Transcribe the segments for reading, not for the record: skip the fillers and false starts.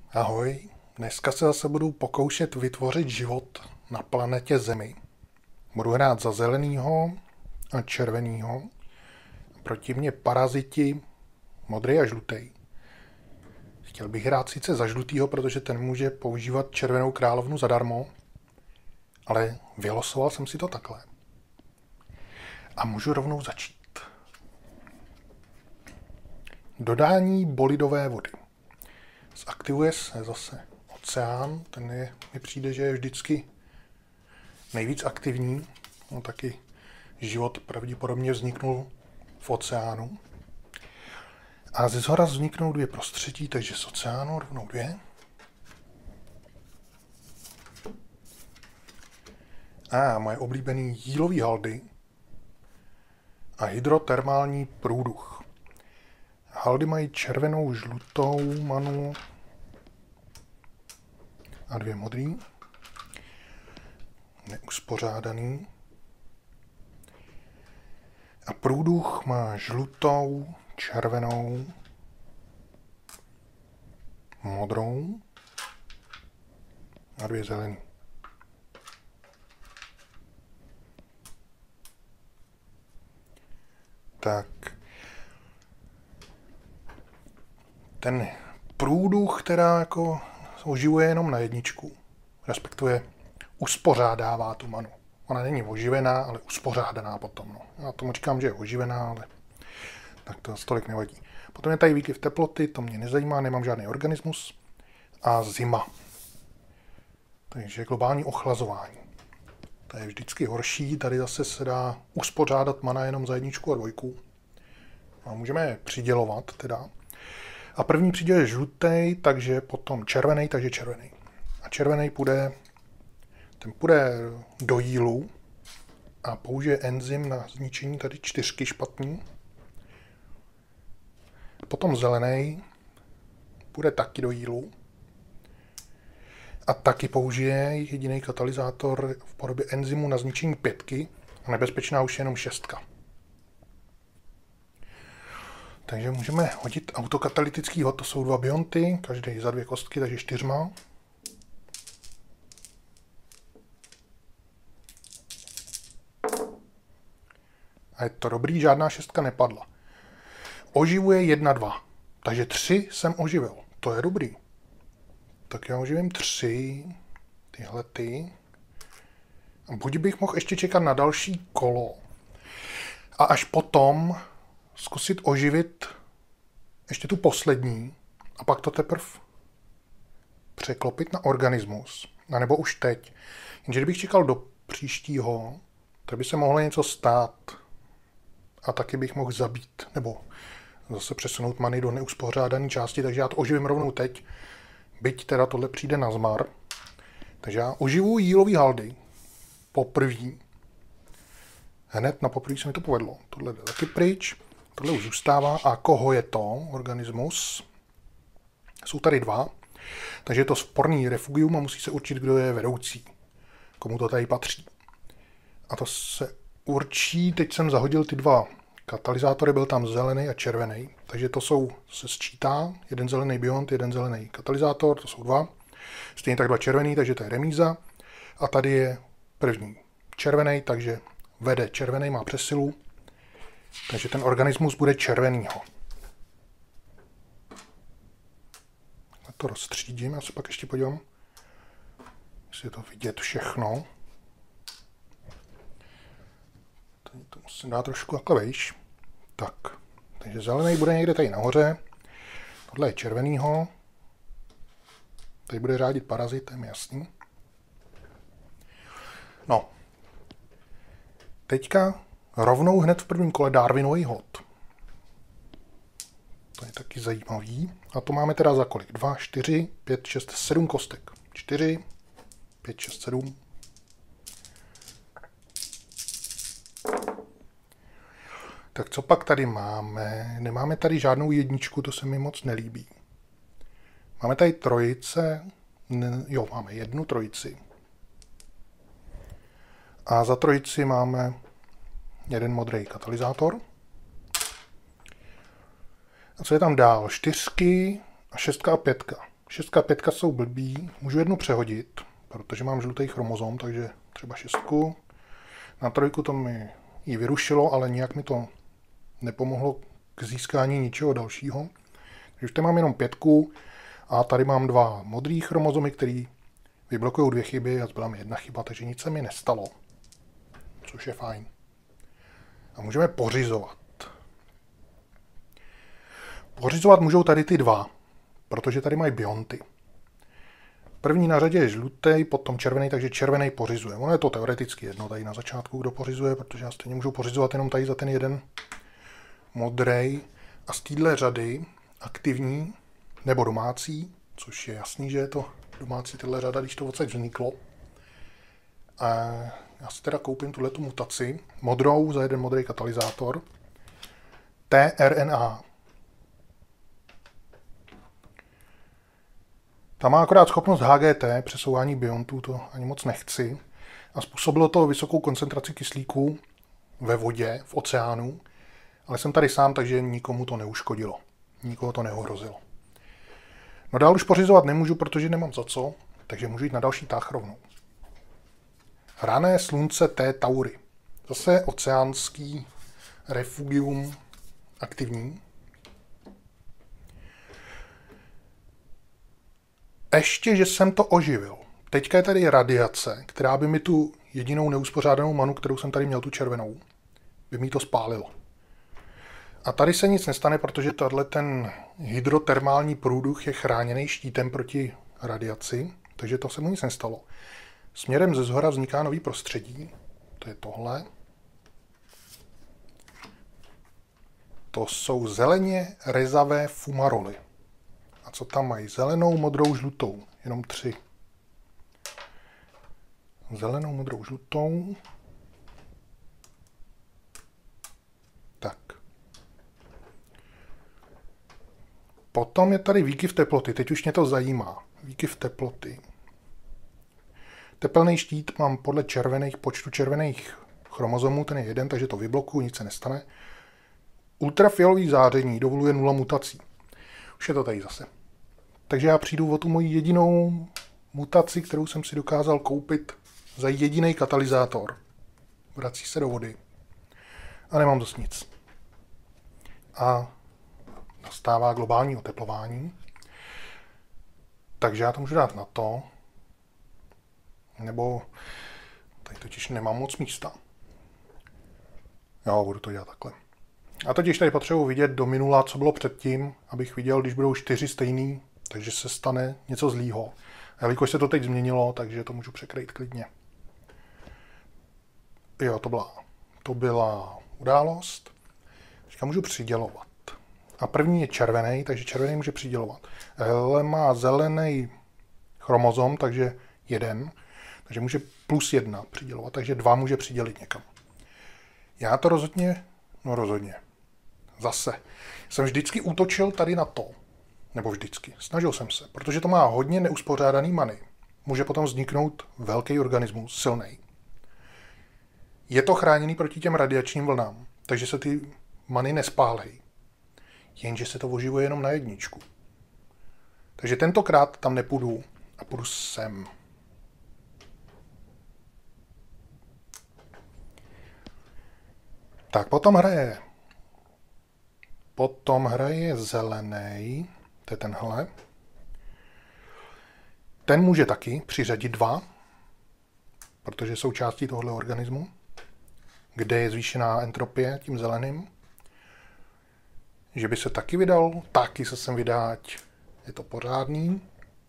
Ahoj, dneska se zase budu pokoušet vytvořit život na planetě Zemi. Budu hrát za zelenýho a červenýho. Proti mně paraziti modrý a žlutý. Chtěl bych hrát sice za žlutýho, protože ten může používat červenou královnu zadarmo, ale vylosoval jsem si to takhle. A můžu rovnou začít. Dodání bolidové vody. Zaktivuje se zase oceán, mi přijde, že je vždycky nejvíc aktivní. No, taky život pravděpodobně vzniknul v oceánu. A ze zhora vzniknou dvě prostředí, takže z oceánu rovnou dvě. A moje oblíbený jílový haldy a hydrotermální průduch. Haldy mají červenou, žlutou manu a dvě modrý. Neuspořádaný. A průduch má žlutou, červenou, modrou a dvě zelený. Tak. Ten průduch, která jako oživuje jenom na jedničku, respektive uspořádává tu manu. Ona není oživená, ale uspořádaná potom. No. Já tomu říkám, že je oživená, ale tak to tolik nevadí. Potom je tady výkyv teploty, to mě nezajímá, nemám žádný organismus. A zima. Takže globální ochlazování. To je vždycky horší, tady zase se dá uspořádat mana jenom za jedničku a dvojku. A můžeme je přidělovat teda. A první příděl je žlutý, takže potom červený, takže červený. A červený půjde do jílu a použije enzym na zničení tady 4 špatný. Potom zelený půjde taky do jílu a taky použije jediný katalyzátor v podobě enzymu na zničení 5 a nebezpečná už je jenom 6. Takže můžeme hodit autokatalytický hod, to jsou 2 bionty, každý za 2 kostky, takže 4. A je to dobrý, žádná 6 nepadla. Oživuje 1, 2, takže 3 jsem oživil, to je dobrý. Tak já oživím 3, tyhle ty. A buď bych mohl ještě čekat na další kolo a až potom zkusit oživit ještě tu poslední a pak to teprve překlopit na organismus. A nebo už teď. Jenže kdybych čekal do příštího, tak by se mohlo něco stát. A taky bych mohl zabít. Nebo zase přesunout many do neuspořádané části, takže já to oživím rovnou teď. Byť teda tohle přijde na zmar. Takže já oživuji jílový haldy. Poprvé. Hned na poprvé se mi to povedlo. Tohle jde taky pryč. Tohle už zůstává. A koho je to? Organismus. Jsou tady 2. Takže je to sporný refugium a musí se určit, kdo je vedoucí. Komu to tady patří. A to se určí. Teď jsem zahodil ty 2 katalyzátory. Byl tam zelený a červený. Takže to se sčítá. Jeden zelený biont, jeden zelený katalyzátor. To jsou 2. Stejně tak 2 červený, takže to je remíza. A tady je první červený, takže vede červený, má přesilu. Takže ten organismus bude červenýho. Já to rozstřídím, já se pak ještě podívám, jestli je to vidět všechno. Tady to musím dát trošku takhle vejš. Tak, takže zelený bude někde tady nahoře. Tohle je červenýho. Tady bude řádit parazit, to je mi jasný. No. Teďka rovnou hned v prvním kole Darwinový hod. To je taky zajímavý. A to máme teda za kolik? 2, 4, 5, 6, 7 kostek. 4, 5, 6, 7. Tak co pak tady máme? Nemáme tady žádnou jedničku, to se mi moc nelíbí. Máme tady trojice. Jo, máme 1 trojici. A za trojici máme 1 modrý katalyzátor. A co je tam dál? 4 a 6 a 5. 6 a 5 jsou blbý. Můžu jednu přehodit, protože mám žlutý chromozom, takže třeba 6. Na 3 to mi ji vyrušilo, ale nijak mi to nepomohlo k získání ničeho dalšího. Takže už tady mám jenom 5 a tady mám 2 modrý chromozomy, který vyblokují 2 chyby a zbyla mi 1 chyba, takže nic se mi nestalo. Což je fajn. A můžeme pořizovat. Pořizovat můžou tady ty 2, protože tady mají bionty. První na řadě je žlutý, potom červený, takže červený pořizuje. Ono je to teoreticky jedno tady na začátku, kdo pořizuje, protože já stejně můžu pořizovat jenom tady za ten jeden modrej. A z téhle řady aktivní nebo domácí, což je jasný, že je to domácí tahle řada, když to odsaď vzniklo. A já si teda koupím tuhletu mutaci, modrou za jeden modrý katalyzátor, tRNA. Ta má akorát schopnost HGT, přesouvání biontů, to ani moc nechci. A způsobilo to vysokou koncentraci kyslíku ve vodě, v oceánu. Ale jsem tady sám, takže nikomu to neuškodilo. Nikoho to neohrozilo. No dál už pořizovat nemůžu, protože nemám za co, takže můžu jít na další tah rovnou. Rané slunce T Tauri. Zase oceánský refugium aktivní. Ještě, že jsem to oživil. Teďka je tady radiace, která by mi tu jedinou neuspořádanou manu, kterou jsem tady měl, tu červenou, by mi to spálilo. A tady se nic nestane, protože tahle ten hydrotermální průduch je chráněný štítem proti radiaci, takže to se mu nic nestalo. Směrem ze zhora vzniká nový prostředí, to je tohle. To jsou zeleně rezavé fumaroly. A co tam mají? Zelenou, modrou, žlutou. Jenom 3. Zelenou, modrou, žlutou. Tak. Potom je tady výkyv teploty. Teď už mě to zajímá. Výkyv teploty. Tepelný štít mám podle počtu červených chromozomů, ten je 1, takže to vyblokuju, nic se nestane. Ultrafialový záření dovoluje 0 mutací. Už je to tady zase. Takže já přijdu o tu moji jedinou mutaci, kterou jsem si dokázal koupit za jediný katalyzátor. Vrací se do vody. A nemám dost nic. A nastává globální oteplování. Takže já to můžu dát na to. Nebo tady totiž nemám moc místa. Jo, budu to dělat takhle. A totiž tady potřebuji vidět do minula, co bylo předtím, abych viděl, když budou 4 stejný, takže se stane něco zlýho. A jelikož se to teď změnilo, takže to můžu překrýt klidně. Jo, to byla událost. Teďka můžu přidělovat. A první je červený, takže červený může přidělovat. Hele má zelený chromozom, takže 1. Takže může +1 přidělovat, takže 2 může přidělit někam. Já to rozhodně. Zase. Jsem vždycky útočil tady na to. Nebo vždycky. Snažil jsem se, protože to má hodně neuspořádaný many. Může potom vzniknout velký organismus, silný. Je to chráněný proti těm radiačním vlnám, takže se ty many nespálejí. Jenže se to oživuje jenom na 1. Takže tentokrát tam nepůjdu a půjdu sem. Tak potom hraje zelený, to je tenhle. Ten může taky přiřadit 2, protože jsou částí tohoto organismu, kde je zvýšená entropie tím zeleným. Že by se taky vydal, taky se sem vydáť, je to pořádný.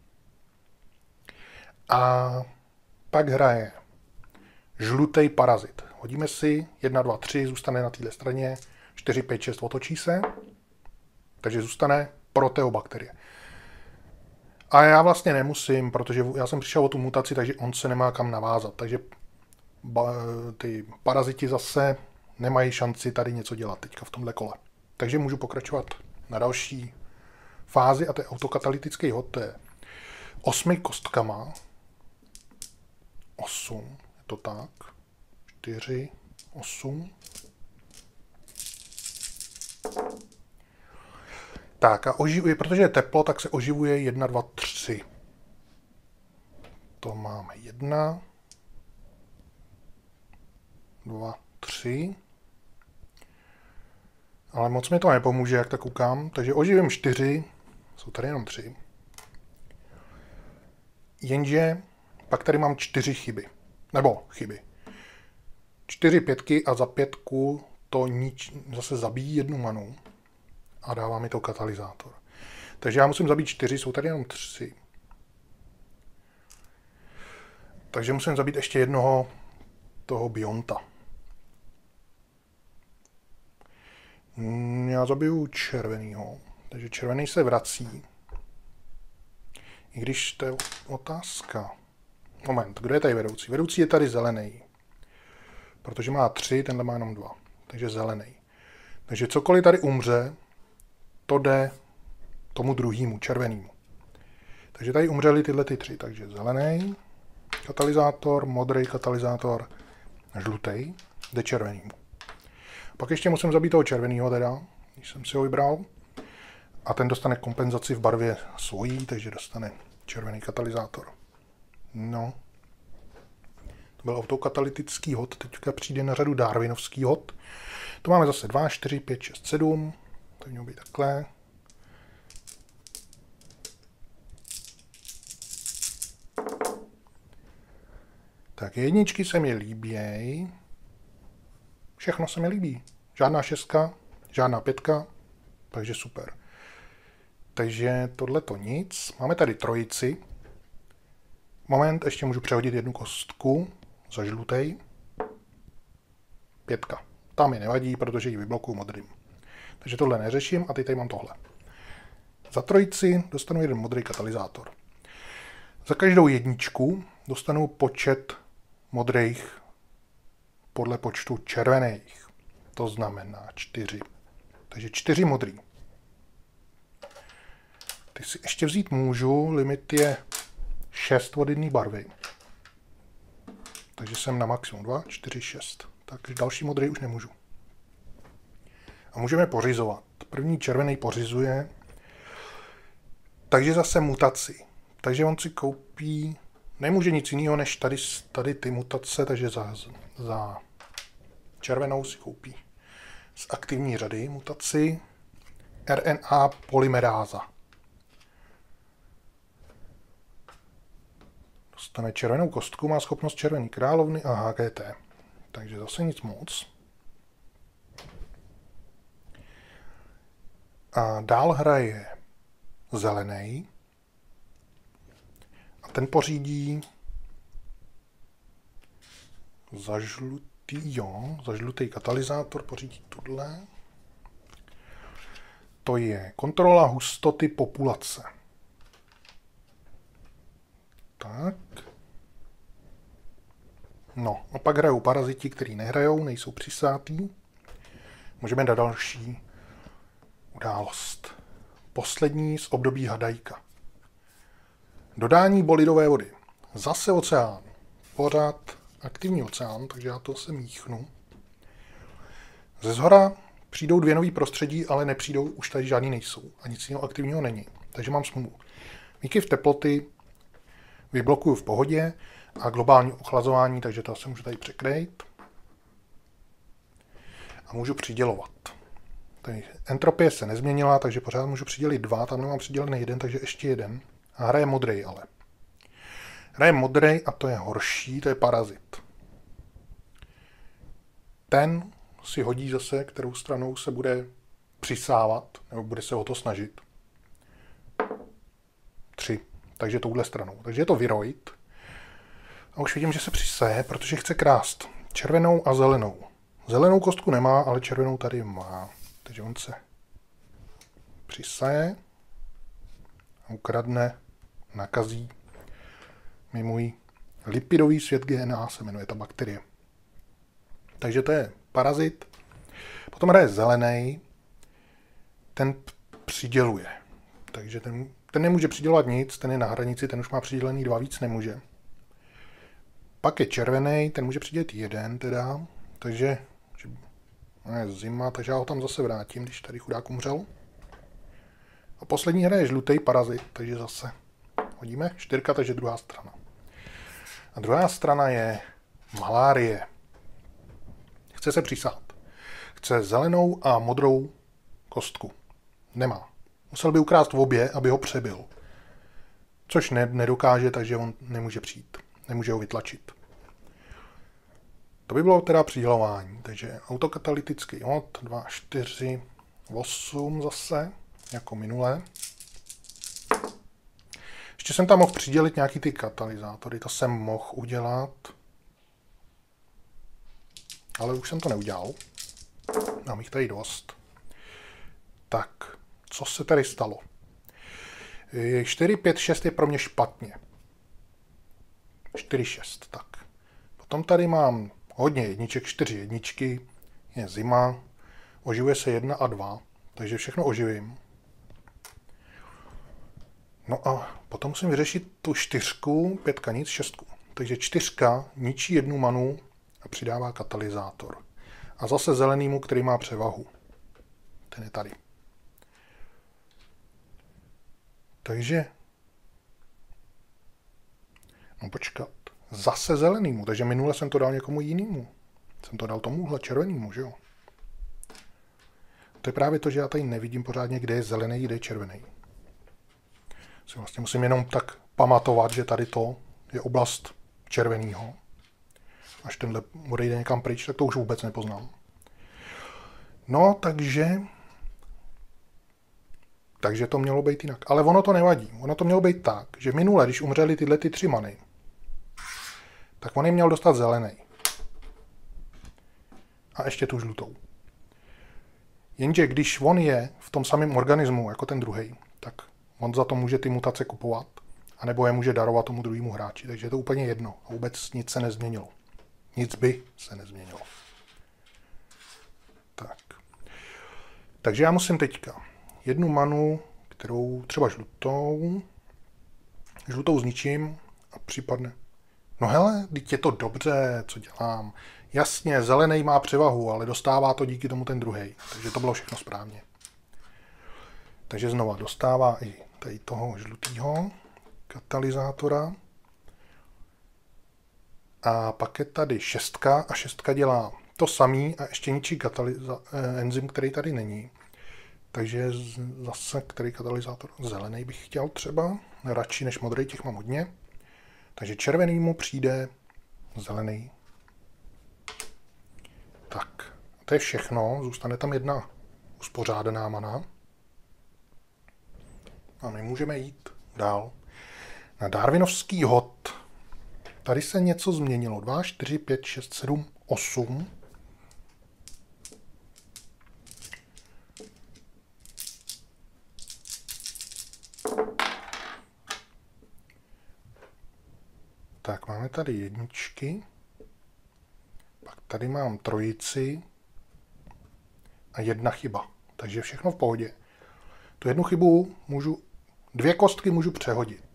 A pak hraje žlutý parazit. Hodíme si 1, 2, 3, zůstane na této straně, 4, 5, 6, otočí se, takže zůstane proteobakterie. A já vlastně nemusím, protože já jsem přišel o tu mutaci, takže on se nemá kam navázat. Takže ty paraziti zase nemají šanci tady něco dělat teďka v tomhle kole. Takže můžu pokračovat na další fázi a to je autokatalytický hod, to je 8 kostkama. 8, je to tak. 4, 8. Tak a oživuje, protože je teplo, tak se oživuje 1, 2, 3. To máme 1, 2, 3. Ale moc mi to nepomůže, jak tak koukám. Takže oživím 4, jsou tady jenom 3. Jenže pak tady mám 4 chyby. Nebo chyby. 4 pětky a za 5 to zase zabíjí 1 manu a dává mi to katalyzátor. Takže já musím zabít 4, jsou tady jenom 3. Takže musím zabít ještě jednoho toho Bionta. Já zabiju červenýho, takže červený se vrací. I když to je otázka. Moment, kdo je tady vedoucí? Vedoucí je tady zelený. Protože má 3, tenhle má jenom 2. Takže zelený. Takže cokoliv tady umře, to jde tomu druhému, červenému. Takže tady umřeli tyhle 3. Takže zelený katalyzátor, modrý katalyzátor, žlutý, jde červenýmu. Pak ještě musím zabít toho červeného teda, když jsem si ho vybral. A ten dostane kompenzaci v barvě svojí, takže dostane červený katalyzátor. No. To byl autokatalytický hod, teďka přijde na řadu darwinovský hod. To máme zase 2, 4, 5, 6, 7. To mělo být takhle. Tak jedničky se mi líběj. Všechno se mi líbí. Žádná 6, žádná 5, takže super. Takže tohle to nic. Máme tady trojici. Moment, ještě můžu přehodit jednu kostku za žlutej. 5. Ta mi nevadí, protože ji vyblokuju modrým. Takže tohle neřeším a teď tady mám tohle. Za trojici dostanu jeden modrý katalyzátor. Za každou jedničku dostanu počet modrých podle počtu červených. To znamená 4. Takže 4 modrý. Ty si ještě vzít můžu, limit je 6 od jedné barvy. Takže jsem na maximum 2, 4, 6. Takže další modrý už nemůžu. A můžeme pořizovat. První červený pořizuje. Takže zase mutaci. Takže on si koupí, nemůže nic jiného než tady ty mutace, takže za červenou si koupí z aktivní řady mutaci RNA polymeráza. Dostane červenou kostku, má schopnost červený královny a HGT. Takže zase nic moc. A dál hraje zelený. A ten pořídí za žlutý katalyzátor, pořídí tohle. To je kontrola hustoty populace. Tak. No, a pak hrajou paraziti, kteří nehrajou, nejsou přisátý. Můžeme dát další událost. Poslední z období Hadajka. Dodání bolidové vody. Zase oceán. Pořád aktivní oceán, takže já to se míchnu. Ze zhora přijdou 2 nový prostředí, ale nepřijdou, už tady žádný nejsou. A nic jiného aktivního není. Takže mám smůlu. Výkyv teploty vyblokuju v pohodě a globální ochlazování, takže to se můžu tady překrýt. A můžu přidělovat. Tady entropie se nezměnila, takže pořád můžu přidělit 2, tam nemám přidělený 1, takže ještě 1. A hraje modrej ale. Hraje modrej a to je horší, to je parazit. Ten si hodí zase, kterou stranou se bude přisávat, nebo bude se o to snažit. 3. Takže touhle stranou. Takže je to Viroid. A už vidím, že se přisaje, protože chce krást červenou a zelenou. Zelenou kostku nemá, ale červenou tady má. Takže on se přisaje a ukradne, nakazí mi můj lipidový svět GNA, se jmenuje ta bakterie. Takže to je parazit. Potom hraje zelený, ten přiděluje. Takže ten nemůže přidělovat nic, ten je na hranici, ten už má přidělený 2, víc nemůže. Pak je červený, ten může přidělit 1 teda, takže je zima, takže já ho tam zase vrátím, když tady chudák umřel. A poslední hra je žlutý parazit, takže zase hodíme 4, takže druhá strana. A druhá strana je malárie. Chce se přisát. Chce zelenou a modrou kostku. Nemá. Musel by ukrást v obě, aby ho přebil. Což nedokáže, takže on nemůže přijít. Nemůže ho vytlačit. To by bylo teda přidělování. Takže autokatalytický hod 2, 4, 8 zase, jako minule. Ještě jsem tam mohl přidělit nějaký ty katalyzátory. To jsem mohl udělat. Ale už jsem to neudělal. Mám jich tady dost. Tak, co se tady stalo? 4, 5, 6 je pro mě špatně. 4, 6, tak. Potom tady mám hodně jedniček, 4 jedničky. Je zima. Oživuje se 1 a 2. Takže všechno oživím. No a potom musím vyřešit tu 4, 5 nic, 6. Takže 4 ničí 1 manu a přidává katalyzátor. A zase zelenýmu, který má převahu. Ten je tady. Takže... No počkat. Zase zelenýmu. Takže minule jsem to dal někomu jinému. Jsem to dal tomuhle červenému, že jo? To je právě to, že já tady nevidím pořádně, kde je zelený, kde je červený. Si vlastně musím jenom tak pamatovat, že tady to je oblast červeného. Až tenhle odejde někam pryč, tak to už vůbec nepoznám. No, takže to mělo být jinak. Ale ono to nevadí. Ono to mělo být tak, že minule, když umřeli tyhle 3 many, tak on jim měl dostat zelený. A ještě tu žlutou. Jenže když on je v tom samém organismu jako ten druhý, tak on za to může ty mutace kupovat, anebo je může darovat tomu druhému hráči. Takže je to úplně jedno. A vůbec nic se nezměnilo. Nic by se nezměnilo. Tak. Takže já musím teďka 1 manu, kterou třeba žlutou zničím a případně... No hele, teď je to dobře, co dělám. Jasně, zelený má převahu, ale dostává to díky tomu ten druhý. Takže to bylo všechno správně. Takže znova dostává i tady toho žlutého katalyzátora. A pak je tady 6 a 6 dělá to samý a ještě ničí enzym, který tady není. Takže zase, který katalyzátor? Zelený bych chtěl třeba. Radši než modrý, těch mám hodně. Takže červenýmu přijde zelený. Tak, to je všechno. Zůstane tam 1 uspořádaná mana. A my můžeme jít dál. Na darwinovský hod. Tady se něco změnilo. 2, 4, 5, 6, 7, 8. Tak, máme tady jedničky. Pak tady mám trojici a 1 chyba. Takže všechno v pohodě. Tu 1 chybu můžu, 2 kostky můžu přehodit.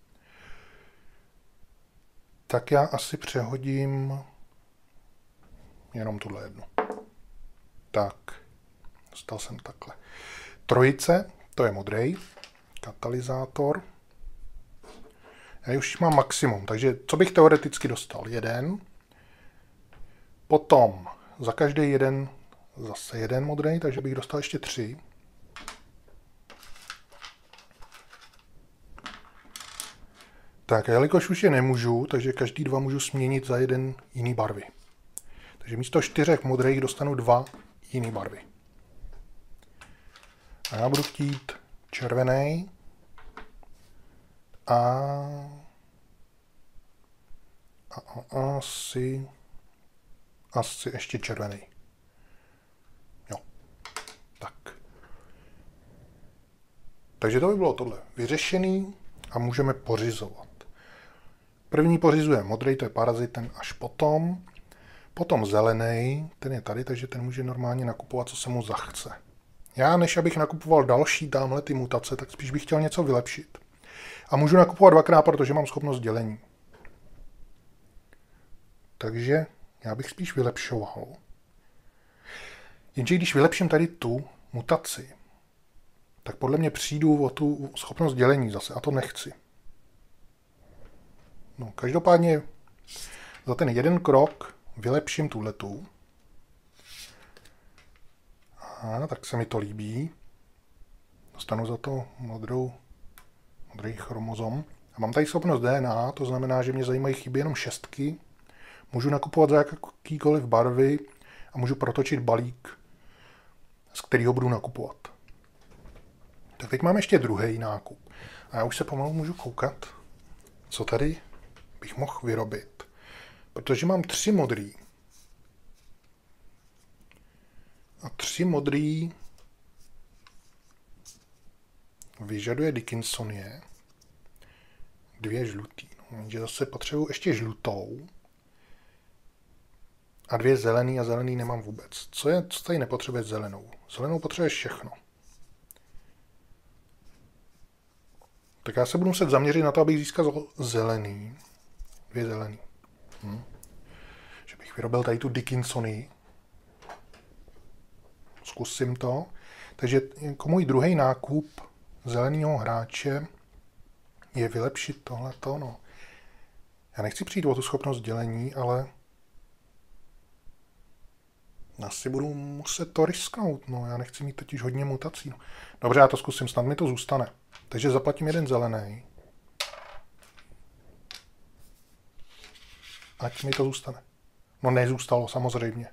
Tak já asi přehodím jenom tuhle 1. Tak, dostal jsem takhle. Trojice, to je modrý, katalyzátor. Já už mám maximum, takže co bych teoreticky dostal? 1. Potom za každý 1 zase 1 modrý, takže bych dostal ještě 3. Tak, jelikož už je nemůžu, takže každý 2 můžu směnit za 1 jiný barvy. Takže místo 4 modrých dostanu 2 jiný barvy. A já budu chtít červený a asi ještě červený. Jo. Tak. Takže to by bylo tohle vyřešený a můžeme pořizovat. První pořizuje modrý, to je parazit, ten až potom. Potom zelený, ten je tady, takže ten může normálně nakupovat, co se mu zachce. Já, než abych nakupoval další tamhle ty mutace, tak spíš bych chtěl něco vylepšit. A můžu nakupovat 2krát, protože mám schopnost dělení. Takže já bych spíš vylepšoval. Jenže když vylepším tady tu mutaci, tak podle mě přijdu o tu schopnost dělení zase a to nechci. No, každopádně za ten jeden krok vylepším tuhletu. A tak se mi to líbí. Dostanu za to modrý chromozom. A mám tady schopnost DNA, to znamená, že mě zajímají chybí jenom šestky. Můžu nakupovat za jakýkoliv barvy a můžu protočit balík, z kterého budu nakupovat. Tak teď mám ještě druhý nákup. A já už se pomalu můžu koukat, co tady bych mohl vyrobit. Protože mám 3 modrý. A 3 modrý vyžaduje Dickinsonie. 2 žlutý. No, takže zase potřebuji ještě žlutou. A 2 zelený a zelený nemám vůbec. Co tady nepotřebuje zelenou? Zelenou potřebuje všechno. Tak já se budu muset zaměřit na to, abych získal zelený. 2 zelený. Že bych vyrobil tady tu Dickinsonii. Zkusím to. Takže jako můj druhý nákup zeleného hráče je vylepšit tohleto. No. Já nechci přijít o tu schopnost dělení, ale asi budu muset to risknout. No. Já nechci mít totiž hodně mutací. No. Dobře, já to zkusím, snad mi to zůstane. Takže zaplatím jeden zelený. Ať mi to zůstane. No nezůstalo, samozřejmě.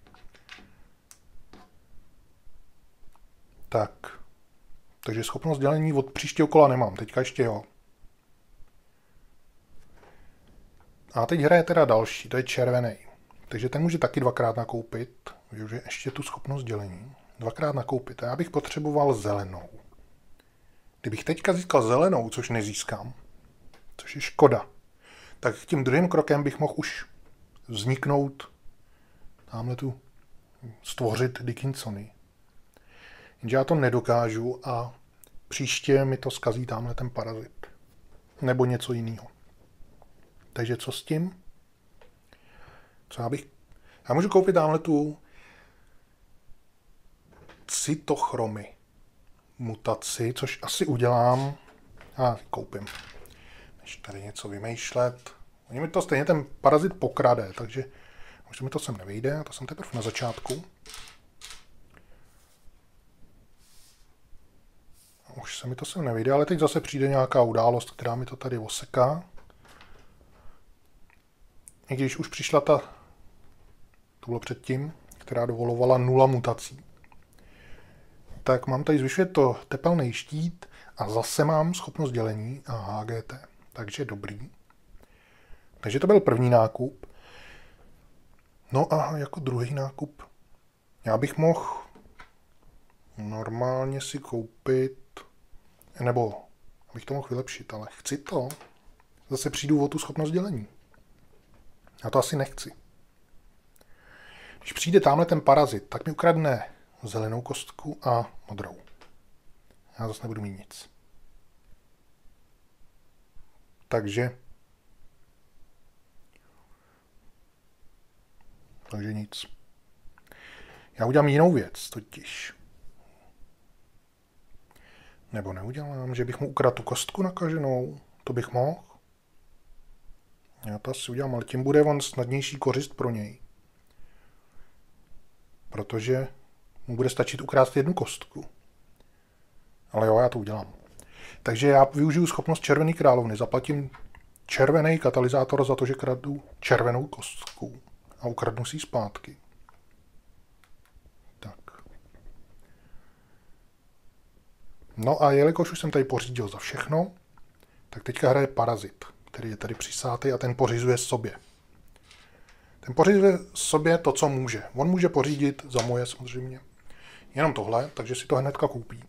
Tak. Takže schopnost dělení od příštího kola nemám. Teďka ještě jo. A teď hraje teda další, to je červený. Takže ten může taky 2krát nakoupit. Využije ještě tu schopnost dělení. 2krát nakoupit. A já bych potřeboval zelenou. Kdybych teďka získal zelenou, což nezískám, což je škoda, tak tím druhým krokem bych mohl už vzniknout, tamhle tu, stvořit Dickinsony. Jenže já to nedokážu a příště mi to zkazí tamhle ten parazit. Nebo něco jiného. Takže co s tím? Já můžu koupit tamhle tu cytochromy mutaci, což asi udělám. Koupím. Než tady něco vymýšlet. Oni mi to stejně ten parazit pokrade, takže už mi to sem nevejde, a to jsem teprve na začátku. Už se mi to sem nevejde, ale teď zase přijde nějaká událost, která mi to tady oseká. I když už přišla to bylo předtím, která dovolovala 0 mutací. Tak mám tady zvyšuje to tepelný štít a zase mám schopnost dělení a HGT. Takže dobrý. Takže to byl první nákup. No a jako druhý nákup já bych mohl normálně si koupit, nebo abych to mohl vylepšit, ale chci to. Zase přijdu o tu schopnost dělení. Já to asi nechci. Když přijde tamhle ten parazit, tak mi ukradne zelenou kostku a modrou. Já zase nebudu mít nic. Takže nic. Já udělám jinou věc, totiž. Nebo neudělám, že bych mu ukradl tu kostku nakaženou. To bych mohl. Já to asi udělám, ale tím bude on snadnější kořist pro něj. Protože mu bude stačit ukrást 1 kostku. Ale jo, já to udělám. Takže já využiju schopnost červené královny. Zaplatím červený katalyzátor za to, že kradu červenou kostku. A ukradnu si ji zpátky. Tak. No a jelikož už jsem tady pořídil za všechno, tak teďka hraje parazit, který je tady přisátý a ten pořizuje sobě. Ten pořizuje sobě to, co může. On může pořídit za moje samozřejmě jenom tohle, takže si to hnedka koupí.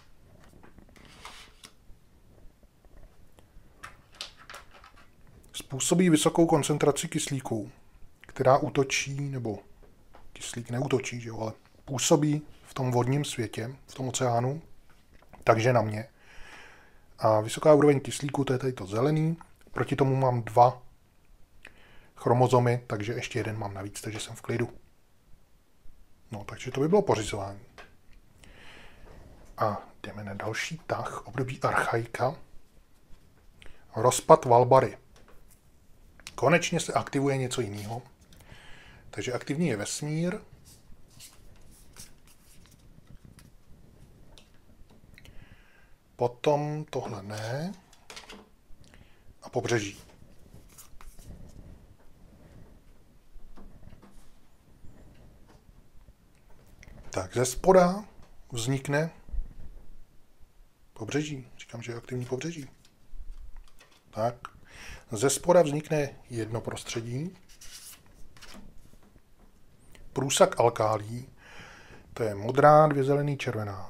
Způsobí vysokou koncentraci kyslíku, která útočí, nebo kyslík neútočí, že jo, ale působí v tom vodním světě, v tom oceánu, takže na mě. A vysoká úroveň kyslíku, to je tady to zelený, proti tomu mám 2 chromozomy, takže ještě 1 mám navíc, takže jsem v klidu. No, takže to by bylo pořizování. A jdeme na další tah, období archaika. Rozpad Valbary. Konečně se aktivuje něco jiného. Takže aktivní je vesmír. Potom tohle ne. A pobřeží. Tak ze spoda vznikne pobřeží. Říkám, že je aktivní pobřeží. Tak. Ze spoda vznikne jedno prostředí. Průsak alkálí. To je modrá, 2 zelený, červená.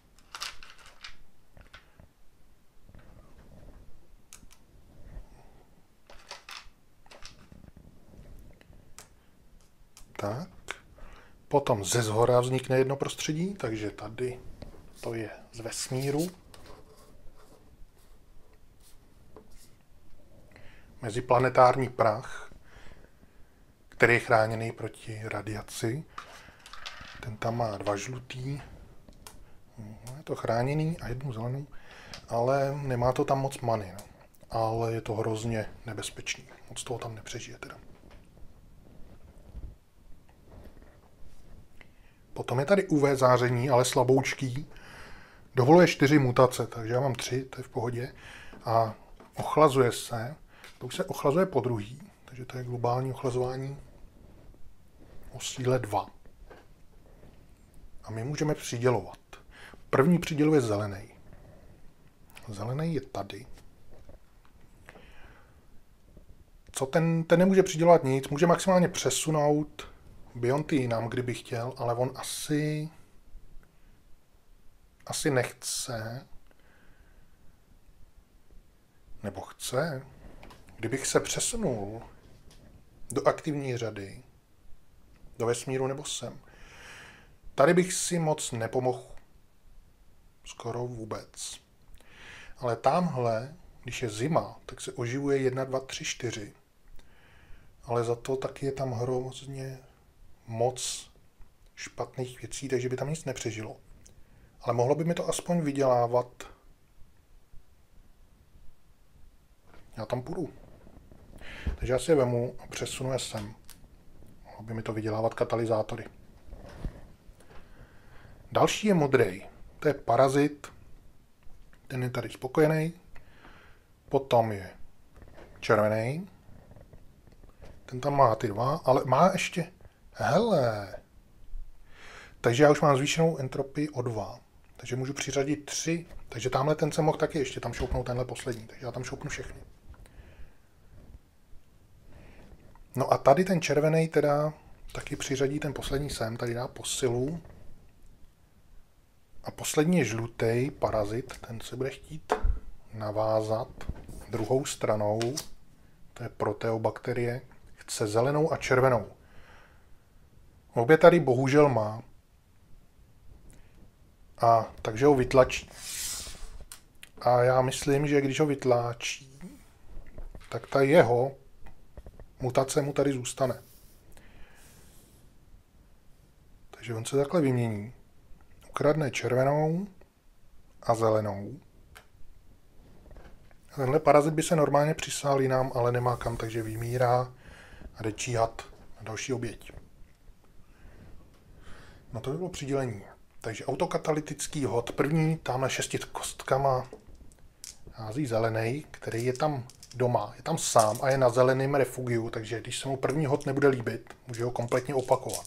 Tak. Potom ze zhora vznikne jedno prostředí, takže tady to je z vesmíru. Meziplanetární prach, který je chráněný proti radiaci. Ten tam má 2 žlutý. Je to chráněný a 1 zelenou, ale nemá to tam moc many. No. Ale je to hrozně nebezpečný. Moc toho tam nepřežije teda. Potom je tady UV záření, ale slaboučký. Dovoluje 4 mutace, takže já mám 3, to je v pohodě. A ochlazuje se. To už se ochlazuje po druhý, takže to je globální ochlazování o síle 2. A my můžeme přidělovat. První přiděl je zelený. Zelený je tady. Co ten nemůže přidělovat nic, může maximálně přesunout Bionty jinam, kdyby chtěl, ale on asi nechce. Nebo chce. Kdybych se přesunul do aktivní řady, do vesmíru nebo sem, tady bych si moc nepomohl. Skoro vůbec. Ale tamhle, když je zima, tak se oživuje 1, 2, 3, 4. Ale za to taky je tam hrozně moc špatných věcí, takže by tam nic nepřežilo. Ale mohlo by mi to aspoň vydělávat. Já tam půjdu. Takže já si je vemu a přesunu je sem. Mohlo by mi to vydělávat katalyzátory. Další je modrý. To je parazit. Ten je tady spokojený. Potom je červený. Ten tam má ty 2, ale má ještě... Hele. Takže já už mám zvýšenou entropii o 2. Takže můžu přiřadit 3. Takže tamhle ten se mohl taky ještě tam šoupnout tenhle poslední. Takže já tam šoupnu všechny. No a tady ten červený teda taky přiřadí ten poslední sem. Tady dá posilu. A poslední je žlutý parazit. Ten se bude chtít navázat druhou stranou. To je proteobakterie. Chce zelenou a červenou. Obě tady bohužel má. A takže ho vytlačí. A já myslím, že když ho vytlačí, tak ta jeho mutace mu tady zůstane. Takže on se takhle vymění. Ukradne červenou a zelenou. Tenhle parazit by se normálně přisál jinam, ale nemá kam, takže vymírá a jde číhat na další oběť. No to by bylo přidělení. Takže autokatalytický hod. První, tamhle 6 kostkama hází zelený, který je tam doma, je tam sám a je na zeleném refugiu, takže když se mu první hod nebude líbit, může ho kompletně opakovat.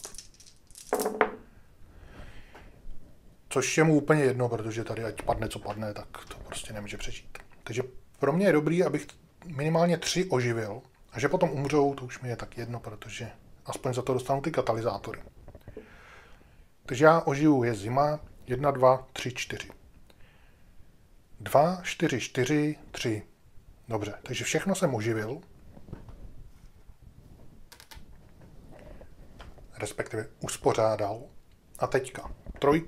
Což je mu úplně jedno, protože tady ať padne, co padne, tak to prostě nemůže přežít. Takže pro mě je dobrý, abych minimálně 3 oživil. A že potom umřou, to už mi je tak jedno, protože aspoň za to dostanu ty katalyzátory. Takže já ožiju, je zima, 1, 2, 3, 4. 2, 4, 4, 3. Dobře, takže všechno jsem oživil. Respektive uspořádal. A teďka 3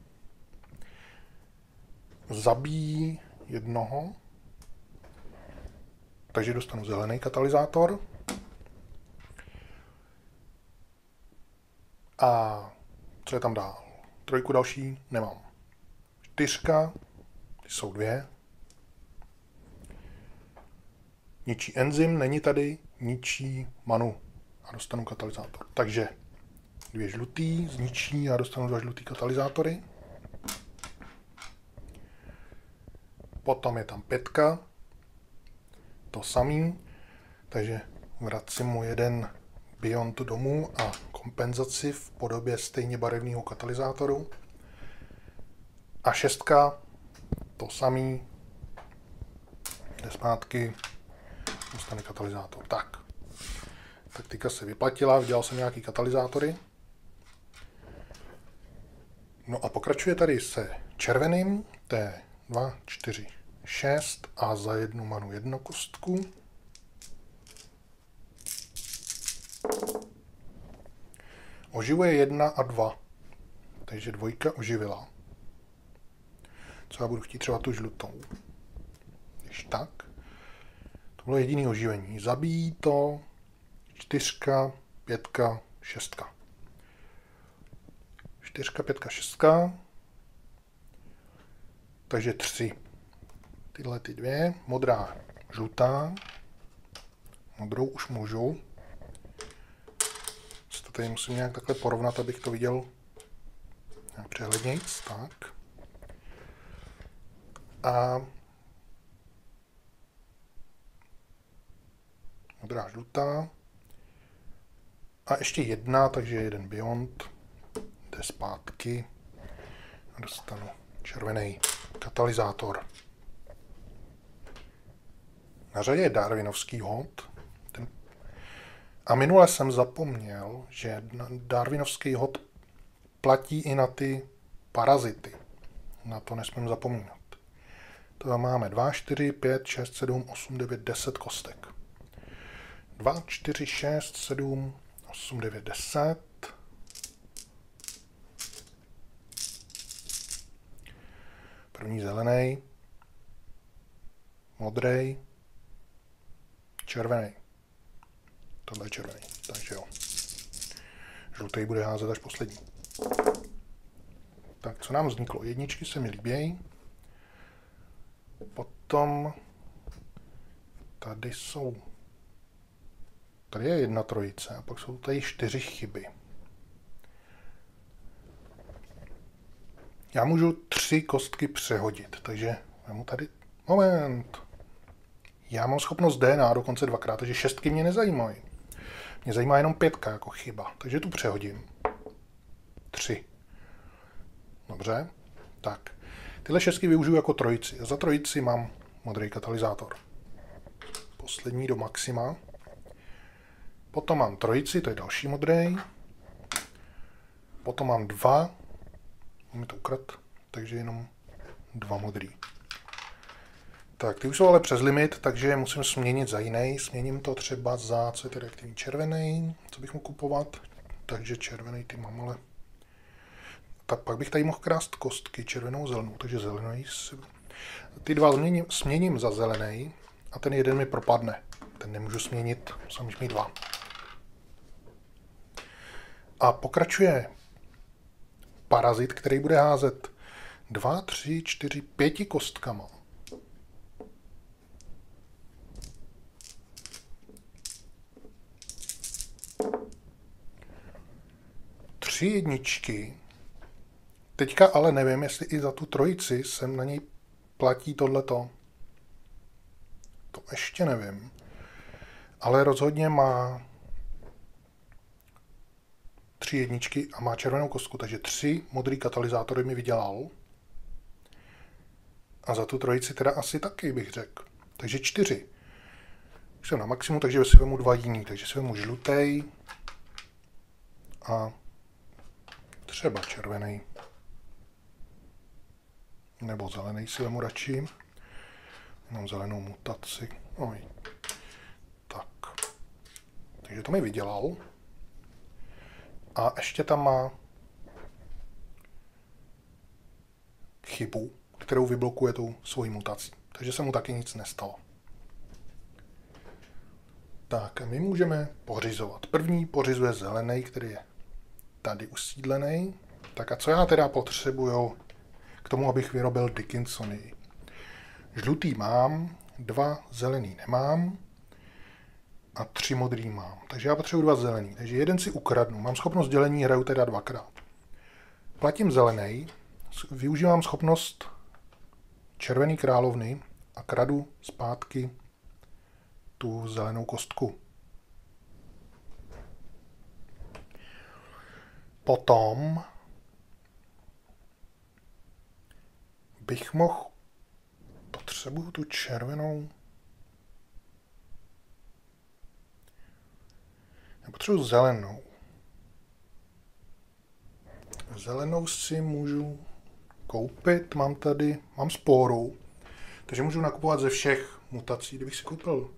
zabíjí jednoho. Takže dostanu zelený katalyzátor. A co je tam dál? 3 další nemám. 4, ty jsou 2. Ničí enzym, není tady, ničí manu a dostanu katalyzátor. Takže 2 žlutý zničí a dostanu 2 žlutý katalyzátory. Potom je tam 5, to samý, takže vracím mu jeden Beyond domů a kompenzaci v podobě stejně barevného katalyzátoru. A 6, to samý, jde zpátky, dostane katalyzátor. Tak, taktika se vyplatila, vydělal jsem nějaký katalyzátory. No a pokračuje tady se červeným, to je 2, 4, 6 a za jednu manu 1 kostku. Oživuje 1 a 2, takže 2 oživila. Co já budu chtít třeba tu žlutou. Když tak. To bylo jediné oživení. Zabíjí to 4, 5, 6. 4, 5, 6. Takže 3. Tyhle ty 2. Modrá, žlutá. Modrou už můžu. To tady musím nějak takhle porovnat, abych to viděl nějak přehlednějc. Tak. A modrá, žlutá. A ještě 1, takže 1 Beyond. Jde zpátky. A dostanu červený katalyzátor. Na řadě je Darwinovský hod. A minule jsem zapomněl, že Darwinovský hod platí i na ty parazity. Na to nesmím zapomínat. To máme 2, 4, 5, 6, 7, 8, 9, 10 kostek. 2, 4, 6, 7, 8, 9, 10. První zelený, modrý, červený. Tohle je červený, takže jo. Žlutý bude házet až poslední. Tak, co nám vzniklo? Jedničky se mi líbějí. Potom tady jsou... Tady je 1 trojice a pak jsou tady 4 chyby. Já můžu 3 kostky přehodit, takže vemu tady... Moment! Já mám schopnost DNA dokonce 2krát, takže 6 mě nezajímají. Mě zajímá jenom 5 jako chyba, takže tu přehodím. 3. Dobře, tak. Tyhle 6 využiju jako trojici. A za trojici mám modrý katalyzátor. Poslední do maxima. Potom mám trojici, to je další modrý. Potom mám 2. Mám to ukrat, takže jenom 2 modrý. Tak, ty už jsou ale přes limit, takže musím změnit za jiný. Změním to třeba za, co je tedy aktivní, červený, co bych mohl kupovat. Takže červený ty mám, ale... Tak pak bych tady mohl krást kostky, červenou, zelenou, takže zelený. Ty 2 směním za zelený a ten jeden mi propadne. Ten nemůžu směnit, musím mít 2. A pokračuje parazit, který bude házet 2, 3, 4, 5 kostkama. 3 jedničky. Teďka ale nevím, jestli i za tu trojici sem na něj platí tohleto. To ještě nevím. Ale rozhodně má 3 jedničky a má červenou kostku, takže 3 modrý katalyzátory mi vydělal. A za tu trojici teda asi taky bych řekl. Takže 4. Už jsem na maximu, takže si vemu 2 jiný. Takže si vemu žlutý a třeba červený. Nebo zelený si vemu radši. Mám zelenou mutaci. Oj. Tak. Takže to mi vydělal. A ještě tam má chybu, kterou vyblokuje tou svojí mutací. Takže se mu taky nic nestalo. Tak a my můžeme pořizovat. První pořizuje zelený, který je tady usídlený. Tak a co já teda potřebuju k tomu, abych vyrobil Dickinsony. Žlutý mám, 2 zelený nemám a 3 modrý mám. Takže já potřebuji 2 zelený. Takže jeden si ukradnu. Mám schopnost dělení, hraju teda 2krát. Platím zelený, využívám schopnost červený královny a kradu zpátky tu zelenou kostku. Potom bych mohl... Potřebuju tu červenou... Já potřebuji zelenou. Zelenou si můžu koupit, mám spóru, takže můžu nakupovat ze všech mutací. Kdybych si koupil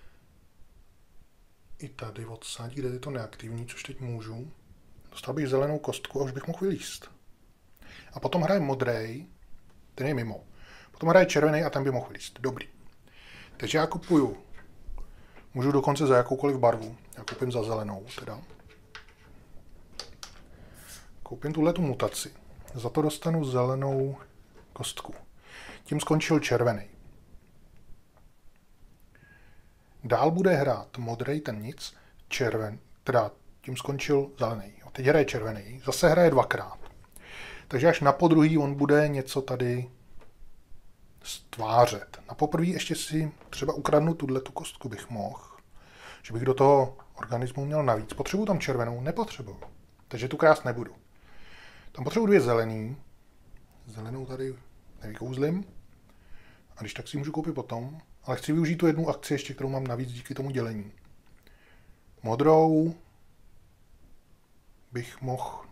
i tady odsadí, kde je to neaktivní, což teď můžu, dostal bych zelenou kostku a už bych mohl vylíst. A potom hraje modrej, ten je mimo. Potom hraje červený a ten by mohl vylíst. Dobrý. Takže já kupuju. Můžu dokonce za jakoukoliv barvu. Já koupím za zelenou teda. Koupím tuhletu mutaci. Za to dostanu zelenou kostku. Tím skončil červený. Dál bude hrát modrej, ten nic, teda tím skončil zelený. Teď hraje červený, zase hraje 2krát. Takže až na podruhý on bude něco tady stvářet. Na poprvý ještě si třeba ukradnu tuhletu kostku bych mohl, že bych do toho organismu měl navíc. Potřebuju tam červenou? Nepotřebuju. Takže tu krást nebudu. Tam potřebuji 2 zelený. Zelenou tady nevykouzlim. A když tak si můžu koupit potom. Ale chci využít tu jednu akci ještě, kterou mám navíc díky tomu dělení. Modrou bych mohl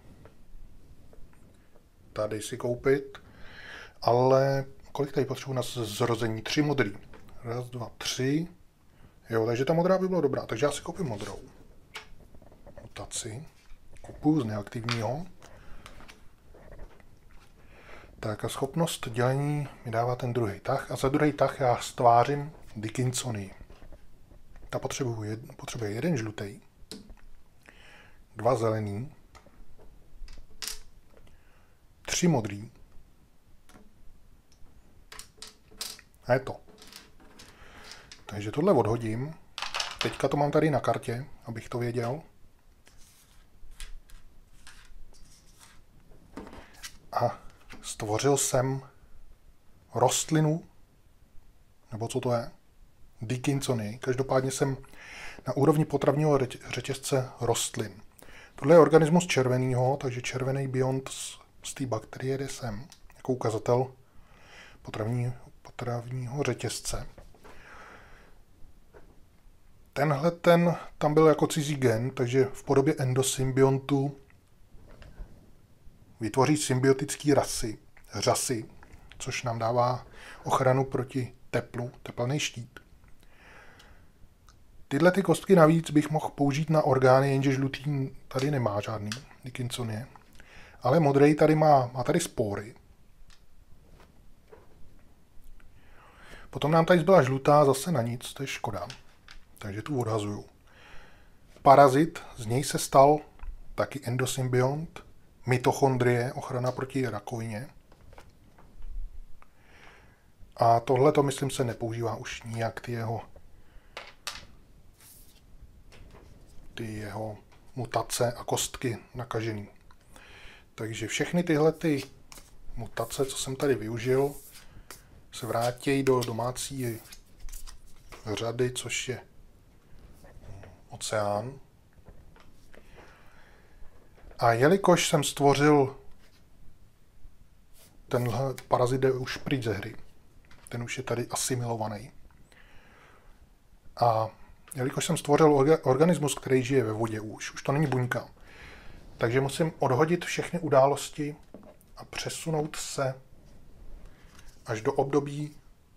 tady si koupit. Ale kolik tady potřebuji na zrození? 3 modrý. 1, 2, 3. Jo, takže ta modrá by byla dobrá. Takže já si koupím modrou. Mutaci. Kupuju z neaktivního. Tak a schopnost dělení mi dává ten druhý tah. A za druhý tah já stvářím Dickinsony. Ta potřebuje jeden žlutý, 2 zelený, 3 modrý. A je to. Takže tohle odhodím. Teďka to mám tady na kartě, abych to věděl. A stvořil jsem rostlinu, nebo co to je? Dickinsony. Každopádně jsem na úrovni potravního řetězce rostlin. Tohle je organismus červenýho, takže červený biont z té bakterie jde sem, jako ukazatel potravního řetězce. Tenhle tam byl jako cizí gen, takže v podobě endosymbiontu vytvoří symbiotické řasy, což nám dává ochranu proti teplu, tepelný štít. Tyhle ty kostky navíc bych mohl použít na orgány, jenže žlutý tady nemá žádný Dickinsonie. Ale modrý tady má tady spory. Potom nám tady zbyla žlutá zase na nic, to je škoda. Takže tu odhazuju. Parazit, z něj se stal taky endosymbiont, mitochondrie, ochrana proti rakovině. A tohle to, myslím, se nepoužívá už nijak, ty jeho mutace a kostky nakažený. Takže všechny tyhle ty mutace, co jsem tady využil, se vrátí do domácí řady, což je oceán. A jelikož jsem stvořil tenhle parazit, jde už pryč ze hry. Ten už je tady asimilovaný. A jelikož jsem stvořil organismus, který žije ve vodě už to není buňka, takže musím odhodit všechny události a přesunout se až do období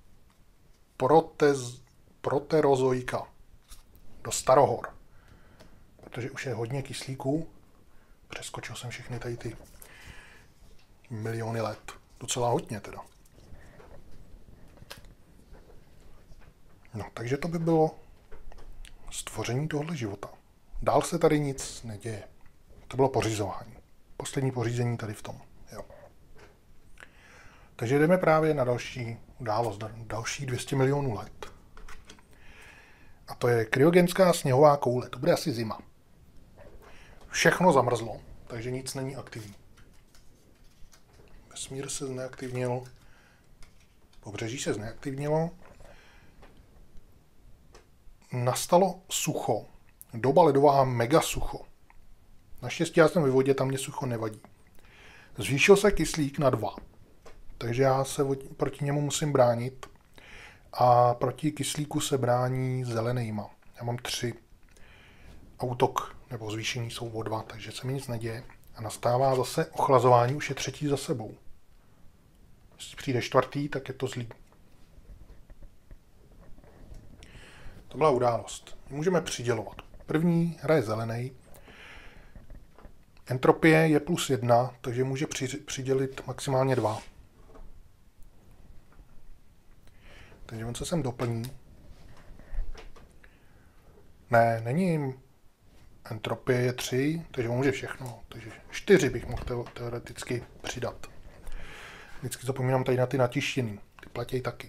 proterozoika, do starohor. Protože už je hodně kyslíků, přeskočil jsem všechny tady ty miliony let. Docela hodně teda. No, takže to by bylo stvoření tohohle života. Dál se tady nic neděje. To bylo pořizování. Poslední pořízení tady v tom. Jo. Takže jdeme právě na další událost, další 200 milionů let. A to je kryogenská sněhová koule. To bude asi zima. Všechno zamrzlo, takže nic není aktivní. Vesmír se zneaktivnil, pobřeží se zneaktivnilo, nastalo sucho, doba ledová mega sucho. Naštěstí já jsem ve vodě, tam mě sucho nevadí. Zvýšil se kyslík na 2, takže já se proti němu musím bránit a proti kyslíku se brání zelenýma. Já mám 3 a útok nebo zvýšení jsou o 2, takže se mi nic neděje. A nastává zase ochlazování, už je 3. za sebou. Jestli přijde 4., tak je to zlý. To byla událost. Můžeme přidělovat. První hraje zelený. Entropie je +1, takže může přidělit maximálně 2. Takže on se sem doplní. Ne, není. Entropie je 3, takže on může všechno. Takže 4 bych mohl teoreticky přidat. Vždycky zapomínám tady na ty natištěný. Ty platí taky.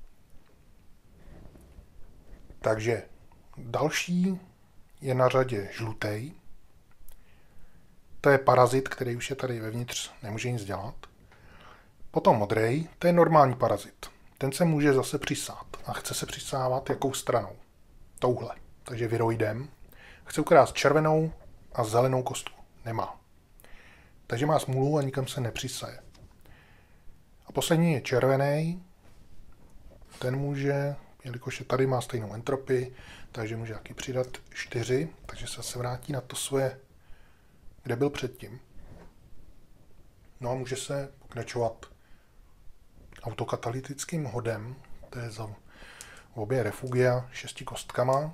Takže další je na řadě žlutý. To je parazit, který už je tady vevnitř, nemůže nic dělat. Potom modrý, to je normální parazit. Ten se může zase přisát a chce se přisávat jakou stranou? Touhle. Takže viroidem. Chce ukrást červenou a zelenou kostku. Nemá. Takže má smůlu a nikam se nepřisaje. A poslední je červený. Ten může, jelikož je tady, má stejnou entropii, takže může taky přidat 4, takže se vrátí na to svoje, kde byl předtím. No a může se pokračovat autokatalytickým hodem, to je za obě refugia 6 kostkama.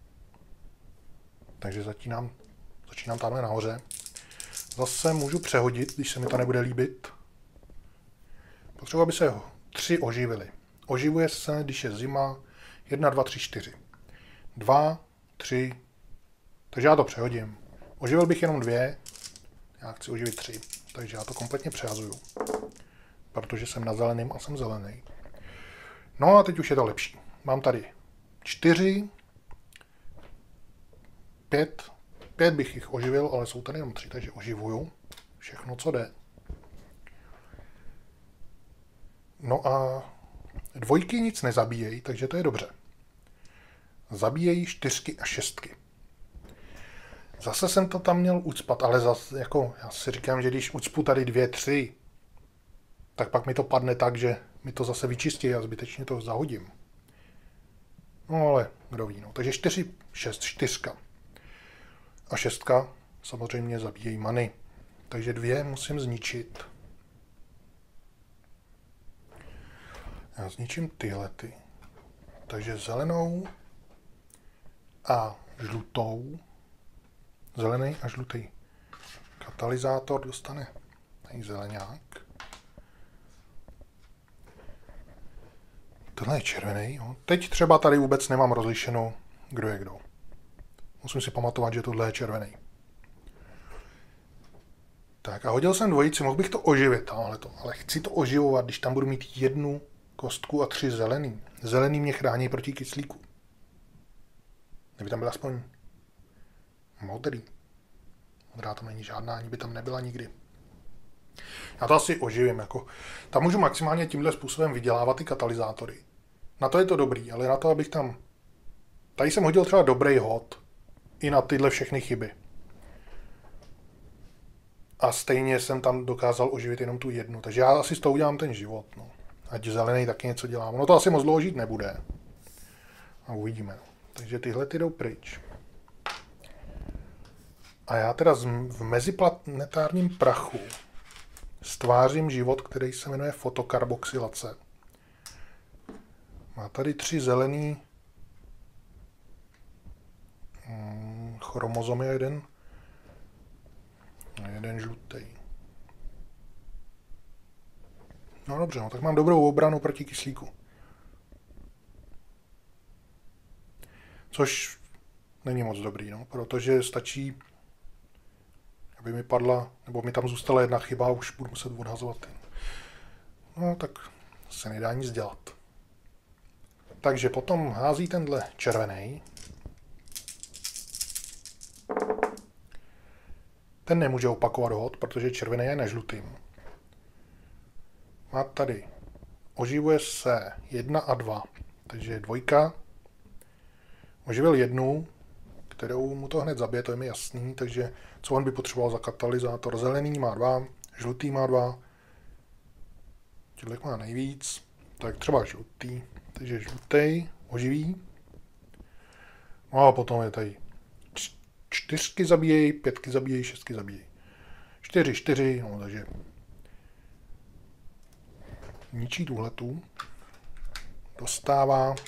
Takže začínám tamhle nahoře. Zase můžu přehodit, když se mi to nebude líbit. Potřebuji, aby se 3 oživili. Oživuje se, když je zima, 1, 2, 3, 4. 2, 3, takže já to přehodím. Oživil bych jenom 2, já chci oživit 3, takže já to kompletně přehazuju. Protože jsem na zeleným a jsem zelený. No a teď už je to lepší. Mám tady 4, 5 bych jich oživil, ale jsou tady jenom 3, takže oživuju všechno, co jde. No a 2 nic nezabíjejí, takže to je dobře. Zabíjejí 4 a 6. Zase jsem to tam měl ucpat, ale zase, jako, já si říkám, že když ucpu tady 2, 3, tak pak mi to padne tak, že mi to zase vyčistí a zbytečně to zahodím. No ale kdo ví, no. Takže 4, 6, 4. A 6 samozřejmě zabíjejí many. Takže 2 musím zničit. Já zničím tyhlety. Takže zelenou a žlutou. Zelený a žlutý katalyzátor dostane tady zeleňák. Tohle je červený. Jo. Teď třeba tady vůbec nemám rozlišeno, kdo je kdo. Musím si pamatovat, že tohle je červený. Tak a hodil jsem 2, mohl bych to oživit, ale chci to oživovat, když tam budu mít 1 kostku a 3 zelený. Zelený mě chrání proti kyslíku. Kdyby tam byl aspoň modrý. Modrá tam není žádná, ani by tam nebyla nikdy. Já to asi oživím. Jako. Tam můžu maximálně tímhle způsobem vydělávat ty katalyzátory. Na to je to dobrý, ale na to, abych tam... Tady jsem hodil třeba dobrý hod. I na tyhle všechny chyby. A stejně jsem tam dokázal oživit jenom tu 1. Takže já asi s tou udělám ten život. No. Ať zelený taky něco dělá. Ono to asi moc dlouho žít nebude. A uvidíme. Takže tyhle ty jdou pryč. A já teda v meziplanetárním prachu stvářím život, který se jmenuje fotokarboxylace. Má tady 3 zelený chromozomy a jeden žlutý. No dobře, no, tak mám dobrou obranu proti kyslíku. Což není moc dobrý, no, protože stačí, aby mi padla, nebo mi tam zůstala 1 chyba a už budu muset odhazovat No tak se nedá nic dělat. Takže potom hází tenhle červený. Ten nemůže opakovat hod, protože červený je na žlutým. Má tady. Oživuje se 1 a 2. Takže 2. Oživil 1, kterou mu to hned zabije, to je mi jasný. Takže co on by potřeboval za katalyzátor? Zelený má 2, žlutý má 2. Těchto má nejvíc. Tak třeba žlutý. Takže žlutý oživí. No a potom je tady 4 zabíjejí, 5 zabíjejí, 6 zabíjejí. 4, no takže ničí tuhletu. Dostává.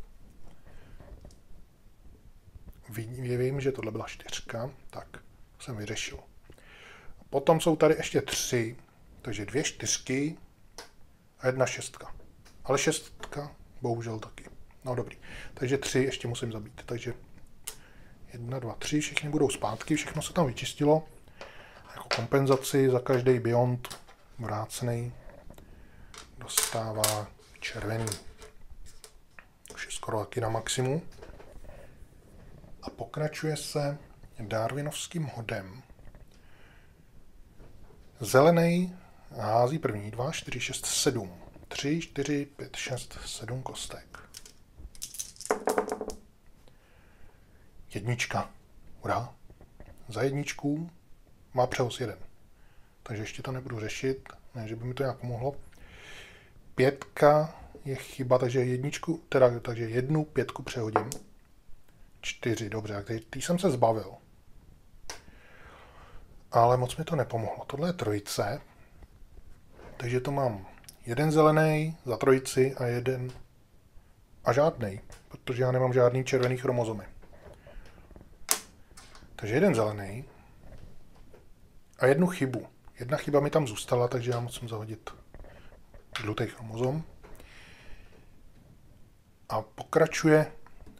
Vím, že tohle byla 4, tak jsem vyřešil. Potom jsou tady ještě 3, takže 2 4 a 1 6. Ale 6 bohužel taky. No dobrý. Takže 3 ještě musím zabít. Takže 1, 2, 3, všichni budou zpátky, všechno se tam vyčistilo. Jako kompenzaci za každý Beyond vrácený dostává červený. Už je skoro taky na maximu. A pokračuje se darwinovským hodem. Zelený hází první 2, 4, 6, 7. 3, 4, 5, 6, 7 kostek. 1. Hurá. Za 1 má přehoz 1. Takže ještě to nebudu řešit, ne, že by mi to nějak pomohlo. 5 je chyba, takže 1, takže 1, 5 přehodím. 4, dobře, takže tý jsem se zbavil. Ale moc mi to nepomohlo. Tohle je 3, takže to mám 1 zelený za 3 a 1 a žádnej, protože já nemám žádný červený chromozomy. Takže 1 zelený a 1 chybu. 1 chyba mi tam zůstala, takže já musím zahodit žlutý chromozom. A pokračuje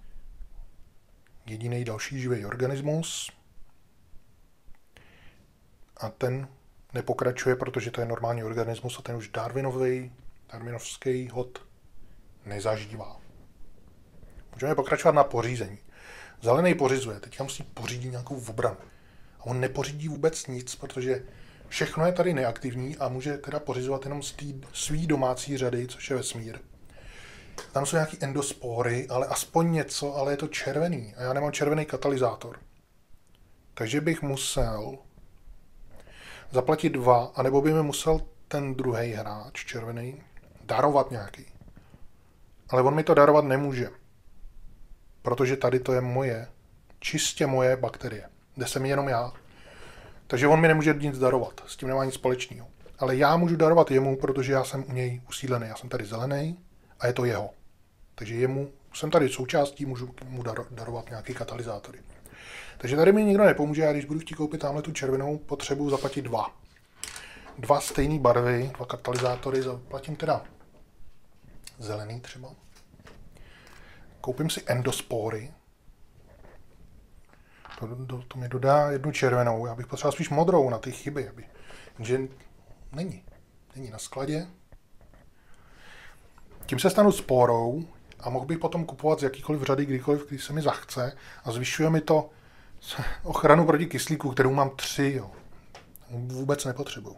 jediný další živý organismus. A ten nepokračuje, protože to je normální organismus a ten už darwinovský hod nezažívá. Můžeme pokračovat na pořízení. Zelený pořizuje, teďka musí pořídit nějakou obranu. A on nepořídí vůbec nic, protože všechno je tady neaktivní a může teda pořizovat jenom z té svý domácí řady, což je vesmír. Tam jsou nějaký endospory, ale aspoň něco, ale je to červený. A já nemám červený katalyzátor. Takže bych musel zaplatit 2, anebo by mi musel ten druhý hráč, červený, darovat nějaký. Ale on mi to darovat nemůže. Protože tady to je moje, čistě moje bakterie. Jde se mi jenom já. Takže on mi nemůže nic darovat. S tím nemá nic společného. Ale já můžu darovat jemu, protože já jsem u něj usídlený. Já jsem tady zelený a je to jeho. Takže jemu, jsem tady součástí, můžu mu darovat nějaký katalyzátory. Takže tady mi nikdo nepomůže, já když budu chtít koupit tamhle tu červenou, potřebuji zaplatit 2. 2 stejné barvy, 2 katalyzátory, zaplatím teda zelený třeba. Koupím si endospory. To mi dodá 1 červenou, já bych potřeboval spíš modrou na ty chyby, jenže není na skladě. Tím se stanu sporou a mohl bych potom kupovat z jakýkoliv řady, kdykoliv, když se mi zachce a zvyšuje mi to ochranu proti kyslíku, kterou mám 3, jo. Vůbec nepotřebuju.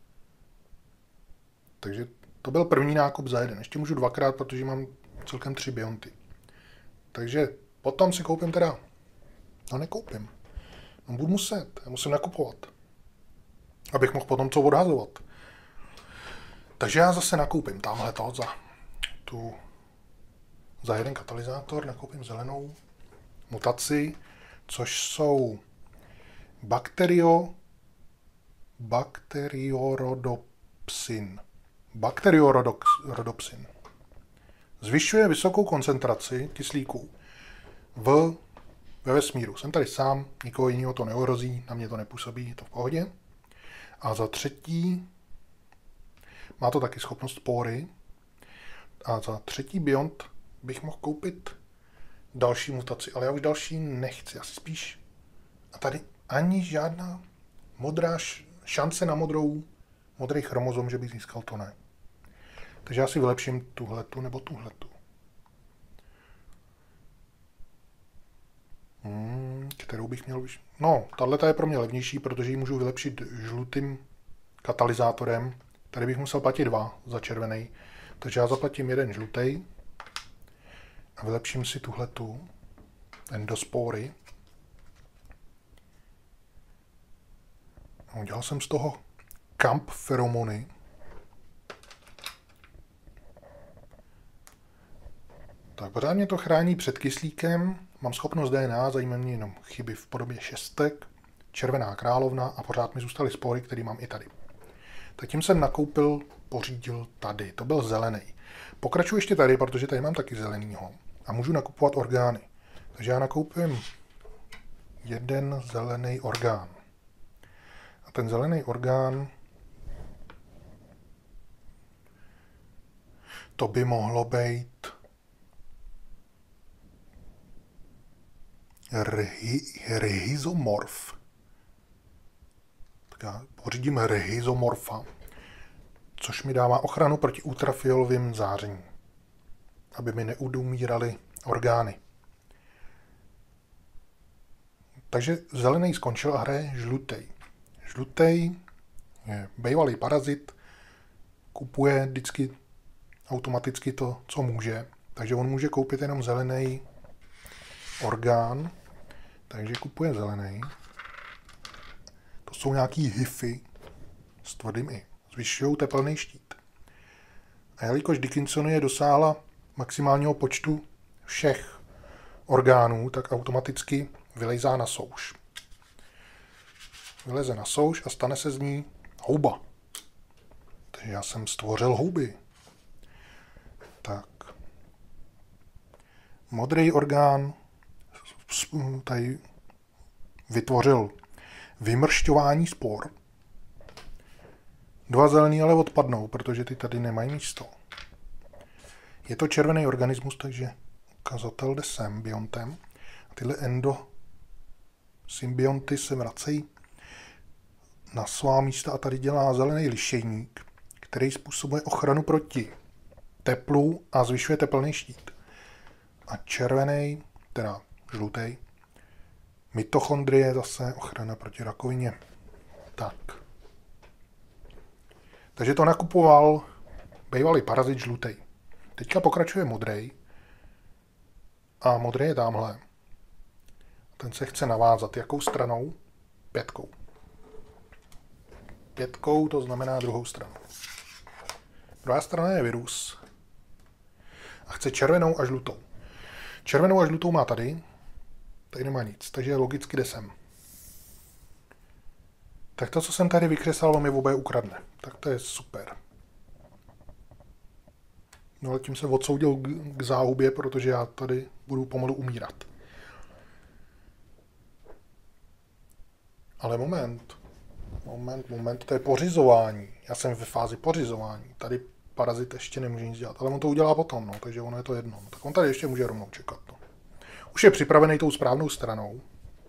Takže to byl první nákup za 1. Ještě můžu 2krát, protože mám celkem 3 Beyondy. Takže potom si koupím teda... No nekoupím. No budu muset. Já musím nakupovat. Abych mohl potom co odhazovat. Takže já zase nakoupím tamhle to za 1 katalyzátor, nakoupím zelenou mutaci, což jsou bakteriorodopsin. Zvyšuje vysokou koncentraci kyslíku ve vesmíru. Jsem tady sám, nikoho jiného to neohrozí, na mě to nepůsobí, je to v pohodě. A za 3. má to taky schopnost spory. A za 3. Beyond bych mohl koupit další mutaci, ale já už další nechci, asi spíš. A tady ani žádná modrá šance na modrý chromozom, že bych získal, to ne. Takže já si vylepším tuhletu nebo tuhletu. Kterou bych měl... No, tato je pro mě levnější, protože ji můžu vylepšit žlutým katalyzátorem. Tady bych musel platit 2 za červený. Takže já zaplatím 1 žlutý a vylepším si tuhletu endospory. Udělal jsem z toho kamp feromony. Tak pořád mě to chrání před kyslíkem. Mám schopnost DNA, zajímají mě jenom chyby v podobě šestek, červená královna a pořád mi zůstaly spory, které mám i tady. Tak tím jsem nakoupil, pořídil tady. To byl zelený. Pokračuji ještě tady, protože tady mám taky zelenýho. A můžu nakupovat orgány. Takže já nakoupím 1 zelený orgán. A ten zelený orgán, to by mohlo být rhizomorf. Tak já pořídím rhizomorfa, což mi dává ochranu proti ultrafiolovým záření, aby mi neudumíraly orgány. Takže zelený skončil a hraje žlutý. Žlutý je bývalý parazit, kupuje vždycky automaticky to, co může. Takže on může koupit jenom zelený orgán, takže kupuje zelený. To jsou nějaký hify s tvrdým i. Zvyšují tepelný štít. A jelikož Dickinsonie dosáhla maximálního počtu všech orgánů, tak automaticky vylejzá na souš. Vyleze na souš a stane se z ní houba. Takže já jsem stvořil houby. Tak. Modrý orgán tady vytvořil vymršťování spor. 2 zelený ale odpadnou, protože ty tady nemají místo. Je to červený organismus, takže ukazatel jde symbiontem. A tyhle endosymbionty se vracejí na svá místa a tady dělá zelený lišejník, který způsobuje ochranu proti teplu a zvyšuje tepelný štít. A červený, teda žlutý, mitochondrie zase ochrana proti rakovině. Tak. Takže to nakupoval bývalý parazit žlutý. Teďka pokračuje modrý. A modrý je tamhle. Ten se chce navázat. Jakou stranou? 5. 5 to znamená druhou stranu. Druhá strana je virus. A chce červenou a žlutou. Červenou a žlutou má tady. Tady nemá nic, takže logicky jde sem. Tak to, co jsem tady vykresal, mi oboje ukradne. Tak to je super. No ale tím se odsoudil k záhubě, protože já tady budu pomalu umírat. Ale moment, to je pořizování. Já jsem ve fázi pořizování. Tady parazit ještě nemůže nic dělat, ale on to udělá potom, no, takže ono je to jedno. Tak on tady ještě může rovnou čekat. No. Už je připravený tou správnou stranou.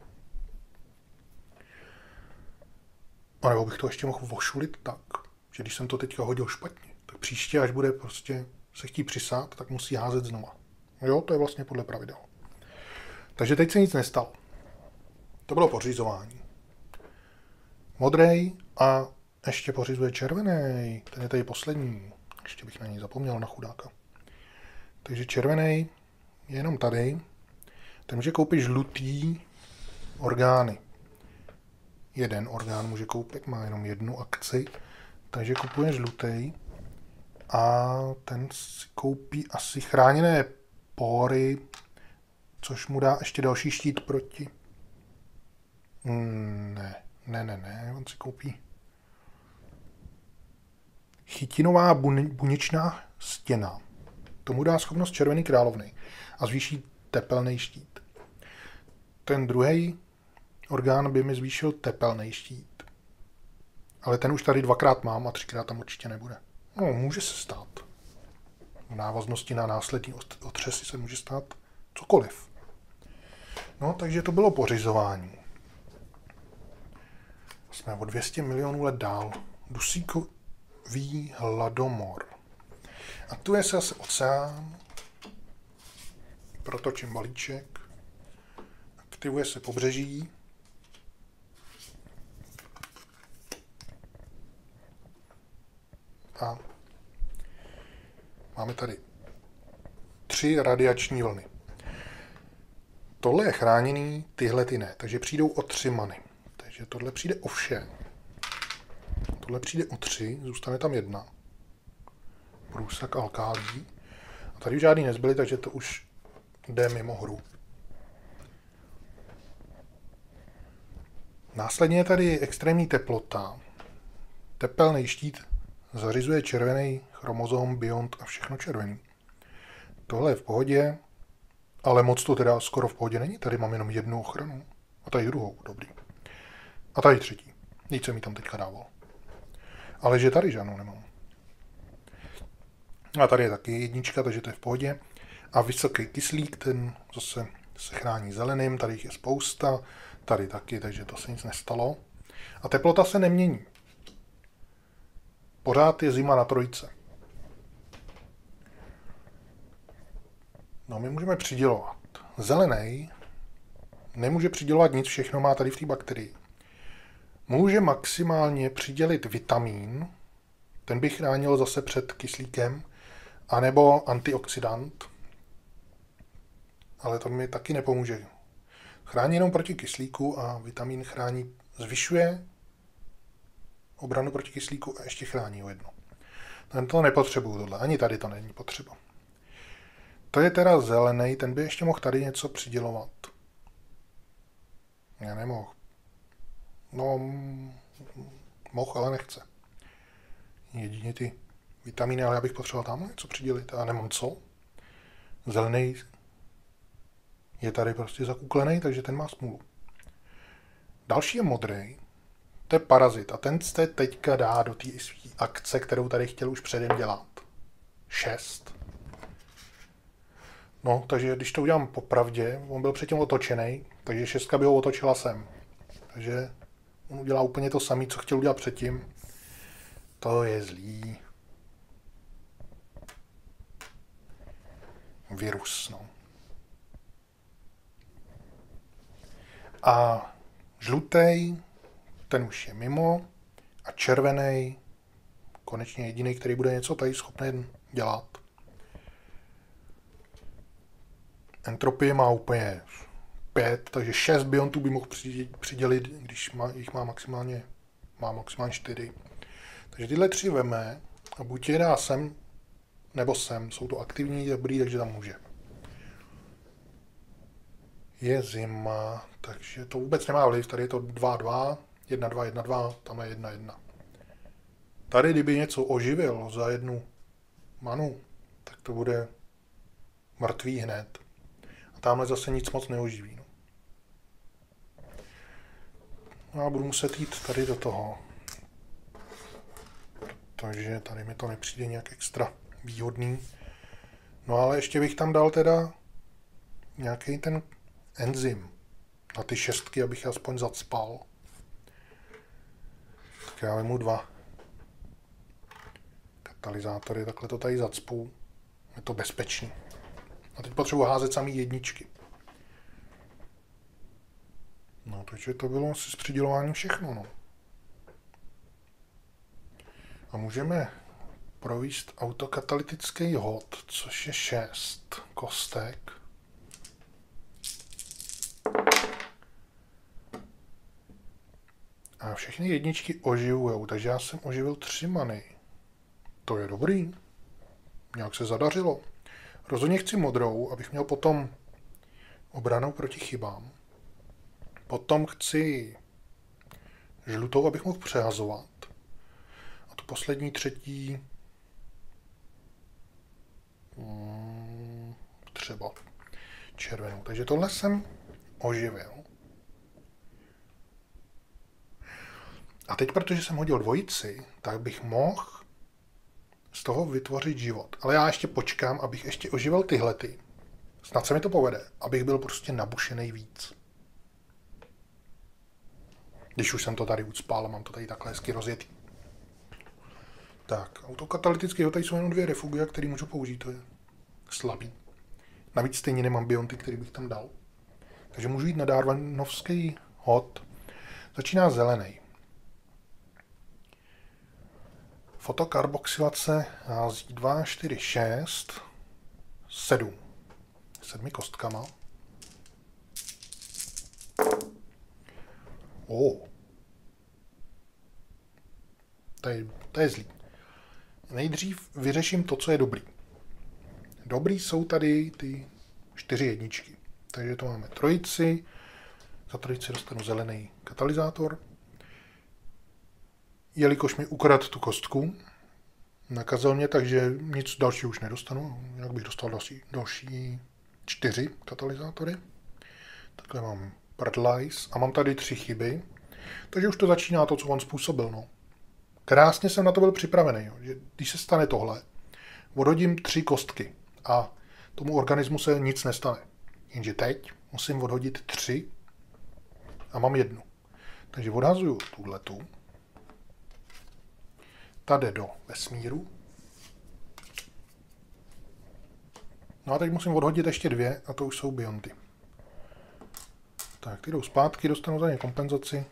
A nebo bych to ještě mohl vošulit tak, že když jsem to teďka hodil špatně, tak příště, až bude prostě se chtít přisát, tak musí házet znova. Jo, to je vlastně podle pravidel. Takže teď se nic nestalo. To bylo pořizování. Modrej a ještě pořizuje červený. Ten je tady poslední. Ještě bych na něj zapomněl, na chudáka. Takže červený je jenom tady. Ten může koupit žlutý orgány. 1 orgán může koupit, má jenom 1 akci. Takže kupuje žlutý. A ten si koupí asi chráněné pory, což mu dá ještě další štít proti. Ne, on si koupí chytinová buněčná stěna. Tomu dá schopnost červený královny a zvýší tepelný štít. Ten druhý orgán by mi zvýšil tepelný štít. Ale ten už tady 2krát mám a 3krát tam určitě nebude. No, může se stát. V návaznosti na následní otřesy se může stát cokoliv. No, takže to bylo pořizování. Jsme o 200 milionů let dál. Dusíkový hladomor. Aktivuje se zase oceán. Protočím balíček. Aktivuje se pobřeží. A máme tady 3 radiační vlny. Tohle je chráněný, tyhle ty ne, takže přijdou o 3 many. Takže tohle přijde o vše. Tohle přijde o 3, zůstane tam 1. Průsak alkálí. A tady už žádný nezbyly, takže to už jde mimo hru. Následně je tady extrémní teplota. Tepelný štít zařizuje červený chromozom, biont a všechno červený. Tohle je v pohodě, ale moc to teda skoro v pohodě není. Tady mám jenom 1 ochranu. A tady druhou, dobrý. A tady 3. Nic jsem mi tam teďka dával. Ale že tady žádnou nemám. A tady je taky 1, takže to je v pohodě. A vysoký kyslík, ten zase se chrání zeleným, tady jich je spousta, tady taky, takže to se nic nestalo. A teplota se nemění. Pořád je zima na 3. No, my můžeme přidělovat. Zelený nemůže přidělovat nic, všechno má tady v té bakterii. Může maximálně přidělit vitamín, ten by chránil zase před kyslíkem, anebo antioxidant, ale to mi taky nepomůže. Chrání jenom proti kyslíku a vitamín chrání, zvyšuje obranu proti kyslíku a ještě chrání o 1. Ten to nepotřebuju tohle, ani tady to není potřeba. To je teda zelený, ten by ještě mohl tady něco přidělovat. Já nemohl. No, mohl, ale nechce. Jedině ty vitamíny, ale já bych potřeboval tam něco přidělit a nemám co. Zelený je tady prostě zakuklený, takže ten má smůlu. Další je modrý. To je parazit a ten se teďka dá do té akce, kterou tady chtěl už předem dělat. 6. No, takže když to udělám popravdě, on byl předtím otočený, takže 6 by ho otočila sem. Takže on udělá úplně to samé, co chtěl udělat předtím. To je zlý. Virus, no. A žlutý, ten už je mimo. A červený, konečně jediný, který bude něco tady schopný dělat. Entropie má úplně 5, takže 6 biontů by mohl přidělit, když jich má maximálně 4. Takže tyhle 3 veme a buď je dá sem, nebo sem. Jsou to aktivní, dobrý, takže tam může. Je zima, takže to vůbec nemá vliv. Tady je to 2-2, 1-2, 1-2, tam je 1-1. Tady, kdyby něco oživil za 1 manu, tak to bude mrtvý hned. A tamhle zase nic moc neoživí. No. Já budu muset jít tady do toho. Takže tady mi to nepřijde nějak extra výhodný. No ale ještě bych tam dal teda nějaký ten enzym na ty 6, abych aspoň zacpal. Tak já vemu 2 katalyzátory, takhle to tady zacpu. Je to bezpečný. A teď potřebuji házet samý 1. No, takže to bylo asi s přidělováním všechno, no. A můžeme provést autokatalytický hod, což je 6 kostek. A všechny 1 oživujou, takže já jsem oživil 3 many. To je dobrý. Nějak se zadařilo. Rozhodně chci modrou, abych měl potom obranu proti chybám. Potom chci žlutou, abych mohl přehazovat. A tu poslední 3. Třeba červenou. Takže tohle jsem oživil. A teď, protože jsem hodil 2, tak bych mohl z toho vytvořit život. Ale já ještě počkám, abych ještě oživil tyhlety. Snad se mi to povede, abych byl prostě nabušený víc. Když už jsem to tady ucpal, mám to tady takhle hezky rozjetý. Tak, autokatalytický tady jsou jenom 2 refugia, které můžu použít, to je slabý. Navíc stejně nemám bionty, který bych tam dal. Takže můžu jít na Darwinovský hod. Začíná zelený. Fotokarboxylace hází 2, 4, 6, 7. 7 kostkama. To je zlý. Nejdřív vyřeším to, co je dobrý. Dobrý jsou tady ty 4 jedničky. Takže to máme trojici. Za trojici dostanu zelený katalyzátor. Jelikož mi ukradl tu kostku, nakazil mě, takže nic dalšího už nedostanu. Jinak bych dostal další 4 katalyzátory. Takhle mám prdlajs a mám tady 3 chyby. Takže už to začíná to, co on způsobil. No. Krásně jsem na to byl připravený. Jo. Že když se stane tohle, odhodím 3 kostky a tomu organismu se nic nestane. Jenže teď musím odhodit 3 a mám 1. Takže odhazuju tuhletu. Ta jde do vesmíru. No a teď musím odhodit ještě 2 a to už jsou bionty. Tak, ty jdou zpátky, dostanu za ně kompenzaci.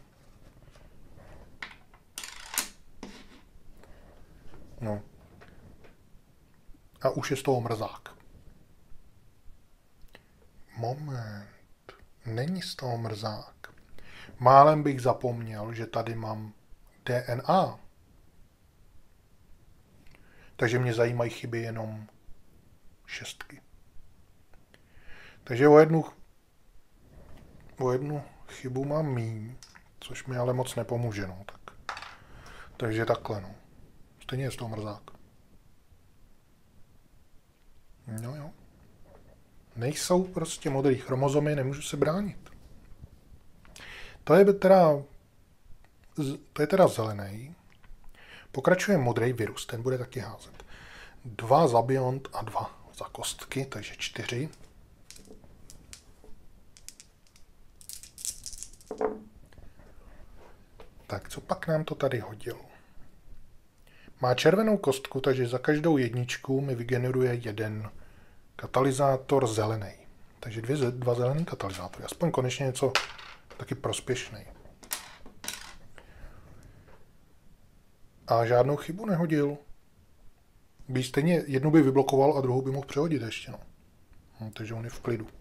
No. A už je z toho mrzák. Moment. Není z toho mrzák. Málem bych zapomněl, že tady mám DNA. Takže mě zajímají chyby jenom 6. Takže o jednu chybu mám míň, což mi ale moc nepomůže. No, tak. Takže takhle. No. Stejně je z toho mrzák. No jo. Nejsou prostě modrý chromozomy, nemůžu se bránit. To je teda zelený. Pokračuje modrý virus, ten bude taky házet. 2 za biont a 2 za kostky, takže 4. Tak, co pak nám to tady hodilo? Má červenou kostku, takže za každou jedničku mi vygeneruje 1 katalyzátor zelený. Takže 2 zelený katalyzátory. Aspoň konečně něco taky prospěšný. A žádnou chybu nehodil. By stejně jednu by vyblokoval a druhou by mohl přehodit ještě. No. Takže on je v klidu.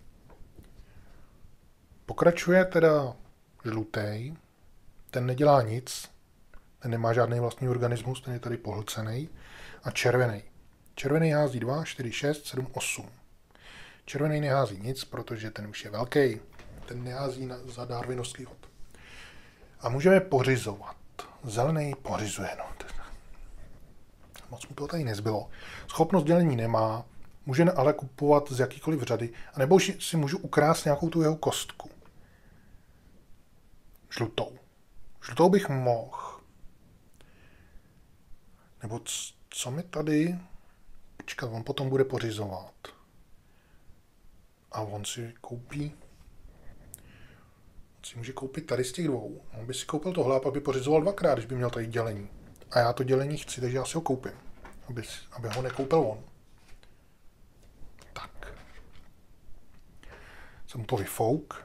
Pokračuje teda žlutý. Ten nedělá nic. Ten nemá žádný vlastní organismus, ten je tady pohlcený. A červený. Červený hází 2, 4, 6, 7, 8. Červený nehází nic, protože ten už je velký. Ten nehází za Darwinovský hod. A můžeme pořizovat. Zelený pořizuje. No. Moc mu toho tady nezbylo. Schopnost dělení nemá. Může ale kupovat z jakýkoliv řady. A nebo si můžu ukrást nějakou tu jeho kostku. Žlutou. Žlutou bych mohl. Nebo co mi tady... Počkat, on potom bude pořizovat. A on si koupí... On si může koupit tady z těch 2. On by si koupil tohle a pak by pořizoval 2krát, když by měl tady dělení. A já to dělení chci, takže já si ho koupím. Aby ho nekoupil on. Tak. Jsem to vyfouk.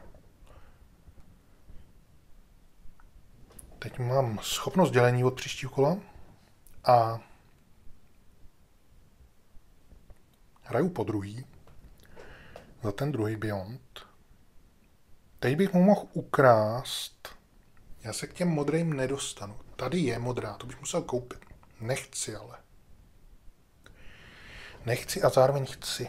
Teď mám schopnost dělení od příštího kola. A hraju po druhý. Za ten druhý biont. Teď bych mu mohl ukrást. Já se k těm modrým nedostanu. Tady je modrá, to bych musel koupit. Nechci ale. Nechci a zároveň chci.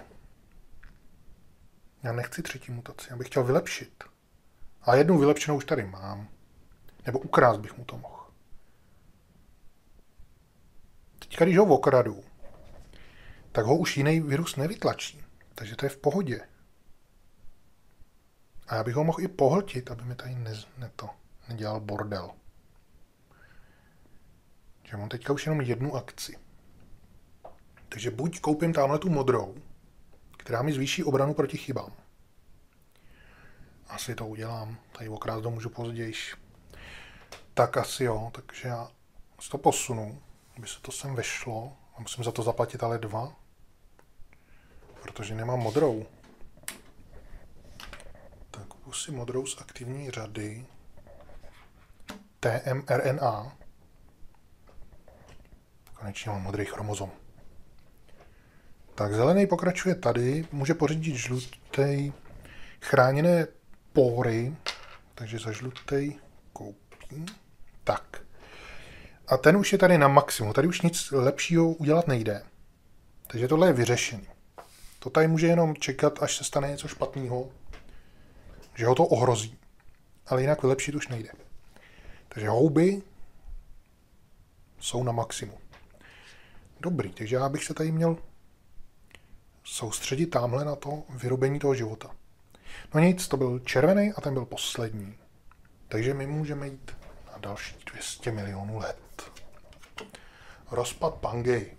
Já nechci 3. mutaci, já bych chtěl vylepšit. A jednu vylepšenou už tady mám. Nebo ukrást bych mu to mohl. Teďka, když ho okradu, tak ho už jiný virus nevytlačí. Takže to je v pohodě. A já bych ho mohl i pohltit, aby mi tady nedělal bordel. Že mám teďka už jenom 1 akci. Takže buď koupím tamhle tu modrou, která mi zvýší obranu proti chybám. Asi to udělám. Tady okrást to můžu později. Tak asi jo, takže já to posunu. aby se to sem vešlo. A musím za to zaplatit ale 2, protože nemám modrou. Tak kupu si modrou z aktivní řady. tmRNA. Konečně mám modrý chromozom. Tak zelený pokračuje tady. Může pořídit žlutý chráněné póry. Takže za žlutý koupím. Tak. A ten už je tady na maximum. Tady už nic lepšího udělat nejde. Takže tohle je vyřešený. To tady může jenom čekat, až se stane něco špatného, že ho to ohrozí. Ale jinak vylepšit už nejde. Takže houby jsou na maximum. Dobrý, takže já bych se tady měl soustředit tamhle na to vyrobení toho života. No nic, to byl červený a ten byl poslední. Takže my můžeme jít na další 200 milionů let. Rozpad Pangei.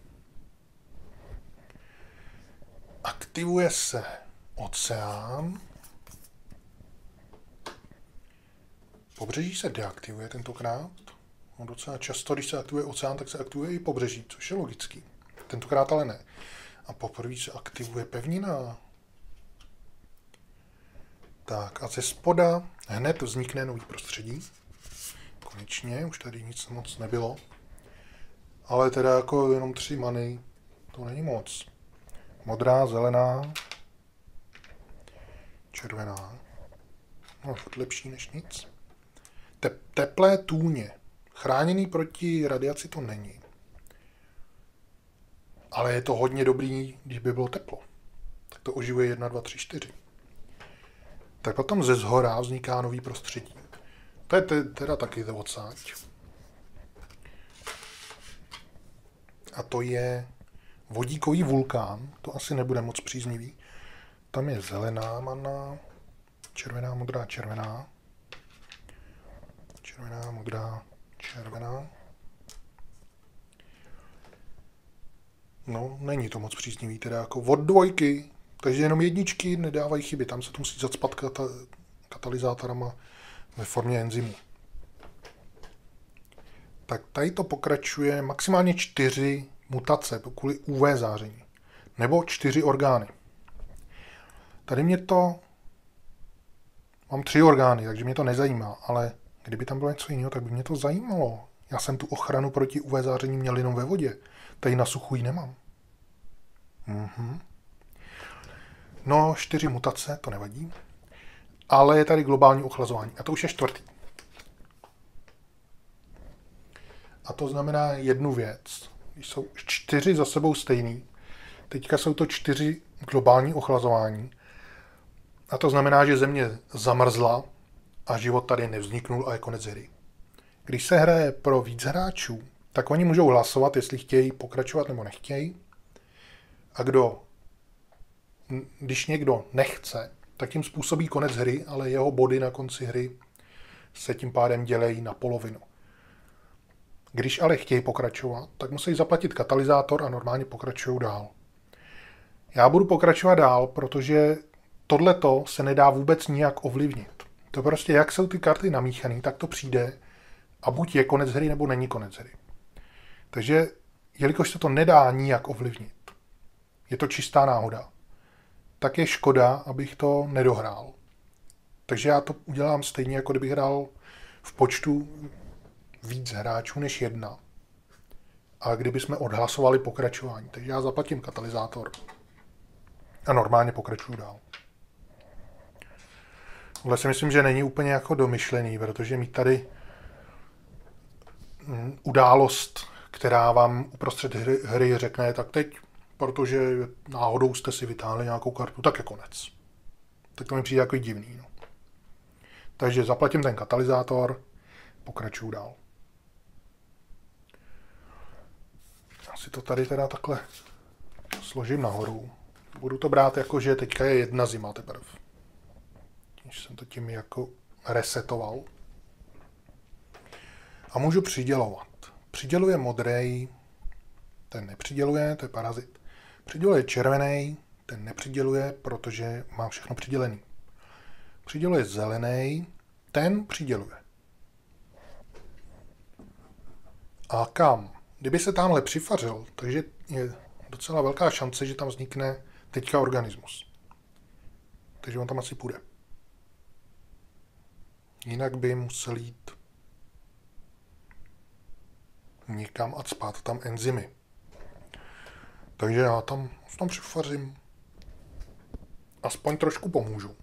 Aktivuje se oceán. Pobřeží se deaktivuje tentokrát. No docela často, když se aktivuje oceán, tak se aktivuje i pobřeží, což je logický. Tentokrát ale ne. A poprvé se aktivuje pevnina. Tak a ze spoda hned vznikne nový prostředí. Konečně, už tady nic moc nebylo. Ale teda jako jenom 3 many, to není moc. Modrá, zelená, červená. No, lepší než nic. Teplé tůně. Chráněný proti radiaci to není. Ale je to hodně dobrý, když by bylo teplo. Tak to oživuje 1, 2, 3, 4. Tak potom ze zhora vzniká nový prostředí. To je teda taky odsáď. A to je vodíkový vulkán. To asi nebude moc příznivý. Tam je zelená mana, červená, modrá, červená. Červená, modrá, červená. No, není to moc příznivý, teda jako od 2, takže jenom 1 nedávají chyby. Tam se to musí zacpat katalyzátorama ve formě enzymu. Tak tady to pokračuje maximálně 4 mutace kvůli UV záření. Nebo 4 orgány. Tady mě to... Mám 3 orgány, takže mě to nezajímá, ale kdyby tam bylo něco jiného, tak by mě to zajímalo. Já jsem tu ochranu proti UV záření měl jenom ve vodě. Tady na suchu ji nemám. No, 4 mutace, to nevadí. Ale je tady globální ochlazování. A to už je 4. A to znamená jednu věc. Když jsou 4 za sebou stejný, teďka jsou to 4 globální ochlazování. A to znamená, že Země zamrzla a život tady nevzniknul a je konec hry. Když se hraje pro víc hráčů, tak oni můžou hlasovat, jestli chtějí pokračovat nebo nechtějí. A když někdo nechce, tak tím způsobí konec hry, ale jeho body na konci hry se tím pádem dělejí na polovinu. Když ale chtějí pokračovat, tak musí zaplatit katalyzátor a normálně pokračují dál. Já budu pokračovat dál, protože tohleto se nedá vůbec nijak ovlivnit. To prostě, jak jsou ty karty namíchané, tak to přijde a buď je konec hry, nebo není konec hry. Takže, jelikož se to nedá nijak ovlivnit, je to čistá náhoda, tak je škoda, abych to nedohrál. Takže já to udělám stejně, jako kdybych hrál v počtu víc hráčů než 1. A kdybychom odhlasovali pokračování. Takže já zaplatím katalyzátor a normálně pokračuju dál. Tohle si myslím, že není úplně jako domyšlený, protože mít tady událost, která vám uprostřed hry řekne, tak teď, protože náhodou jste si vytáhli nějakou kartu, tak je konec. Tak to mi přijde jako divný. No. Takže zaplatím ten katalyzátor, pokračuju dál. Já si to tady teda takhle složím nahoru. Budu to brát jako, že teďka je 1 zima teprve. Když jsem to tím jako resetoval. A můžu přidělovat. Přiděluje modrý, ten nepřiděluje, to je parazit. Přiděluje červený, ten nepřiděluje, protože má všechno přidělený. Přiděluje zelený, ten přiděluje. A kam? kdyby se tamhle přifařil, takže je docela velká šance, že tam vznikne teďka organismus. Takže on tam asi půjde. Jinak by musel jít někam a cpát tam enzymy. Takže já tam přifařím. Aspoň trošku pomůžu.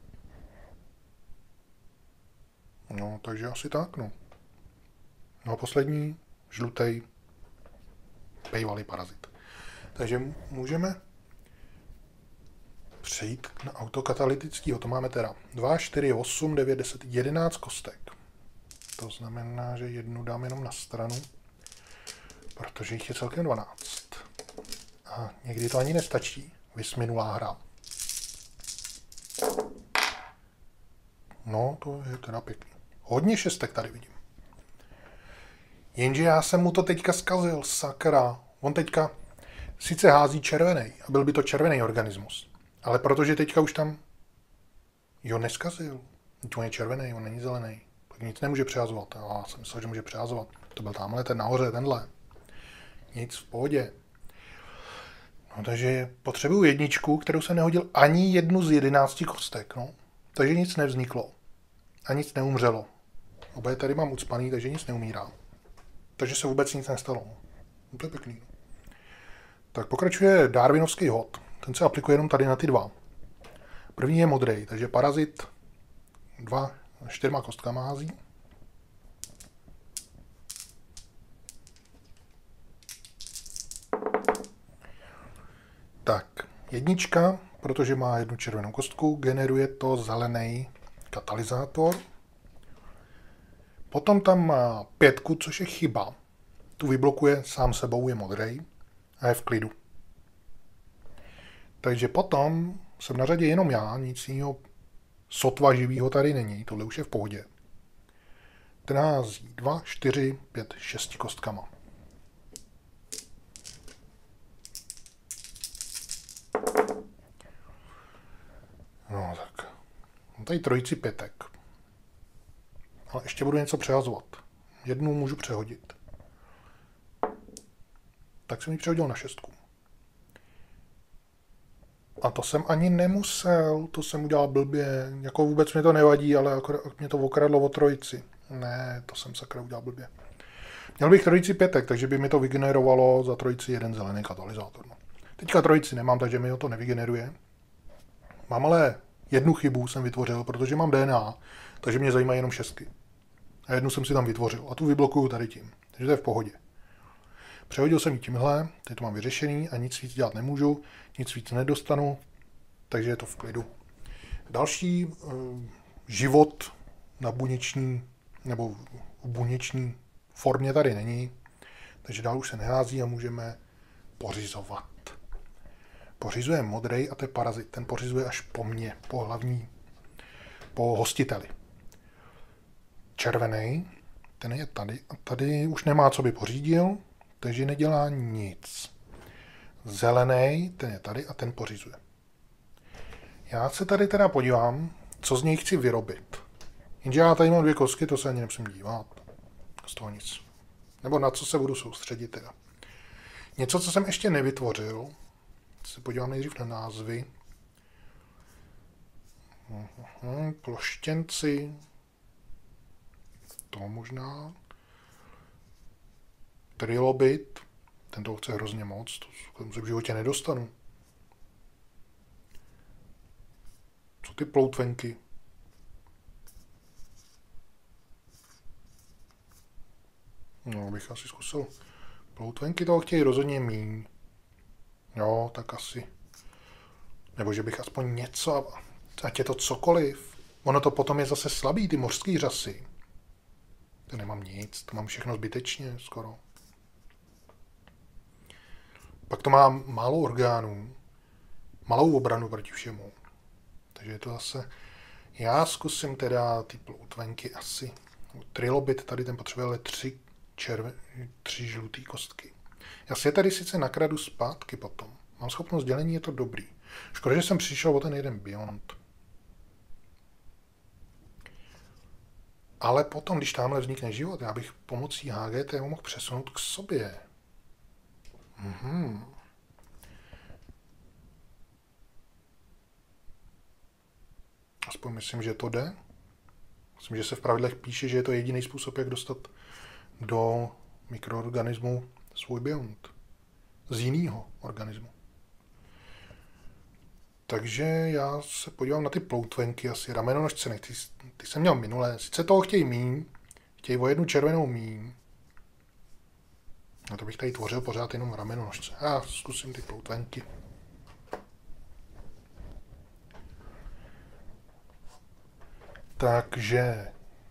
No, takže asi tak, no. No a poslední, žlutej, bývalý parazit. Takže můžeme přejít na autokatalytického. To máme teda 2, 4, 8, 9, 10, 11 kostek. To znamená, že jednu dám jenom na stranu, protože jich je celkem 12. A někdy to ani nestačí. Vys minulá hra. No, to je teda pěkný. Hodně šestek tady vidím. Jenže já jsem mu to teďka zkazil, sakra. On teďka sice hází červený a byl by to červený organismus. Ale protože teďka už tam... Jo, neskazil. On je červený, on není zelený. Tak nic nemůže přehazovat. Já jsem myslel, že může přehazovat. To byl tamhle ten nahoře, tenhle. Nic, v pohodě. No, takže potřebuju jedničku, kterou jsem nehodil ani jednu z 11 kostek. No. Takže nic nevzniklo. A nic neumřelo. Oba tady mám ucpaný, takže nic neumírá. Takže se vůbec nic nestalo. No, to je pěkný. Tak pokračuje Darwinovský hod. Ten se aplikuje jenom tady na ty dva. První je modrý, takže parazit 4 kostkama hází. Tak, jednička, protože má jednu červenou kostku, generuje to zelený katalyzátor. Potom tam má 5, což je chyba. Tu vyblokuje sám sebou, je modrý a je v klidu. Takže potom jsem na řadě jenom já, nic jiného sotva živýho tady není, tohle už je v pohodě. Ten hází 2, 4, 5, 6 kostkama. No tak, mám tady trojici 5. Ale ještě budu něco přehazovat. Jednu můžu přehodit. Tak jsem ji přehodil na 6. A to jsem ani nemusel, to jsem udělal blbě. Jako vůbec mě to nevadí, ale mě to okradlo o trojici. Ne, to jsem sakra udělal blbě. Měl bych trojici 5, takže by mi to vygenerovalo za trojici jeden zelený katalyzátor. No. Teďka trojici nemám, takže mi to nevygeneruje. Mám ale jednu chybu jsem vytvořil, protože mám DNA, takže mě zajímají jenom 6. A jednu jsem si tam vytvořil a tu vyblokuju tady tím. Takže to je v pohodě. Přehodil jsem ji tímhle, teď to mám vyřešený a nic víc dělat nemůžu, nic víc nedostanu, takže je to v klidu. Další život na buněční nebo v buněční formě tady není, takže dál už se nehází a můžeme pořizovat. Pořizuje modrej a to je parazit, ten pořizuje až po mně, po hostiteli. Červený, ten je tady a tady už nemá, co by pořídil, takže nedělá nic. Zelený, ten je tady a ten pořizuje. Já se tady teda podívám, co z něj chci vyrobit. Jenže já tady mám 2 kostky, to se ani nemusím dívat. Z toho nic. Nebo na co se budu soustředit teda. Něco, co jsem ještě nevytvořil, se podívám nejdřív na názvy. Ploštěnci. To možná. Trilobit. Ten toho chce hrozně moc. To se v životě nedostanu. Co ty ploutvenky? No, bych asi zkusil. Ploutvenky toho chtějí rozhodně míň. Jo, tak asi. Nebo že bych aspoň něco, ať je to cokoliv. Ono to potom je zase slabý, ty mořský řasy. To nemám nic, to mám všechno zbytečně skoro. Pak to má málo orgánů, malou obranu proti všemu. Takže je to zase... Já zkusím teda ty ploutvenky asi. Trilobit tady ten potřebuje ale 3 žlutý kostky. Já si je tady sice nakradu zpátky potom. Mám schopnost dělení, je to dobrý. Škoda, že jsem přišel o ten jeden Beyond. Ale potom, když tamhle vznikne život, já bych pomocí HGT ho mohl přesunout k sobě. Aspoň myslím, že to jde. Myslím, že se v pravidlech píše, že je to jediný způsob, jak dostat do mikroorganismu svůj bionut. Z jiného organismu. Takže já se podívám na ty ploutvenky, asi ramenonožce, ty jsem měl minulé. Sice toho chtějí míň, chtějí o jednu červenou míň. No to bych tady tvořil pořád jenom ramenonožce. Já zkusím ty ploutvenky. Takže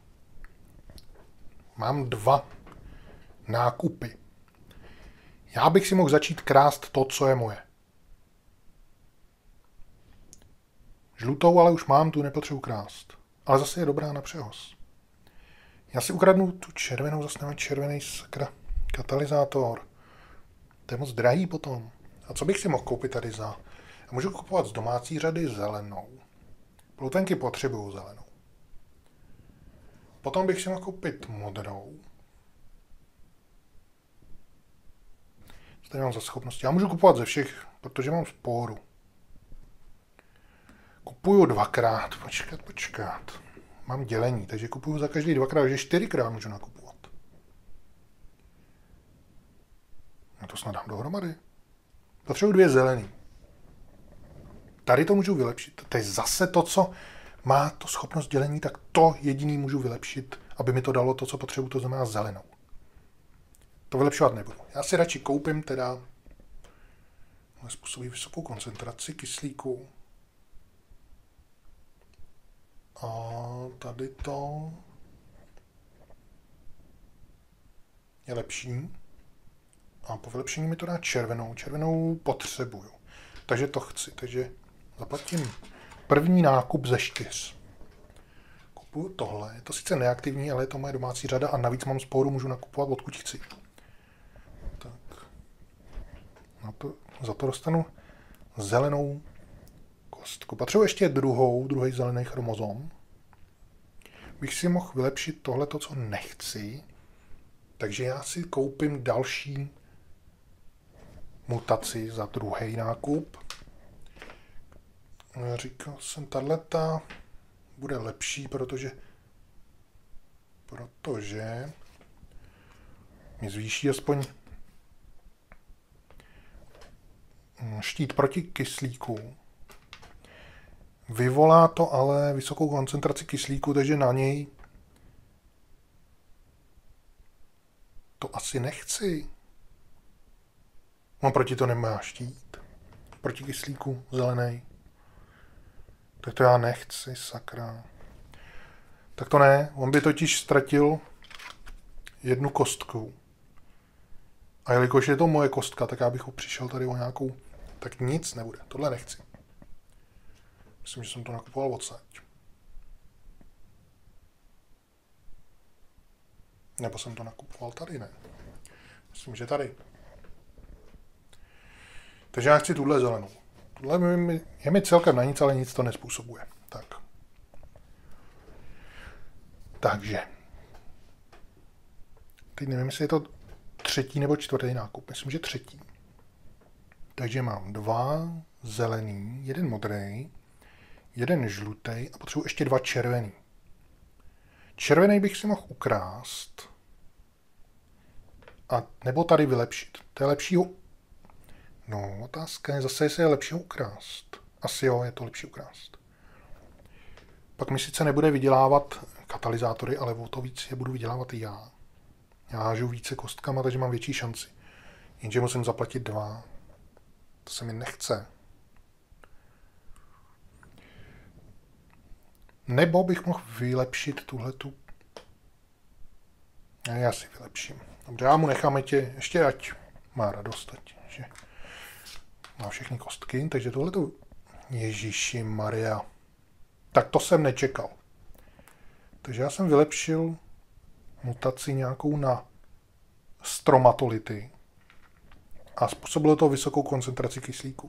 mám 2 nákupy. Já bych si mohl začít krást to, co je moje. Žlutou ale už mám, tu nepotřebuji krást. Ale zase je dobrá na přehoz. Já si ukradnu tu červenou, zase nemám červený sakra katalyzátor. To je moc drahý potom. A co bych si mohl koupit tady za? Já můžu kupovat z domácí řady zelenou. Ploutvenky potřebuju zelenou. Potom bych si mohl koupit modrou. Co tady mám za schopnosti? Já můžu kupovat ze všech, protože mám spóru. Kupuju 2krát. Počkat. Mám dělení, takže kupuju za každý 2krát, takže 4krát můžu nakupovat. No to snad dám dohromady. Potřebuji 2 zelený. Tady to můžu vylepšit. To je zase to, co má to schopnost dělení, tak to jediný můžu vylepšit, aby mi to dalo to, co potřebuji, to znamená zelenou. To vylepšovat nebudu. Já si radši koupím teda způsobí vysokou koncentraci kyslíku. A tady to je lepší. A po vylepšení mi to dá červenou. Červenou potřebuju. Takže to chci. Takže zaplatím první nákup ze 4. Kupuju tohle. Je to sice neaktivní, ale je to moje domácí řada a navíc mám spóru, můžu nakupovat odkud chci. Tak. Za to dostanu zelenou kostku. Potřebuji ještě druhý zelený chromozom. Bych si mohl vylepšit tohleto, co nechci. Takže já si koupím další mutaci za druhý nákup. Říkal jsem, tato bude lepší, protože mi zvýší aspoň štít proti kyslíku. Vyvolá to ale vysokou koncentraci kyslíku, takže na něj to asi nechci. On proti to nemá štít. Proti kyslíku zelený. Tak to já nechci, sakra. Tak to ne, on by totiž ztratil 1 kostku. A jelikož je to moje kostka, tak já bych ho přišel tady o nějakou... Tak nic nebude, tohle nechci. Myslím, že jsem to nakupoval odsaď. Nebo jsem to nakupoval tady, ne? Myslím, že tady. Takže já chci tuhle zelenou. Tohle je mi celkem na nic, ale nic to nezpůsobuje. Tak. Takže. Teď nevím, jestli je to 3. nebo 4. nákup. Myslím, že 3. Takže mám 2 zelený, 1 modrý, 1 žlutý a potřebuji ještě 2 červený. Červený bych si mohl ukrást a nebo tady vylepšit. To je lepšího. No, otázka je zase, jestli je lepší ukrást. Asi jo, je to lepší ukrást. Pak mi sice nebude vydělávat katalyzátory, ale o to víc je budu vydělávat i já. Já hážu více kostkama, takže mám větší šanci. Jenže musím zaplatit 2. To se mi nechce. Nebo bych mohl vylepšit tuhletu. Já si vylepším. Dobře, já mu nechám ještě ať má radost, že má všechny kostky, takže tohleto... Ježíši Maria. Tak to jsem nečekal. Takže já jsem vylepšil mutaci nějakou na stromatolity a způsobilo to vysokou koncentraci kyslíku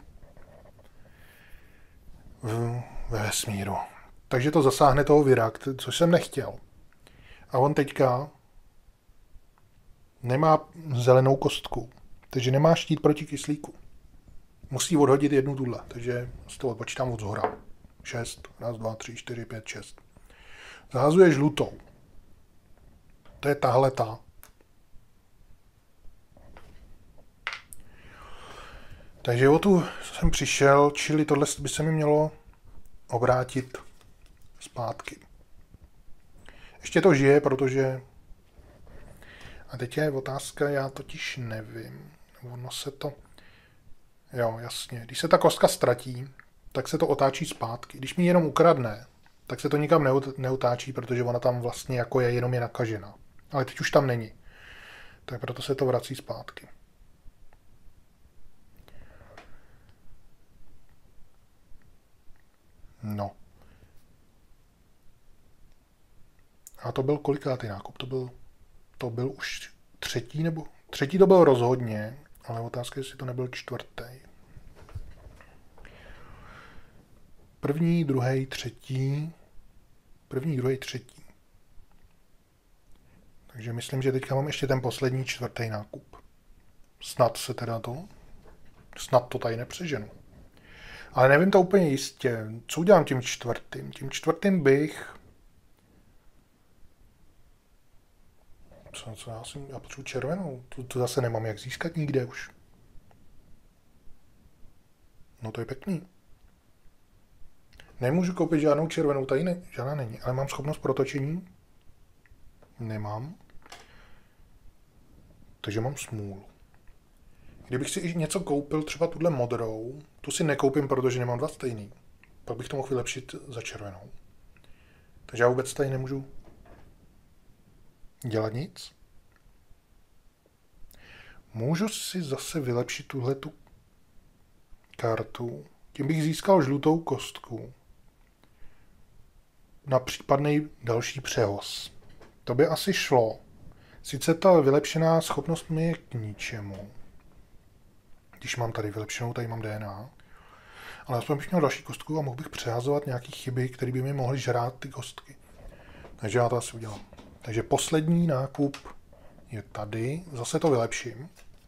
ve vesmíru. Takže to zasáhne toho vira, což jsem nechtěl. A on teďka nemá zelenou kostku. Takže nemá štít proti kyslíku. Musí odhodit jednu tuhle, takže z toho odpočítám od zhora. 6, 1, 2, 3, 4, 5, 6. Zahazuje žlutou. To je tahleta. Takže o tu jsem přišel, čili tohle by se mi mělo obrátit zpátky. Ještě to žije, protože... A teď je otázka, já totiž nevím. Ono se to... Jo, jasně. Když se ta kostka ztratí, tak se to otáčí zpátky. Když mi jenom ukradne, tak se to nikam neutáčí, protože ona tam vlastně jako je, jenom je nakažená. Ale teď už tam není. Tak proto se to vrací zpátky. No. A to byl kolikátý nákup? To byl už třetí, nebo... Třetí to byl rozhodně, ale otázka je, jestli to nebyl čtvrtý. První, druhý, třetí. První, druhý, třetí. Takže myslím, že teďka mám ještě ten poslední čtvrtý nákup. Snad to tady nepřeženu. Ale nevím to úplně jistě. Co udělám tím čtvrtým? Tím čtvrtým bych... Já potřebuji červenou. To zase nemám jak získat nikde už. No to je pěkný. Nemůžu koupit žádnou červenou, tady žádná není. Ale mám schopnost protočení? Nemám. Takže mám smůlu. Kdybych si něco koupil, třeba tuhle modrou, tu si nekoupím, protože nemám dva stejný. Pak bych to mohl vylepšit za červenou. Takže já vůbec tady nemůžu dělat nic. Můžu si zase vylepšit tuhletu kartu. Tím bych získal žlutou kostku na případný další přehoz. To by asi šlo. Sice ta vylepšená schopnost mi je k ničemu. Když mám tady vylepšenou, tady mám DNA. Ale aspoň bych měl další kostku a mohl bych přehazovat nějaké chyby, které by mi mohly žrát ty kostky. Takže já to asi udělám. Takže poslední nákup je tady. Zase to vylepším.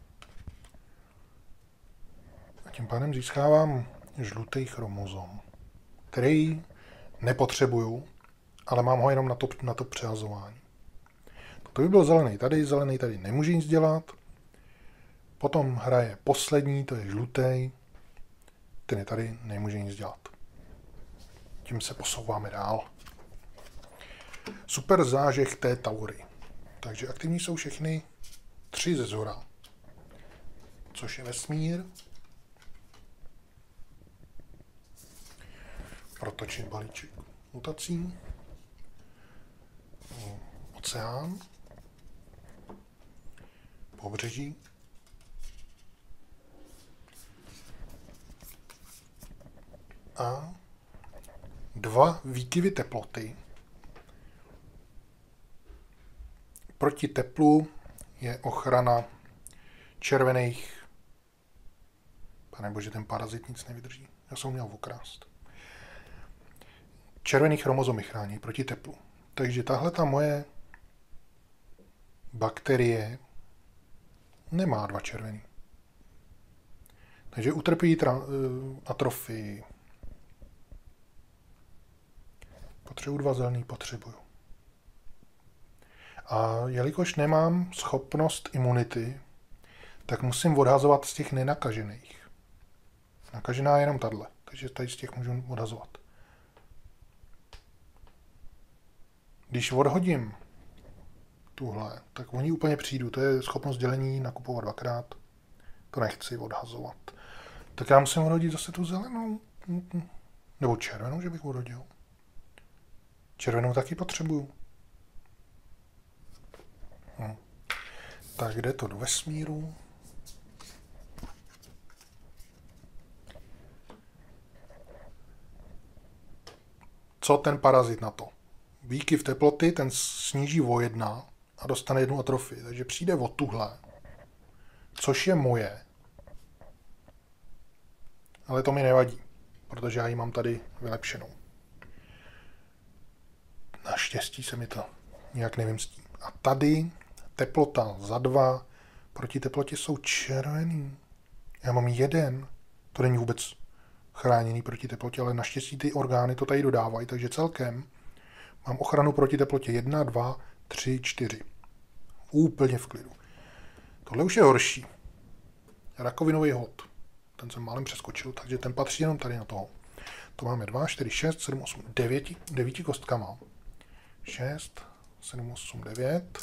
A tím pádem získávám žlutý chromozom, který nepotřebuju, ale mám ho jenom na to přehazování. To by byl zelený tady nemůže nic dělat. Potom hraje poslední, to je žlutý. Ten je tady, nemůže nic dělat. Tím se posouváme dál. Super zážeh té Taury. Takže aktivní jsou všechny 3 ze zhora. Což je vesmír. Protočit balíček mutací. Oceán. Pobřeží. A 2 výkyvy teploty. Proti teplu je ochrana červených. Panebože, ten parazit nic nevydrží. Já jsem měl okrást. Červený chromozomy chrání proti teplu. Takže tahle ta moje bakterie nemá 2 červený. Takže utrpí atrofii. Potřebuji 2 zelený, potřebuju. A jelikož nemám schopnost imunity, tak musím odhazovat z těch nenakažených. Nakažená je jenom tahle, takže tady z těch můžu odhazovat. Když odhodím tuhle, tak oni úplně přijdu. To je schopnost dělení, nakupovat 2krát. To nechci odhazovat. Tak já musím odhodit zase tu zelenou. Nebo červenou, že bych odhodil. Červenou taky potřebuju. Tak jde to do vesmíru. Co ten parazit na to? Výkyv teploty, ten sníží o 1 a dostane 1 atrofii. Takže přijde o tuhle, což je moje. Ale to mi nevadí, protože já ji mám tady vylepšenou. Naštěstí se mi to nějak nevymstí. A tady teplota za 2 proti teplotě jsou červený. Já mám jeden. To není vůbec chráněný proti teplotě, ale naštěstí ty orgány to tady dodávají, takže celkem mám ochranu proti teplotě 1, 2, 3, 4. Úplně v klidu. Tohle už je horší. Rakovinový hod. Ten jsem málem přeskočil, takže ten patří jenom tady na toho. To máme 2, 4, 6, 7, 8, 9 kostkama. 6, 7, 8, 9.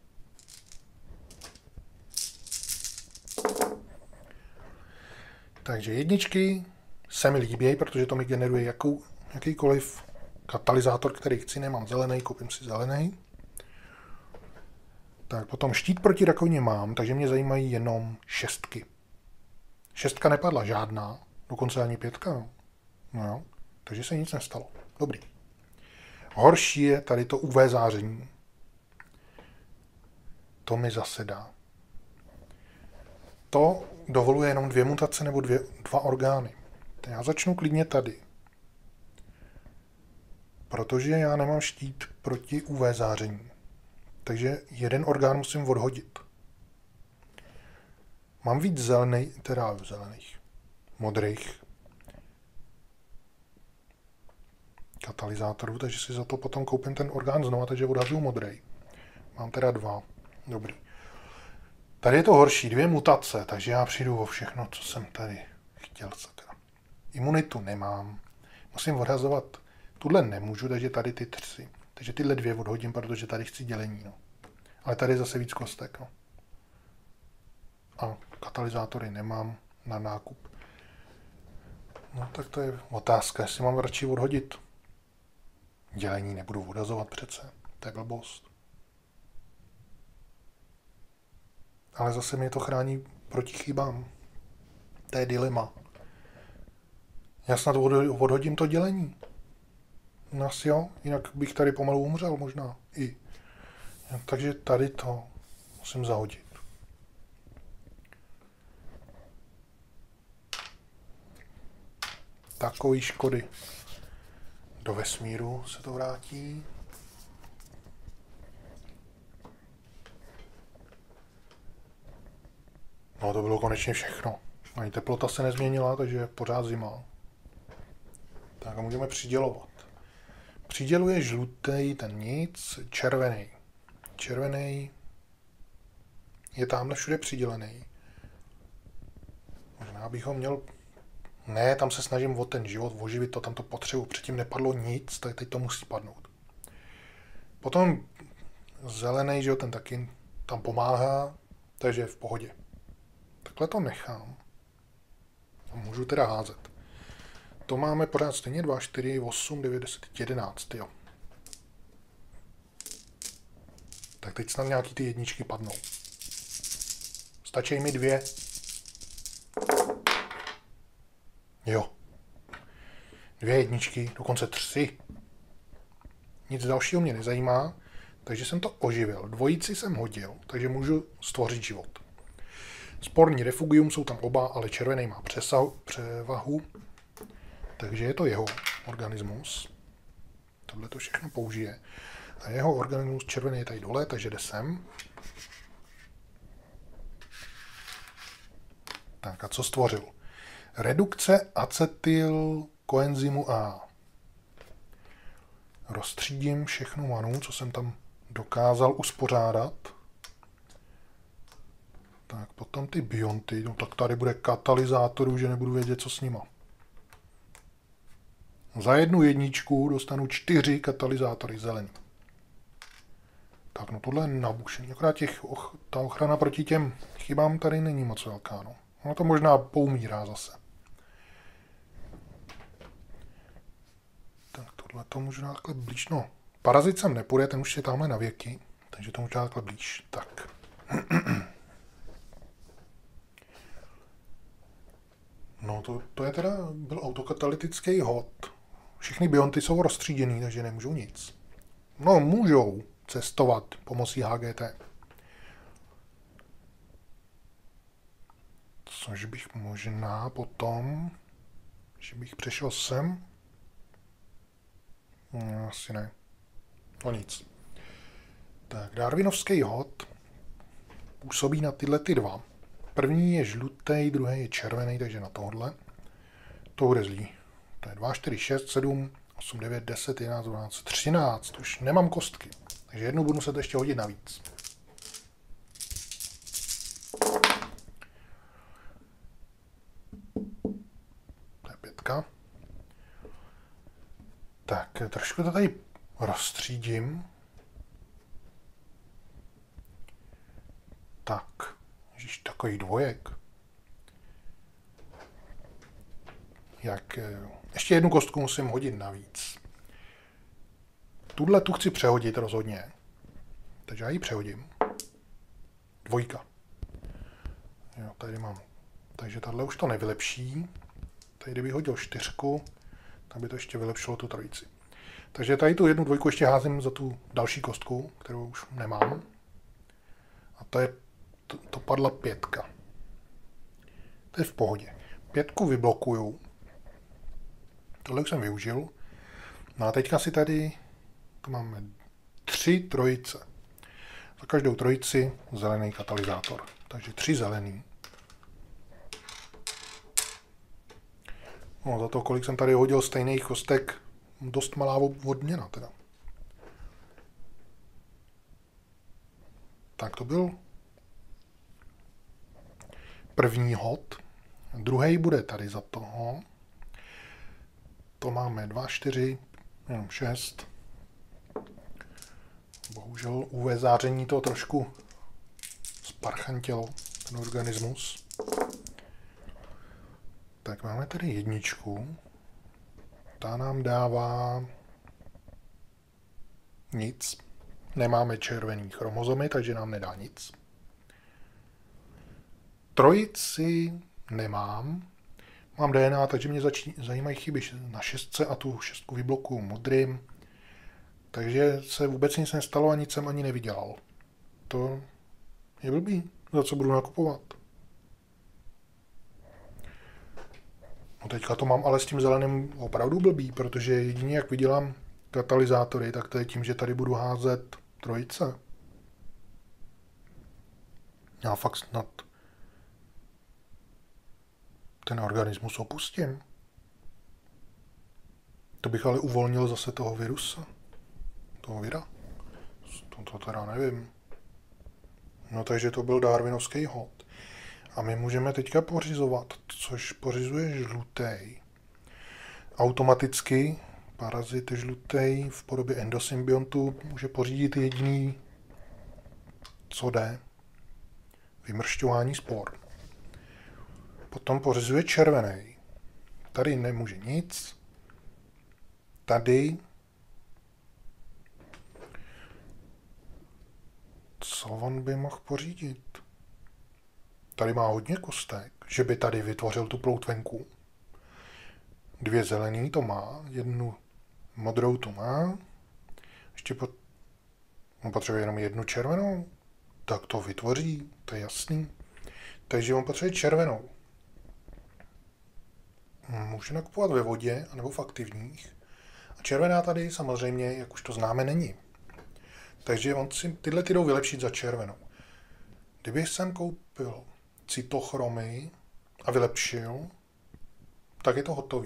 Takže jedničky se mi líbí, protože to mi generuje jakýkoliv katalyzátor, který chci. Nemám zelený, koupím si zelený. Tak potom štít proti rakovině mám, takže mě zajímají jenom 6. 6 nepadla žádná, dokonce ani 5. No jo, takže se nic nestalo. Dobrý. Horší je tady to UV záření. To mi zase dá. To dovoluje jenom 2 mutace nebo 2 orgány. Tak já začnu klidně tady. Protože já nemám štít proti UV záření. Takže jeden orgán musím odhodit. Mám víc zelených, modrých katalyzátorů, takže si za to potom koupím ten orgán znova, takže odhazuju modrý. Mám teda 2. Dobrý. Tady je to horší, 2 mutace, takže já přijdu o všechno, co jsem tady chtěl. Imunitu nemám. Musím odhazovat. Tuhle nemůžu, takže tady ty 3. Takže tyhle 2 odhodím, protože tady chci dělení. No. Ale tady je zase víc kostek. No. A katalyzátory nemám na nákup. No tak to je otázka, jestli mám radši odhodit. Dělení nebudu odhazovat přece. To je blbost. Ale zase mě to chrání proti chybám. To je dilema. Já snad odhodím to dělení. No asi jo, jinak bych tady pomalu umřel možná i. Takže tady to musím zahodit. Takový škody. Do vesmíru se to vrátí. No to bylo konečně všechno. Ani teplota se nezměnila, takže pořád zima. Tak a můžeme přidělovat. Přiděluje žlutý, ten nic, červený. Červený je tamhle všude přidělený. Možná bych ho měl... Ne, tam se snažím o ten život, oživit to, tam to potřebuji. Předtím nepadlo nic, tak teď to musí padnout. Potom zelený, že jo, ten taky tam pomáhá, takže je v pohodě. Takhle to nechám. A můžu teda házet. To máme pořád stejně 2, 4, 8, 9, 10, 11, jo. Tak teď snad nějaký ty jedničky padnou. Stačí mi 2. Jo. 2 jedničky, dokonce 3. Nic dalšího mě nezajímá, takže jsem to oživil. Dvojici jsem hodil, takže můžu stvořit život. Sporní refugium jsou tam oba, ale červený má převahu. Takže je to jeho organismus. Tohle to všechno použije. A jeho organismus červený je tady dole, takže jde sem. Tak a co stvořil? Redukce acetyl koenzymu A. Rozstřídím všechnu manu, co jsem tam dokázal uspořádat. Tak potom ty bionty, no tak tady bude katalyzátorů, že nebudu vědět, co s nima. Za 1 jedničku dostanu 4 katalyzátory zelený. Tak no tohle je nabušený. Akorát ta ochrana proti těm chybám tady není moc velká. No. Ono to možná poumírá zase. Tak tohle to možná takhle blíž. No, parazit sem nepůjde, ten už je tamhle na věky. Takže to možná takhle blíž. Tak. No to je teda byl autokatalytický hod. Všechny bionty jsou rozstříděný, takže nemůžou nic. No, můžou cestovat pomocí HGT. Což bych možná potom, že bych přešel sem. No, asi ne. No nic. Tak, darwinovský hod. působí na tyhle ty dva. První je žlutý, druhý je červený, takže na tohle. To bude zlý. To je 2, 4, 6, 7, 8, 9, 10, 11, 12, 13. Už nemám kostky. Takže jednou budu muset ještě hodit navíc. To je 5. Tak, trošku to tady rozstřídím. Tak, ježiš, takový dvojek. Jak, ještě jednu kostku musím hodit navíc. Tuhle tu chci přehodit rozhodně. Takže já ji přehodím. 2. Jo, tady mám. Takže tahle už to nevylepší. Tady kdybych hodil 4, tak by to ještě vylepšilo tu 3. Takže tady tu 1, 2 ještě házím za tu další kostku, kterou už nemám. A to padla 5. To je v pohodě. 5 vyblokuju. Tohle už jsem využil. No a teďka si tady to máme 3 trojice. Za každou trojici zelený katalyzátor. Takže 3 zelený. No za to, kolik jsem tady hodil stejných kostek, dost malá odměna teda. Tak to byl první hod. Druhý bude tady za toho. To máme 2, 4, 6. Bohužel UV záření to trošku sparchantělo, ten organismus. Tak máme tady 1. Ta nám dává nic. Nemáme červený chromozomy, takže nám nedá nic. 3 nemám. Mám DNA, takže mě zajímají chyby na 6 a tu 6 vyblokuju modrým. Takže se vůbec nic nestalo a nic jsem ani nevydělal. To je blbý. Za co budu nakupovat? No teďka to mám ale s tím zeleným opravdu blbý, protože jedině jak vydělám katalyzátory, tak to je tím, že tady budu házet 3. Já fakt snad ten organismus opustím. To bych ale uvolnil zase toho virusa. Toho vira. To teda nevím. No takže to byl darwinovský hod. A my můžeme teďka pořizovat, což pořizuje žlutý. Automaticky parazit žlutý v podobě endosymbiontu může pořídit jediný, co jde. Vymršťování spor. Potom pořizuje červený. Tady nemůže nic. Tady co on by mohl pořídit? Tady má hodně kostek, že by tady vytvořil tu ploutvenku. 2 zelený to má, 1 modrou to má. Ještě on potřebuje jenom 1 červenou. Tak to vytvoří, to je jasný. Takže on potřebuje červenou. Může nakupovat ve vodě, anebo v aktivních. A červená tady samozřejmě, jak už to známe, není. Takže on si tyhle jdou vylepšit za červenou. Kdybych jsem koupil cytochromy a vylepšil, tak je to hotový.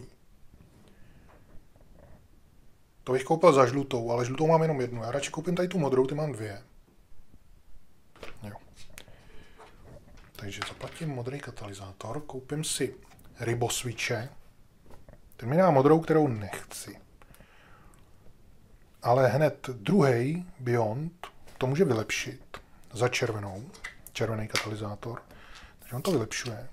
To bych koupil za žlutou, ale žlutou mám jenom 1. Já radši koupím tady tu modrou, ty mám 2. Jo. Takže zaplatím modrý katalyzátor, koupím si ribosviče. Ten mi dá modrou, kterou nechci. Ale hned druhý Beyond to může vylepšit za červenou. Červený katalyzátor. Takže on to vylepšuje.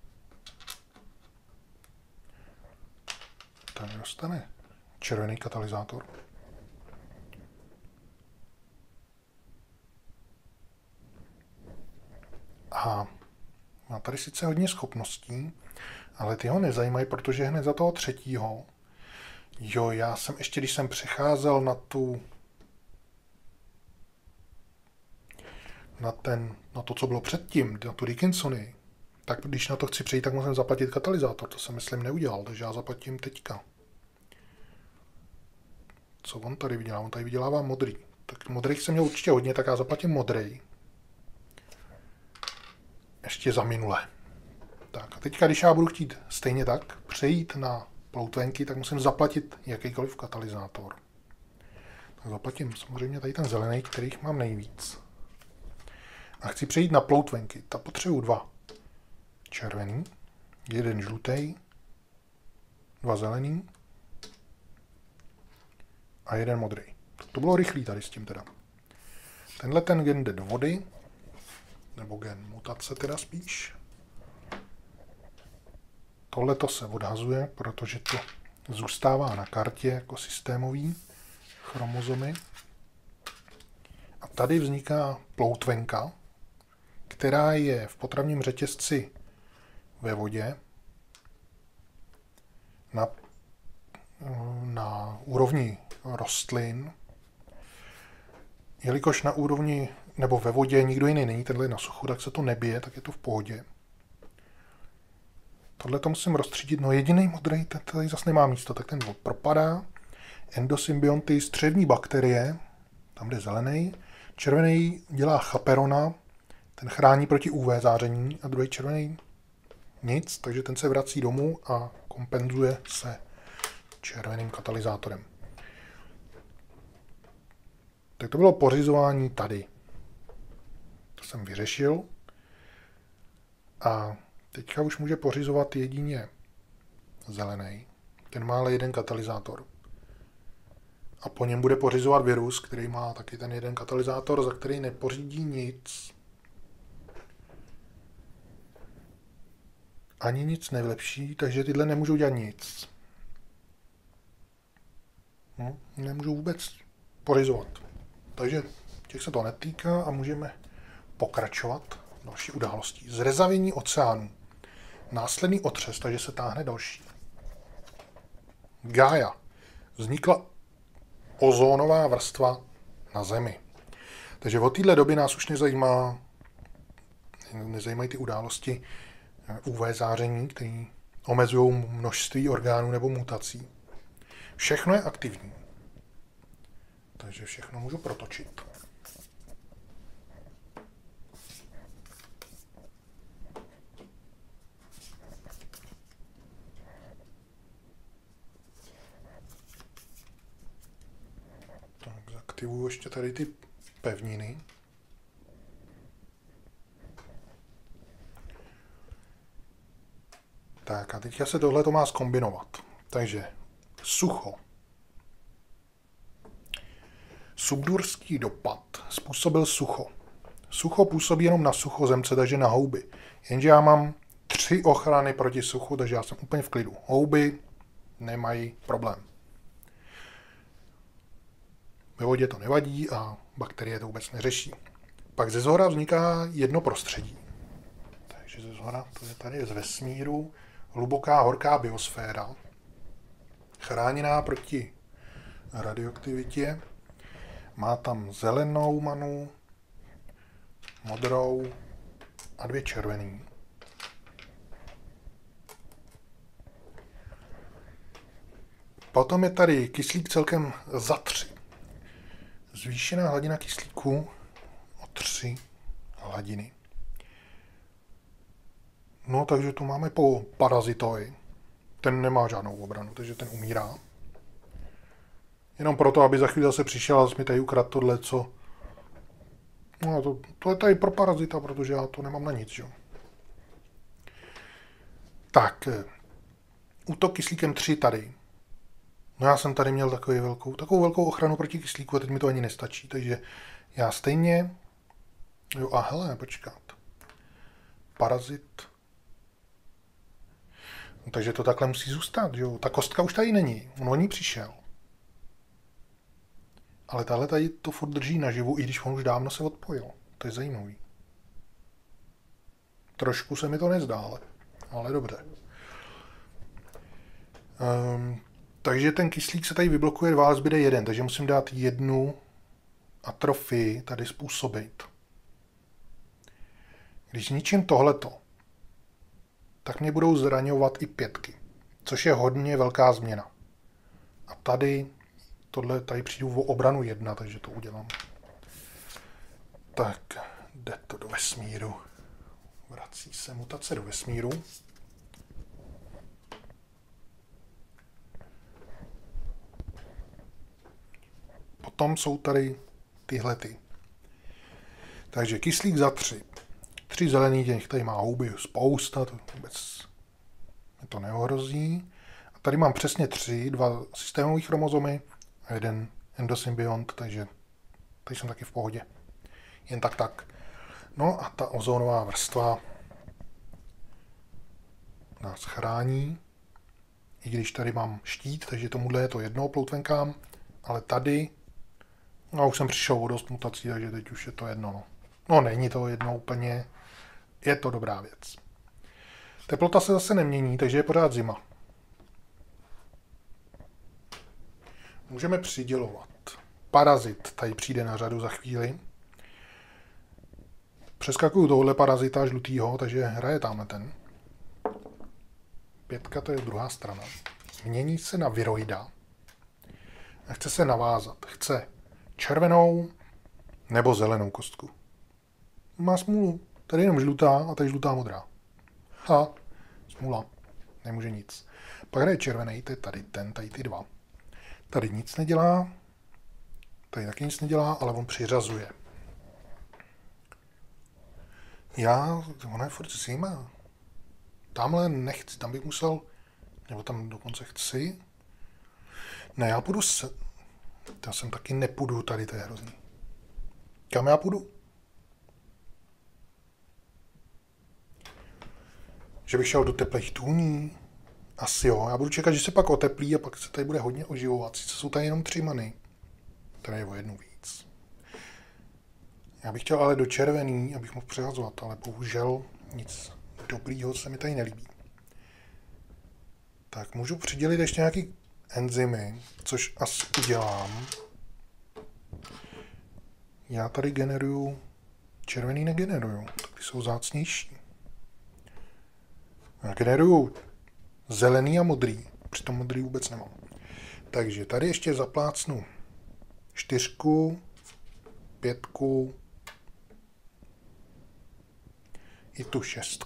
Tady dostane červený katalyzátor. A má tady sice hodně schopností, ale ty ho nezajímají, protože hned za toho 3. Jo, já jsem ještě, když jsem přecházel na to, co bylo předtím, na tu Dickinsony, tak když na to chci přejít, tak musím zaplatit katalyzátor. To jsem, myslím, neudělal, takže já zaplatím teďka. Co on tady vydělá? On tady vydělává modrý. Tak modrých jsem měl určitě hodně, tak já zaplatím modrý. ještě za minule. Tak a teďka, když já budu chtít stejně tak přejít na ploutvenky, tak musím zaplatit jakýkoliv katalyzátor. Tak zaplatím samozřejmě tady ten zelený, kterých mám nejvíc. A chci přejít na ploutvenky. Tak potřebuji 2 červený, 1 žlutý, 2 zelený a 1 modrý. To bylo rychlý tady s tím teda. Tenhle ten gen jde do vody, nebo gen mutace teda spíš. Tohle to se odhazuje, protože to zůstává na kartě jako systémový chromozomy. A tady vzniká ploutvenka, která je v potravním řetězci ve vodě na úrovni rostlin. Jelikož na úrovni nebo ve vodě nikdo jiný není, tenhle na suchu, tak se to nebije, tak je to v pohodě. Tohle to musím rozstřídit, no jediný modrý, tady zase nemá místo, tak ten propadá. Endosymbionty, střevní bakterie, tam jde zelený. Červený dělá chaperona, ten chrání proti UV záření a druhý červený nic, takže ten se vrací domů a kompenzuje se červeným katalyzátorem. Tak to bylo pořizování tady. To jsem vyřešil. A teďka už může pořizovat jedině zelený. Ten má ale 1 katalyzátor. A po něm bude pořizovat virus, který má taky ten 1 katalyzátor, za který nepořídí nic. Ani nic nelepší, takže tyhle nemůžou dělat nic. Nemůžou vůbec pořizovat. Takže těch se to netýká a můžeme pokračovat další událostí. Zrezavění oceánu. Následný otřes, takže se táhne další. Gaia. Vznikla ozónová vrstva na Zemi. Takže od téhle doby nás už nezajímají ty události UV záření, které omezují množství orgánů nebo mutací. Všechno je aktivní. Takže všechno můžu protočit. Tak, zaktivuju ještě tady ty pevniny. Tak a teďka se tohle to má zkombinovat. Takže sucho. Subdurský dopad způsobil sucho. Sucho působí jenom na suchozemce, takže na houby. Jenže já mám 3 ochrany proti suchu, takže já jsem úplně v klidu. Houby nemají problém. Ve vodě to nevadí a bakterie to vůbec neřeší. Pak ze zhora vzniká jedno prostředí. Takže ze zhora, to je tady z vesmíru, hluboká horká biosféra, chráněná proti radioaktivitě. Má tam zelenou manu, modrou a 2 červený. Potom je tady kyslík celkem za 3. Zvýšená hladina kyslíku o 3 hladiny. No, takže tu máme po parazitovi. Ten nemá žádnou obranu, takže ten umírá. Jenom proto, aby za chvíli zase přišel a mi tady ukradl tohle, co... No, to je tady pro parazita, protože já to nemám na nic, jo. Tak, útok kyslíkem 3 tady. No já jsem tady měl takovou velkou ochranu proti kyslíku a teď mi to ani nestačí, takže já stejně... Jo, a hele, počkat. Parazit... No, takže to takhle musí zůstat, jo. Ta kostka už tady není, on o ní přišel. Ale tahle tady to furt drží naživu, i když on už dávno se odpojil. To je zajímavý. Trošku se mi to nezdá, ale dobře. Takže ten kyslík se tady vyblokuje 2, zbyde 1, takže musím dát 1 atrofii tady způsobit. Když zničím tohleto, tak mě budou zraňovat i 5, což je hodně velká změna. A tady přijdu o obranu 1, takže to udělám. Tak, jde to do vesmíru. Vrací se mutace do vesmíru. Potom jsou tady tyhlety. Takže kyslík za 3. 3 zelený, těch tady má houby spousta, to vůbec mě to neohrozí. A tady mám přesně 3, 2 systémové chromozomy a 1 endosymbiont, takže tady jsem taky v pohodě. Jen tak. No a ta ozónová vrstva nás chrání. I když tady mám štít, takže tomuhle je to jedno ploutvenkám, ale tady, no už jsem přišel o dost mutací, takže teď už je to jedno. No není to jedno úplně, je to dobrá věc. Teplota se zase nemění, takže je pořád zima. Můžeme přidělovat. Parazit tady přijde na řadu za chvíli. Přeskakuju tohle parazita žlutýho, takže hraje tamhle ten. 5 to je druhá strana. Mění se na viroida. A chce se navázat. Chce červenou nebo zelenou kostku. Má smůlu. Tady jenom žlutá a tady žlutá modrá. Smůla. Nemůže nic. Pak hraje červený, to je tady ten, tady ty 2. Tady nic nedělá. Tady taky nic nedělá, ale on přiřazuje. Ona je furt zima. Tamhle nechci, tam bych musel, nebo tam dokonce chci. Ne, já půjdu já sem taky nepůjdu, tady to je hrozný. Kam já půjdu? Že bych šel do teplých tůní? Asi jo, já budu čekat, že se pak oteplí a pak se tady bude hodně oživovat. Sice jsou tady jenom 3 many. Tady je o 1 víc. Já bych chtěl ale do červený, abych mohl přehazovat, ale bohužel nic dobrýho se mi tady nelíbí. Tak můžu přidělit ještě nějaký enzymy, což asi udělám. Já tady generuju, červený negeneruju, ty jsou vzácnější. Já generuju zelený a modrý, přitom modrý vůbec nemám. Takže tady ještě zaplácnu 4, 5, i tu 6.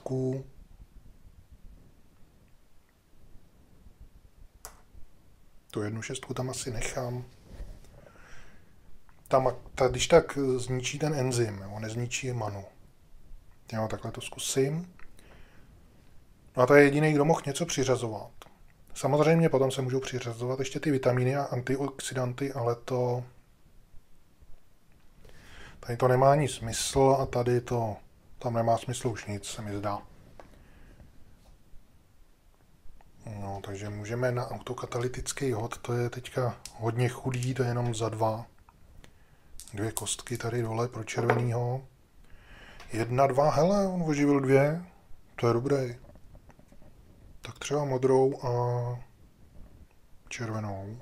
Tu 1 6 tam asi nechám. Když tak zničí ten enzym, on nezničí manu. Já takhle to zkusím. No a to je jediný, kdo mohl něco přiřazovat. Samozřejmě potom se můžou přiřazovat ještě ty vitamíny a antioxidanty, ale tady to nemá ani smysl a tady to tam nemá smysl už nic, se mi zdá. No, takže můžeme na autokatalytický hod, to je teďka hodně chudý, to je jenom za 2. 2 kostky tady dole pro červenýho. 1, 2, hele, on oživil 2, to je dobrý. Tak třeba modrou a červenou.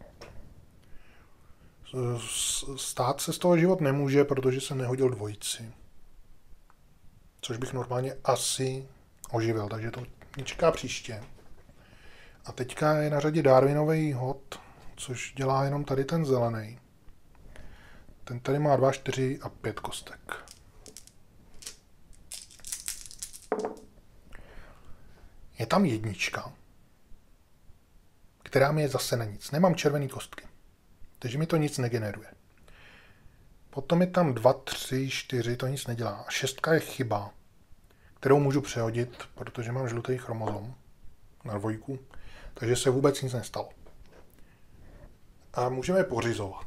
Stát se z toho život nemůže, protože se nehodil dvojici. Což bych normálně asi oživil, takže to mě čeká příště. A teďka je na řadě Darwinový hod, což dělá jenom tady ten zelený. Ten tady má 2, 4 a 5 kostek. Je tam 1, která mi je zase na nic. Nemám červený kostky, takže mi to nic negeneruje. Potom je tam 2, 3, 4, to nic nedělá. A 6 je chyba, kterou můžu přehodit, protože mám žlutý chromozom na 2, takže se vůbec nic nestalo. A můžeme pořizovat.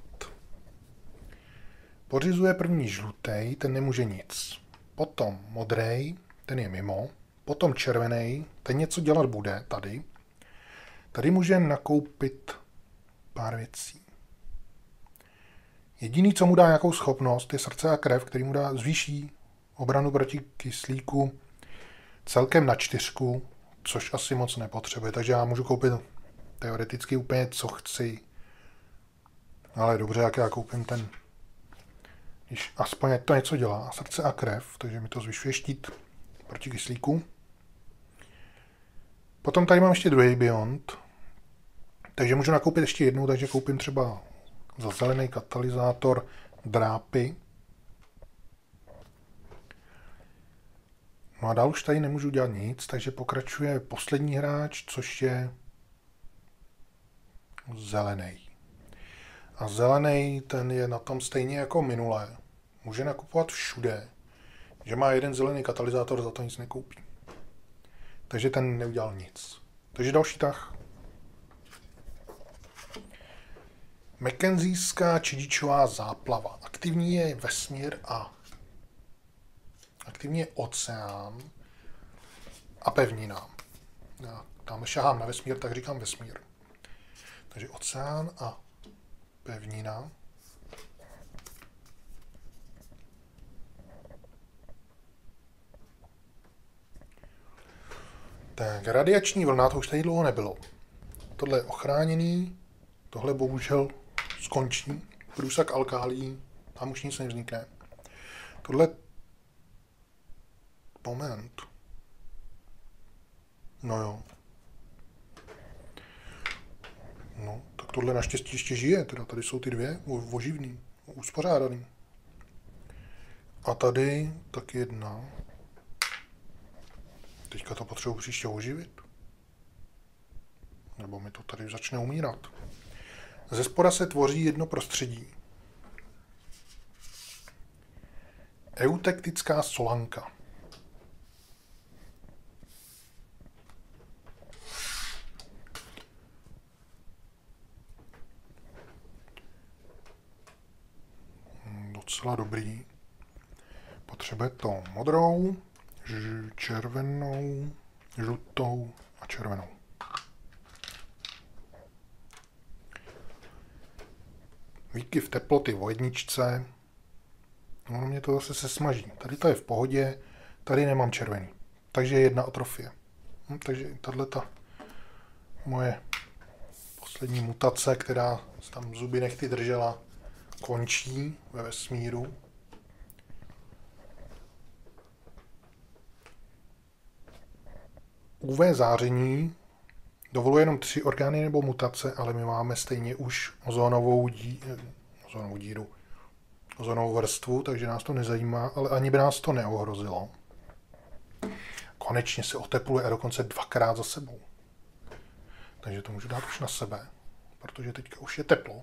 Pořizuje první žlutý, ten nemůže nic. Potom modrý, ten je mimo. Potom červený, ten něco dělat bude tady. Tady může nakoupit pár věcí. Jediný, co mu dá nějakou schopnost, je srdce a krev, který mu zvýší obranu proti kyslíku celkem na 4, což asi moc nepotřebuje. Takže já můžu koupit teoreticky úplně co chci. Ale dobře, jak já koupím ten, když aspoň to něco dělá, srdce a krev, takže mi to zvyšuje štít proti kyslíku. Potom tady mám ještě druhý biont, takže můžu nakoupit ještě jednou, takže koupím třeba za zelený katalyzátor drápy. No a dál už tady nemůžu dělat nic, takže pokračuje poslední hráč, což je zelený. A zelený, ten je na tom stejně jako minulé. Může nakupovat všude. Že má jeden zelený katalyzátor, za to nic nekoupí. Takže ten neudělal nic. Takže další tah. Mackenzieská čedičová záplava. Aktivní je vesmír a aktivní je oceán a pevnina. Já tam šahám na vesmír, tak říkám vesmír. Takže oceán a pevnina. Tak, radiační vlna, to už tady dlouho nebylo. Tohle je ochráněný, tohle bohužel skončí. Průsak alkálí, tam už nic nevznikne. Tohle... Moment. No jo. No, tak tohle naštěstí ještě žije, teda tady jsou ty dvě oživný, uspořádaný. A tady taky jedna. Teďka to potřebuji příště oživit. Nebo mi to tady začne umírat. Ze spora se tvoří jedno prostředí. Eutektická solanka. Docela dobrý. Potřebuje to modrou, červenou, žlutou a červenou. Výkyv teploty v jedničce. No, mě to zase se smaží. Tady to je v pohodě, tady nemám červený. Takže jedna atrofie. Takže tato moje poslední mutace, která tam zuby nechty držela, končí ve vesmíru. UV záření dovoluje jenom 3 orgány nebo mutace, ale my máme stejně už ozonovou díru, ozonovou vrstvu, takže nás to nezajímá, ale ani by nás to neohrozilo. Konečně se otepluje a dokonce 2krát za sebou. Takže to můžu dát už na sebe, protože teďka už je teplo.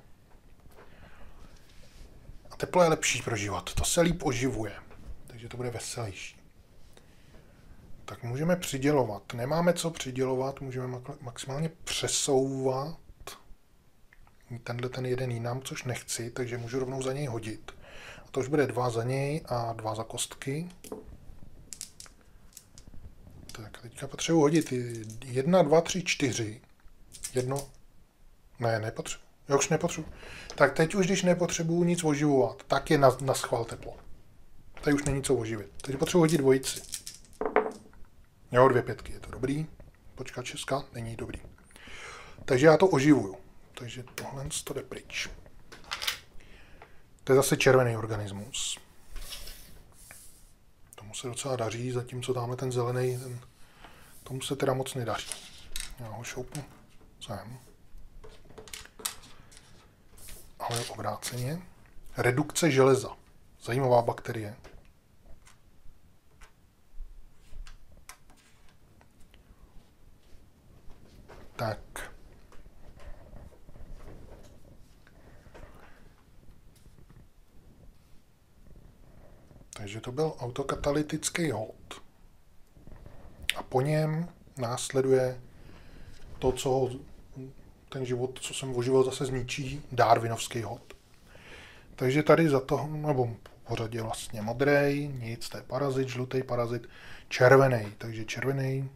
A teplo je lepší pro život, to se líp oživuje, takže to bude veselější. Tak můžeme přidělovat. Nemáme co přidělovat, můžeme maximálně přesouvat tenhle ten jeden jinam, což nechci, takže můžu rovnou za něj hodit. A to už bude 2 za něj a 2 za kostky. Tak, teďka potřebuji hodit 1, 2, 3, 4. Jedno. Ne, nepotřebuji. Já už nepotřebuji. Tak teď už, když nepotřebuji nic oživovat, tak je na schvál teplo. Tady už není co oživit. Teď potřebuji hodit dvojici. Jo, 2 5, je to dobrý. Počkat, 6 není dobrý. Takže já to oživuju. Takže tohle to jde pryč. To je zase červený organismus. Tomu se docela daří, zatímco tamhle ten zelený, tomu se teda moc nedaří. Já ho šoupnu sem. Ale obráceně. Redukce železa. Zajímavá bakterie. Tak. Takže to byl autokatalytický hod. A po něm následuje to, co ten život, co jsem oživil, zase zničí, Darwinovský hod. Takže tady za to, nebo pořadě vlastně modrý, nic, to je parazit, žlutý parazit, červený, takže červený,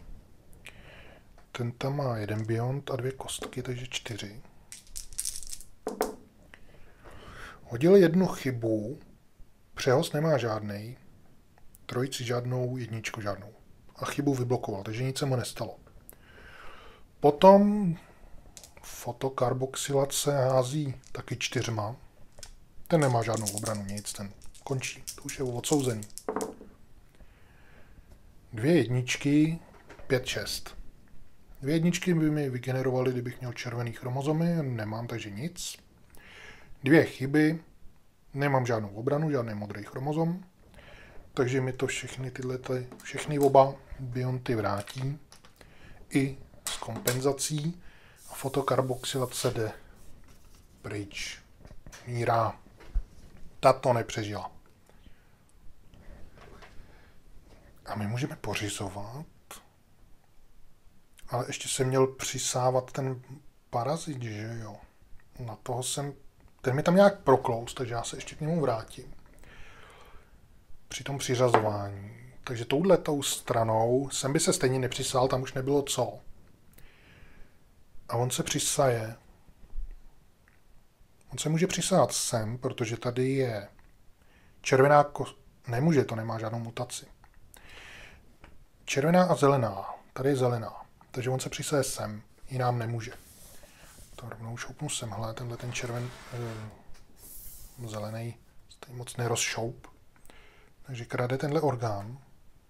ten tam má 1 biont a 2 kostky, takže 4. Hodil 1 chybu, přehoz nemá žádnej, trojici žádnou, jedničku žádnou. A chybu vyblokoval, takže nic se mu nestalo. Potom fotokarboxylace hází taky 4. Ten nemá žádnou obranu, nic, ten končí, to už je odsouzený. 2 jedničky, 5, 6. 2 jedničky by mi vygenerovaly, kdybych měl červený chromozomy, nemám, takže nic. 2 chyby, nemám žádnou obranu, žádný modrý chromozom. takže mi to všechny oba bionty vrátí. I s kompenzací. A fotokarboxylace jde pryč. Míra. Ta to nepřežila. A my můžeme pořizovat. Ale ještě jsem měl přisávat ten parazit, že jo. Na toho ten mi tam nějak proklous, takže já se ještě k němu vrátím. Při tom přiřazování. Takže touhletou stranou sem by se stejně nepřisál, tam už nebylo co. A on se přisaje. On se může přisát sem, protože tady je červená nemůže, to nemá žádnou mutaci. Červená a zelená. Tady je zelená. Takže on se přisaje sem. Jinám nemůže. To rovnou šoupnu semhle, tenhle ten zelený moc nerozšoup. Takže krade tenhle orgán.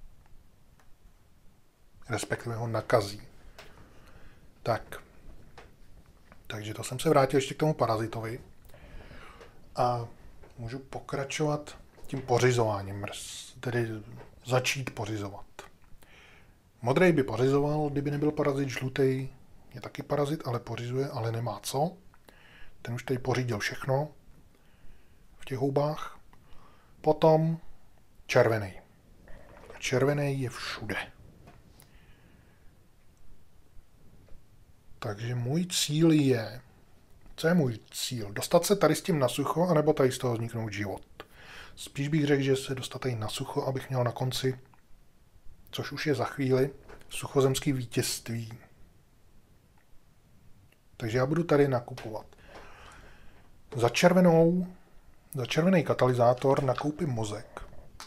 Respektive ho nakazí. Tak. Takže to jsem se vrátil ještě k tomu parazitovi. A můžu pokračovat tím pořizováním. Tedy začít pořizovat. Modrý by pořizoval, kdyby nebyl parazit. Žlutý je taky parazit, ale pořizuje, ale nemá co. Ten už tady pořídil všechno v těch houbách. Potom červený. Červený je všude. Takže můj cíl je... Co je můj cíl? Dostat se tady s tím na sucho, anebo tady z toho vzniknout život? Spíš bych řekl, že se dostat tady na sucho, abych měl na konci, což už je za chvíli, suchozemský vítězství. Takže já budu tady nakupovat. Za červený katalyzátor nakoupím mozek.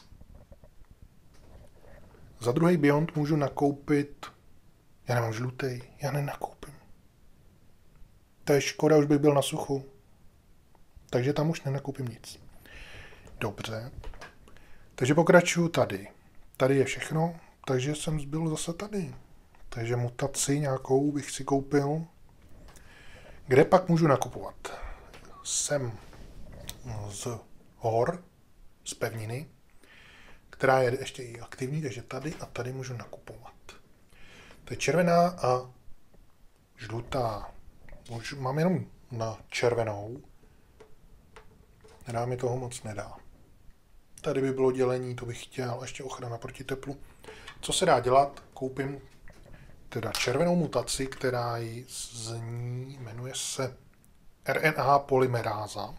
Za druhý biont můžu nakoupit... Já nemám žlutý, já nenakoupím. To je škoda, už bych byl na suchu. Takže tam už nenakoupím nic. Dobře. Takže pokračuju tady. Tady je všechno, takže jsem zbyl zase tady. Takže mutaci nějakou bych si koupil. Kde pak můžu nakupovat? Jsem z hor, z pevniny, která je ještě i aktivní, takže tady a tady můžu nakupovat. To je červená a žlutá. Už mám jenom na červenou. Nedá mi toho moc, nedá. Tady by bylo dělení, to bych chtěl, ještě ochrana proti teplu. Co se dá dělat? Koupím teda červenou mutaci, která zní, jmenuje se RNA polymeráza.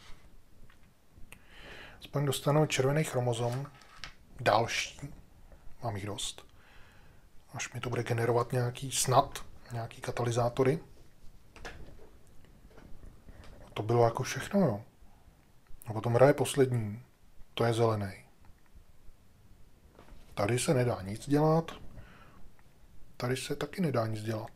Aspoň dostanu červený chromozom, další, mám jich dost. Až mi to bude generovat nějaký katalyzátory. To bylo jako všechno, jo. A potom hraje poslední, to je zelený. Tady se nedá nic dělat. Tady se taky nedá nic dělat.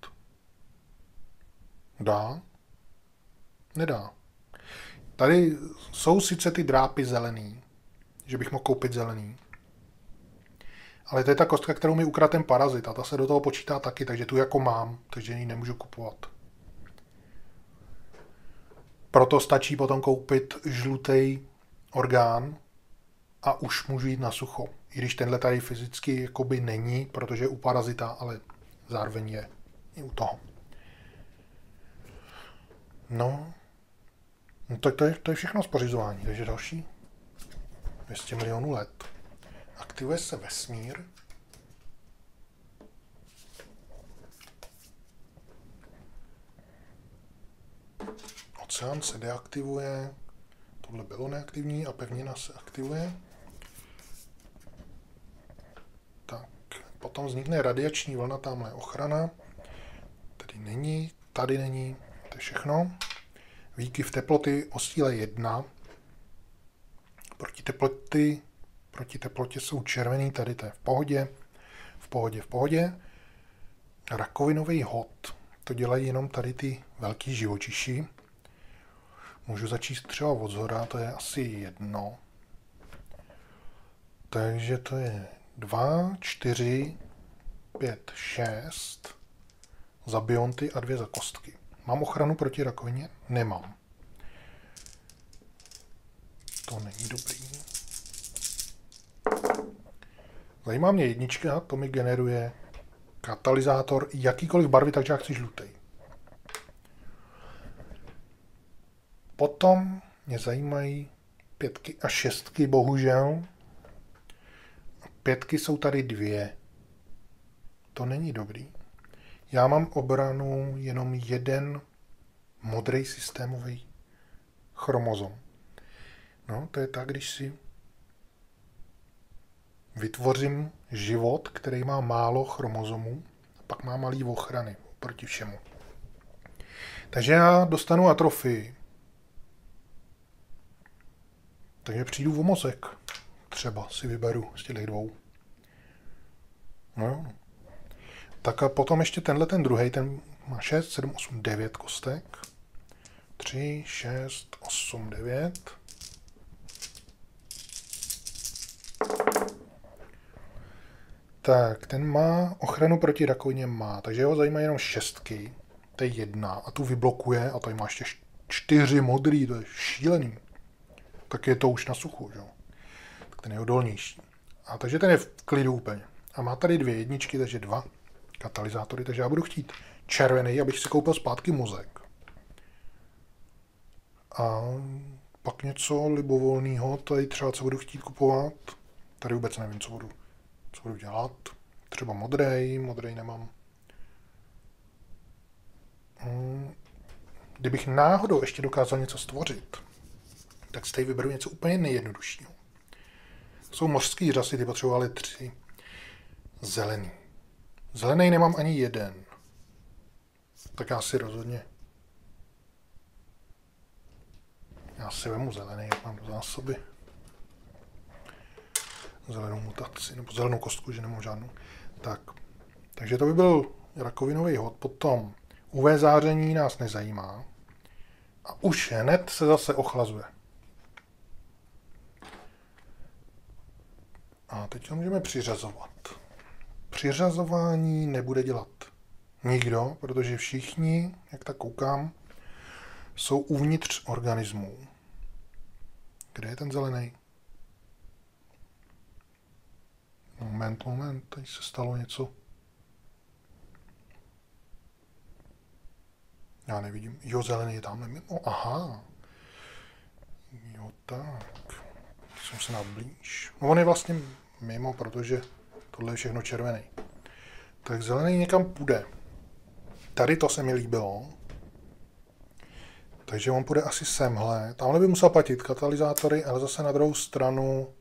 Dá? Nedá. Tady jsou sice ty drápy zelený, že bych mohl koupit zelený. Ale to je ta kostka, kterou mi ukradl ten parazit a ta se do toho počítá taky, takže tu jako mám, takže ji nemůžu kupovat. Proto stačí potom koupit žlutý orgán a už můžu jít na sucho. I když tenhle tady fyzicky jakoby není, protože je u parazita, ale zároveň je i u toho. No tak to je všechno z pořizování. Takže další 200 milionů let. Aktivuje se vesmír. Oceán se deaktivuje. Tohle bylo neaktivní a pevnina se aktivuje. Tak, potom vznikne radiační vlna, tamhle ochrana. Tady není, to je všechno. Výkyv teploty oscíle 1. Proti teplotě jsou červený, tady to je v pohodě. Rakovinový hod, to dělají jenom tady ty velký živočiši. Můžu začít třeba od zhora, to je asi 1. Takže to je 2, 4, 5, 6 za bionty a 2 za kostky. Mám ochranu proti rakovině? Nemám. To není dobrý. Zajímá mě jednička, to mi generuje katalyzátor jakýkoliv barvy, takže já chci žlutý. Potom mě zajímají 5 a 6, bohužel. 5 jsou tady 2. To není dobrý. Já mám obranu jenom jeden modrý systémový chromozom. No, to je tak, když si vytvořím život, který má málo chromozomů, a pak má malý ochrany proti všemu. Takže já dostanu atrofii. Takže přijdu o mozek. Třeba si vyberu z těch 2. No. Tak a potom ještě tenhle ten druhý, ten má 6, 7, 8, 9 kostek. 3, 6, 8, 9. Tak, ten má ochranu proti rakovině má, takže ho zajímají jenom 6. To je 1 a tu vyblokuje a tady má ještě 4 modrý, to je šílený. Tak je to už na suchu, jo. Tak ten je odolnější. A takže ten je v klidu úplně. A má tady 2 jedničky, takže 2 katalyzátory, takže já budu chtít červený, abych si koupil zpátky mozek. A pak něco libovolného, tady třeba co budu chtít kupovat. Tady vůbec nevím, co budu dělat. Třeba modrej nemám. Kdybych náhodou ještě dokázal něco stvořit, tak si tady vyberu něco úplně nejjednoduššího. Jsou mořský řasy, ty potřebovali 3. Zelený. Zelený nemám ani jeden. Tak já si rozhodně... Já si vemu zelený, jak mám do zásoby. Zelenou mutaci, nebo zelenou kostku, že nemám žádnou. Tak. Takže to by byl rakovinový hod. Potom UV záření nás nezajímá. A už hned se zase ochlazuje. A teď to můžeme přiřazovat. Přiřazování nebude dělat nikdo, protože všichni, jak tak koukám, jsou uvnitř organismů. Kde je ten zelený? Moment, tady se stalo něco. Já nevidím. Jo, zelený je tamhle mimo. Aha. Jo, tak. Jsem se nablíž. No on je vlastně mimo, protože tohle je všechno červený. Tak zelený někam půjde. Tady to se mi líbilo. Takže on půjde asi semhle. Tamhle by musel platit katalyzátory, ale zase na druhou stranu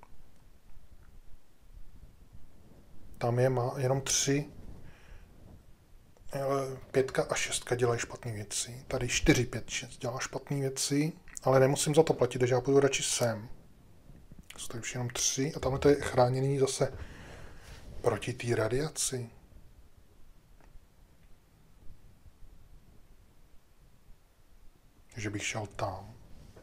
tam je jenom 3. 5 a 6 dělají špatné věci. Tady 4, 5, 6 dělá špatné věci, ale nemusím za to platit, takže já půjdu radši sem. Jsou tady už jenom 3 a tamhle to je chráněný zase proti té radiaci. Že bych šel tam.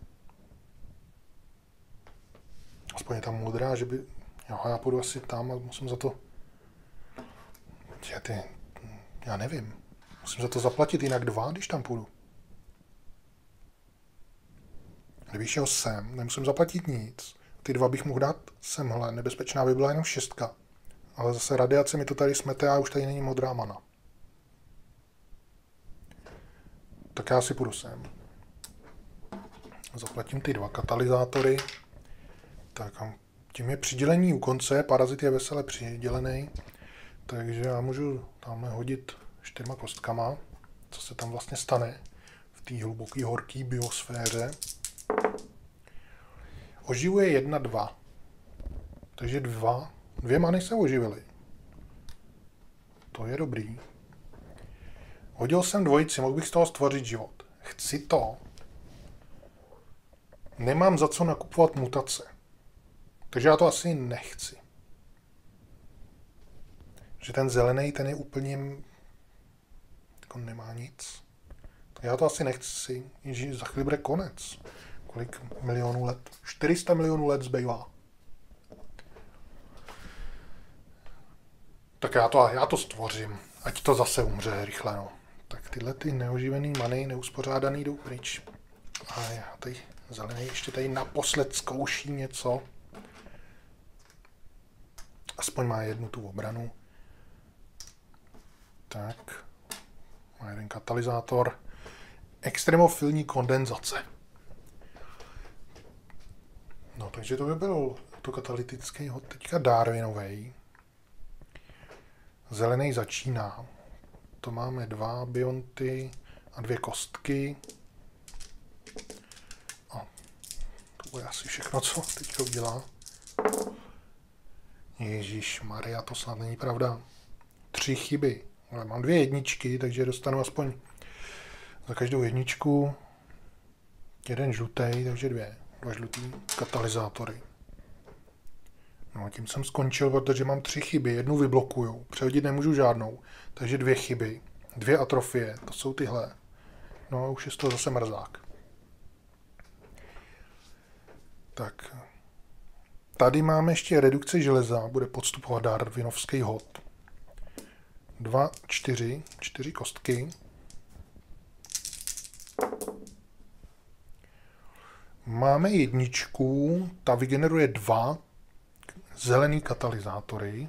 Aspoň je tam modrá, že by... Jo, já půjdu asi tam a musím za to... Já nevím. Musím za to zaplatit jinak 2, když tam půjdu. Kdybych šel sem, nemusím zaplatit nic. Ty 2 bych mohl dát semhle. Nebezpečná by byla jenom 6. Ale zase radiace mi to tady smete a už tady není modrá mana. Tak já si půjdu sem. Zaplatím ty 2 katalyzátory. Tak a tím je přidělení u konce. Parazit je vesele přidělený. Takže já můžu tamhle hodit 4 kostkama. Co se tam vlastně stane v té hluboké horké biosféře. Oživuje 1, 2. Takže 2 many se oživily. To je dobrý. Hodil jsem 2, mohl bych z toho stvořit život. Chci to. Nemám za co nakupovat mutace. Takže já to asi nechci. Že ten zelený, ten je úplně... Jako nemá nic. Tak já to asi nechci. Ježíš, za chvíli bude konec. Kolik milionů let? 400 milionů let zbývá. Tak já to stvořím. Ať to zase umře rychle, no. Tak tyhle ty neoživený many, neuspořádaný jdou pryč. A já tady zelený ještě tady naposled zkouší něco. aspoň má jednu tu obranu. Tak, má jeden katalyzátor. Extremofilní kondenzace. No, takže to by byl autokatalytický hod. Teďka Darwinovej. Zelený začíná. To máme 2 bionty a 2 kostky. A to bude asi všechno, co teďka udělá. Ježíš Maria, to snad není pravda. 3 chyby. Ale mám 2 jedničky, takže dostanu aspoň za každou jedničku 1 žlutý, takže 2 žlutý katalyzátory. No a tím jsem skončil, protože mám 3 chyby. 1 vyblokuju. Přehodit nemůžu žádnou. Takže 2 chyby. 2 atrofie. To jsou tyhle. No a už je z toho zase mrzák. Tak. Tady máme ještě redukce železa. Bude podstupovat darwinovský hod. 2, 4 kostky. Máme jedničku. Ta vygeneruje 2 zelený katalyzátory.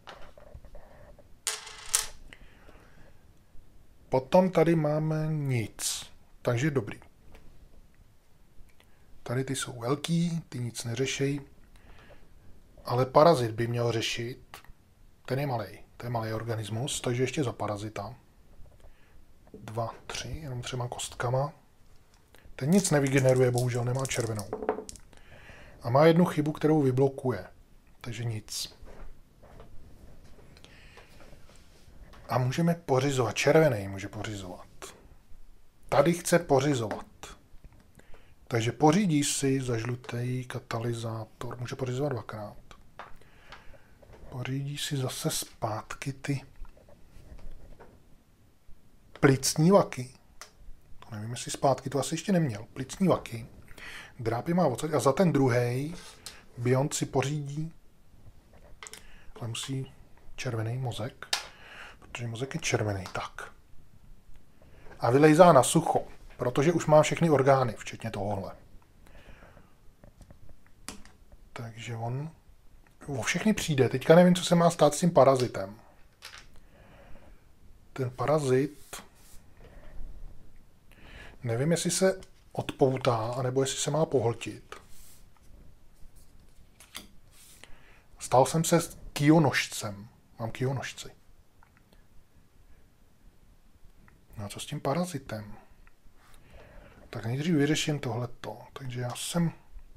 Potom tady máme nic. Takže dobrý. Tady ty jsou velký, ty nic neřešejí. Ale parazit by měl řešit. Ten je malej. To je malý organismus, takže ještě za parazita. 2, 3, jenom 3 kostkama. Ten nic nevygeneruje, bohužel nemá červenou. A má 1 chybu, kterou vyblokuje. Takže nic. A můžeme pořizovat. Červený může pořizovat. Tady chce pořizovat. Takže pořídí si za žlutý katalyzátor. Může pořizovat 2krát. Pořídí si zase zpátky ty plicní vaky. To nevím, jestli zpátky, to asi ještě neměl. Plicní vaky. Drápy má odsaď a za ten druhej Biont si pořídí, ale musí červený mozek, protože mozek je červený, tak. A vylejzá na sucho, protože už má všechny orgány, včetně tohohle. Takže on o všechny přijde. Teďka nevím, co se má stát s tím parazitem. Ten parazit, nevím, jestli se odpoutá, anebo jestli se má pohltit. Stal jsem se kionožcem. Mám kionožci. No a co s tím parazitem? Tak nejdřív vyřeším tohleto. Takže já jsem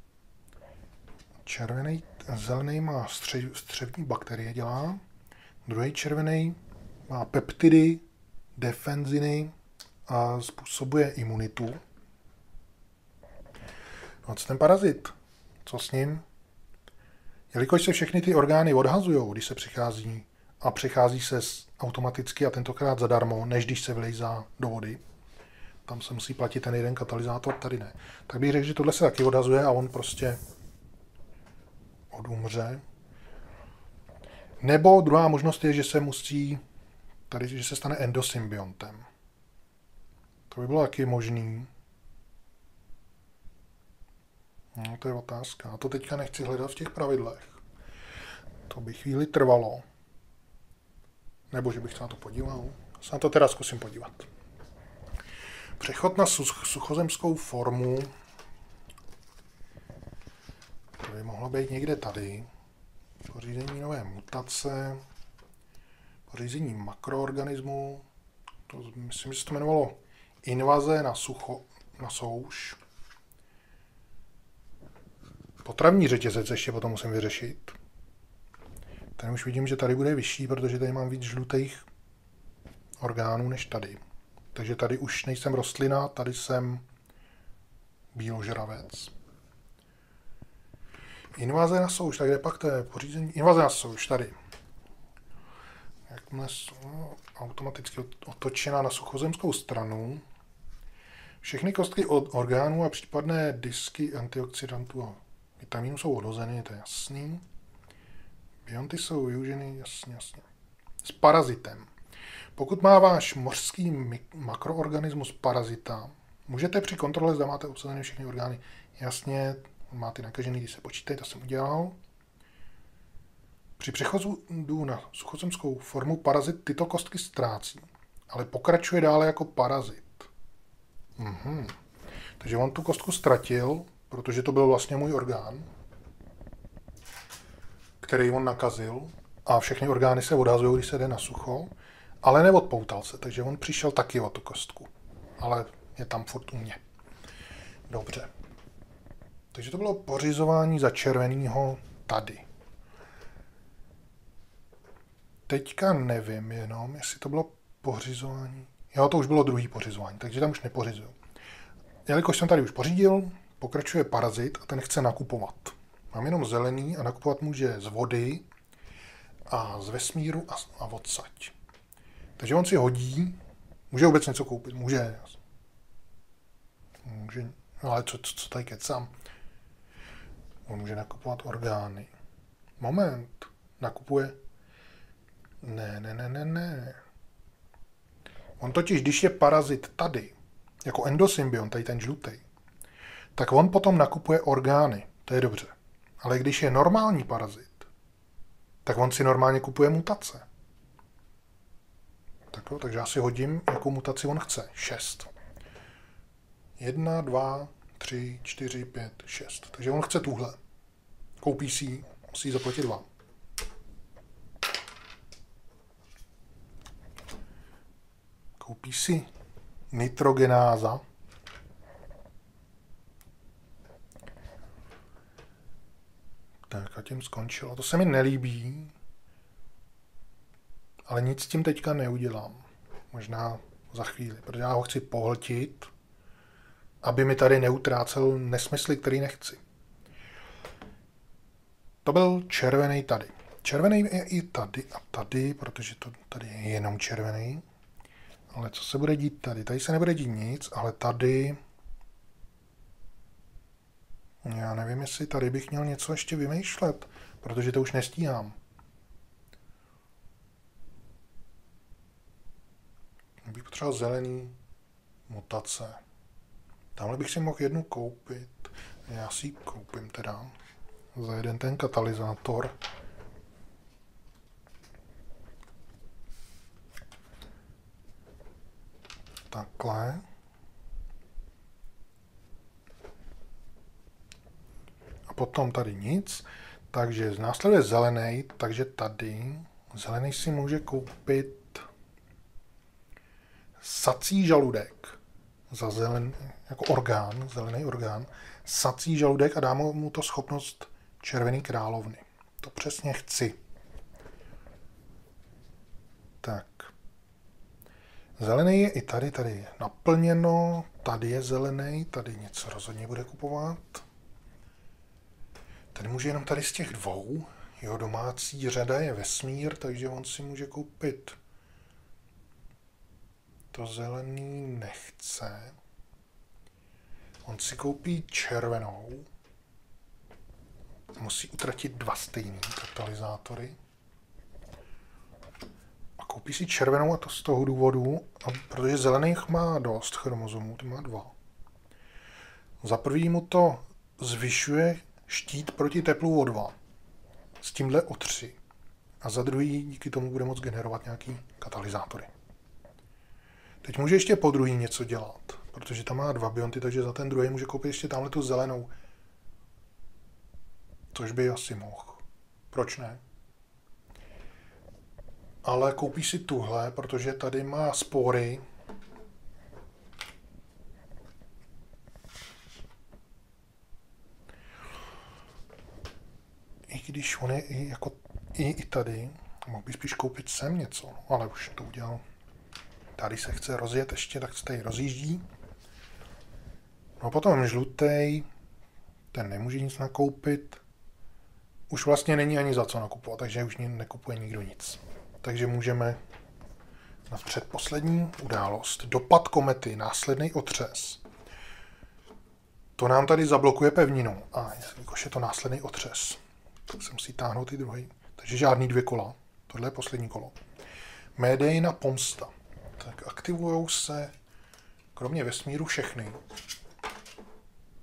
červený, zelený má střevní bakterie dělá. Druhý červený má peptidy, defenziny a způsobuje imunitu. No co ten parazit? Co s ním? Jelikož se všechny ty orgány odhazují, když se přichází a přichází se automaticky a tentokrát zadarmo, než když se vylejzá do vody. Tam se musí platit ten jeden katalyzátor, tady ne. Tak bych řekl, že tohle se taky odhazuje a on prostě odumře. Nebo druhá možnost je, že se musí, tady, že se stane endosymbiontem. To by bylo taky možný. No, to je otázka. A to teďka nechci hledat v těch pravidlech. To by chvíli trvalo. Nebo že bych se na to podíval. Se na to teda zkusím podívat. Přechod na suchozemskou formu. To by mohlo být někde tady. Pořízení nové mutace. Pořízení makroorganismu. To myslím, že se to jmenovalo invaze na souš. Potravní řetězec ještě potom musím vyřešit. Ten už vidím, že tady bude vyšší, protože tady mám víc žlutých orgánů než tady. Takže tady už nejsem rostlina, tady jsem bíložravec. Invaze na souš, tak kde pak to je pořízení? Invaze na souš, tady. Jakmile automaticky otočena na suchozemskou stranu. Všechny kostky od orgánů a případné disky antioxidantů a vitamínů jsou odhozeny, to je jasný. Bionty jsou využeny, jasně. S parazitem. Pokud má váš mořský makroorganismus parazita, můžete při kontrole, zda máte obsazené všechny orgány. Jasně, máte nakažený, když se počítají, to jsem udělal. Při přechodu na suchozemskou formu parazit tyto kostky ztrácí, ale pokračuje dále jako parazit. Takže on tu kostku ztratil, protože to byl vlastně můj orgán, který on nakazil, a všechny orgány se odhazují, když se jde na sucho, ale neodpoutal se, takže on přišel taky o tu kostku. Ale je tam furt u mě. Dobře. Takže to bylo pořizování za červenýho tady. Teďka nevím jenom, jestli to bylo pořizování. Jo, to už bylo druhý pořizování, takže tam už nepořizuju. Jelikož jsem tady už pořídil, pokračuje parazit a ten chce nakupovat. Mám jenom zelený a nakupovat může z vody a z vesmíru a odsaď. Takže on si hodí, může vůbec něco koupit, může, no ale co tady kecám? On může nakupovat orgány. Moment, nakupuje. Ne. On totiž, když je parazit tady, jako endosymbion, tady ten žlutý, tak on potom nakupuje orgány. To je dobře. Ale když je normální parazit, tak on si normálně kupuje mutace. Takže já si hodím, jakou mutaci on chce. 6. 1, 2, 3, 4, 5, 6. Takže on chce tuhle. Koupí si ji, musí zaplatit 2. Koupí si nitrogenáza. Tak a tím skončilo. To se mi nelíbí, ale nic s tím teďka neudělám. Možná za chvíli, protože já ho chci pohltit, aby mi tady neutrácel nesmysly, který nechci. To byl červený tady. Červený je i tady a tady, protože to tady je jenom červený. Ale co se bude dít tady? Tady se nebude dít nic, ale tady... Já nevím, jestli tady bych měl něco ještě vymýšlet, protože to už nestíhám. Bych potřeboval zelený mutace. Tamhle bych si mohl jednu koupit. Já si ji koupím teda. Za jeden ten katalyzátor. Takhle. A potom tady nic. Takže následuje zelený, takže tady zelený si může koupit sací žaludek. Za jako orgán, zelený orgán. Sací žaludek a dám mu to schopnost červený královny. To přesně chci. Tak. Zelený je i tady, tady je naplněno, tady je zelený, tady něco rozhodně bude kupovat. Tady může jenom tady z těch dvou. Jeho domácí řada je vesmír, takže on si může koupit. To zelený nechce. On si koupí červenou. Musí utratit 2 stejný katalyzátory. A koupí si červenou, a to z toho důvodu, protože zelených má dost chromozomů, to má 2. Za prvý mu to zvyšuje štít proti teplu o 2. S tímhle o 3. A za druhý díky tomu bude moct generovat nějaký katalyzátory. Teď může ještě po druhý něco dělat, protože tam má 2 bionty, takže za ten druhý může koupit ještě tamhle tu zelenou. Což by asi mohl. Proč ne? Ale koupí si tuhle, protože tady má spory. I když on je i tady, mohl by spíš koupit sem něco, ale už to udělal. Tady se chce rozjet ještě, tak se tady rozjíždí. No a potom žlutý, ten nemůže nic nakoupit. Už vlastně není ani za co nakupovat, takže už nekupuje nikdo nic. Takže můžeme na předposlední událost. Dopad komety, následný otřes. To nám tady zablokuje pevninu. A jakož je to následný otřes, tak se musí táhnout i druhý. Takže žádný 2 kola. Tohle je poslední kolo. Médejna pomsta. Tak aktivujou se kromě vesmíru všechny.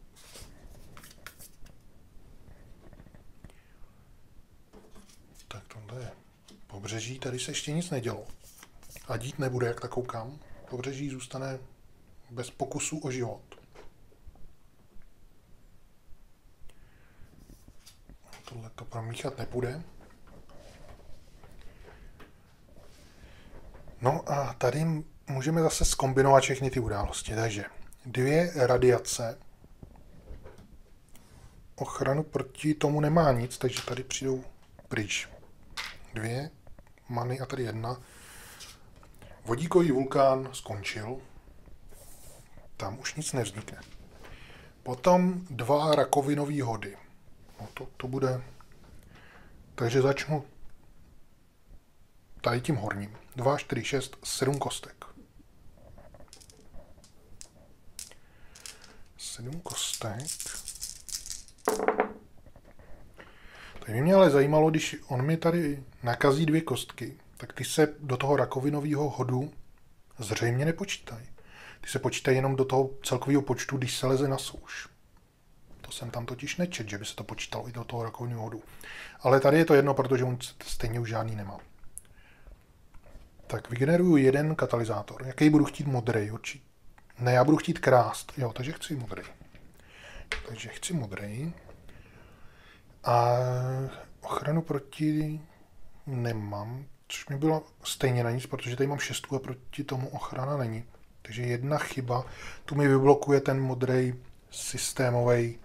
Tak pobřeží, tady se ještě nic nedělo. A dít nebude, jak tak koukám. Pobřeží zůstane bez pokusu o život. Tohle to promíchat nepůjde. No a tady můžeme zase zkombinovat všechny ty události. Takže 2 radiace. Ochranu proti tomu nemá nic, takže tady přijdou pryč. 2 many a tady 1. Vodíkový vulkán skončil. Tam už nic nevznikne. Potom 2 rakovinové hody. No to bude... Takže začnu tady tím horním. 2, 4, 6, 7 kostek. 7 kostek. Tak by mě ale zajímalo, když on mi tady nakazí 2 kostky, tak ty se do toho rakovinového hodu zřejmě nepočítají. Ty se počítají jenom do toho celkového počtu, když se leze na souš. To jsem tam totiž nečet, že by se to počítalo i do toho rakovinového hodu. Ale tady je to jedno, protože on stejně už žádný nemá. Tak vygeneruju 1 katalyzátor. Jaký budu chtít? Modrý určitě. Ne, já budu chtít krást. Jo, takže chci modrý. Takže chci modrý. A ochranu proti nemám, což mi bylo stejně na nic, protože tady mám 6 a proti tomu ochrana není. Takže 1 chyba. Tu mi vyblokuje ten modrý systémový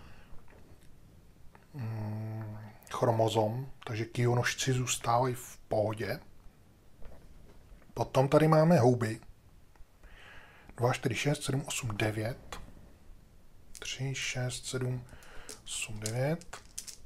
chromozom, takže kionožci zůstávají v pohodě. Potom tady máme houby. 2, 4, 6, 7, 8, 9. 3, 6, 7, 8, 9.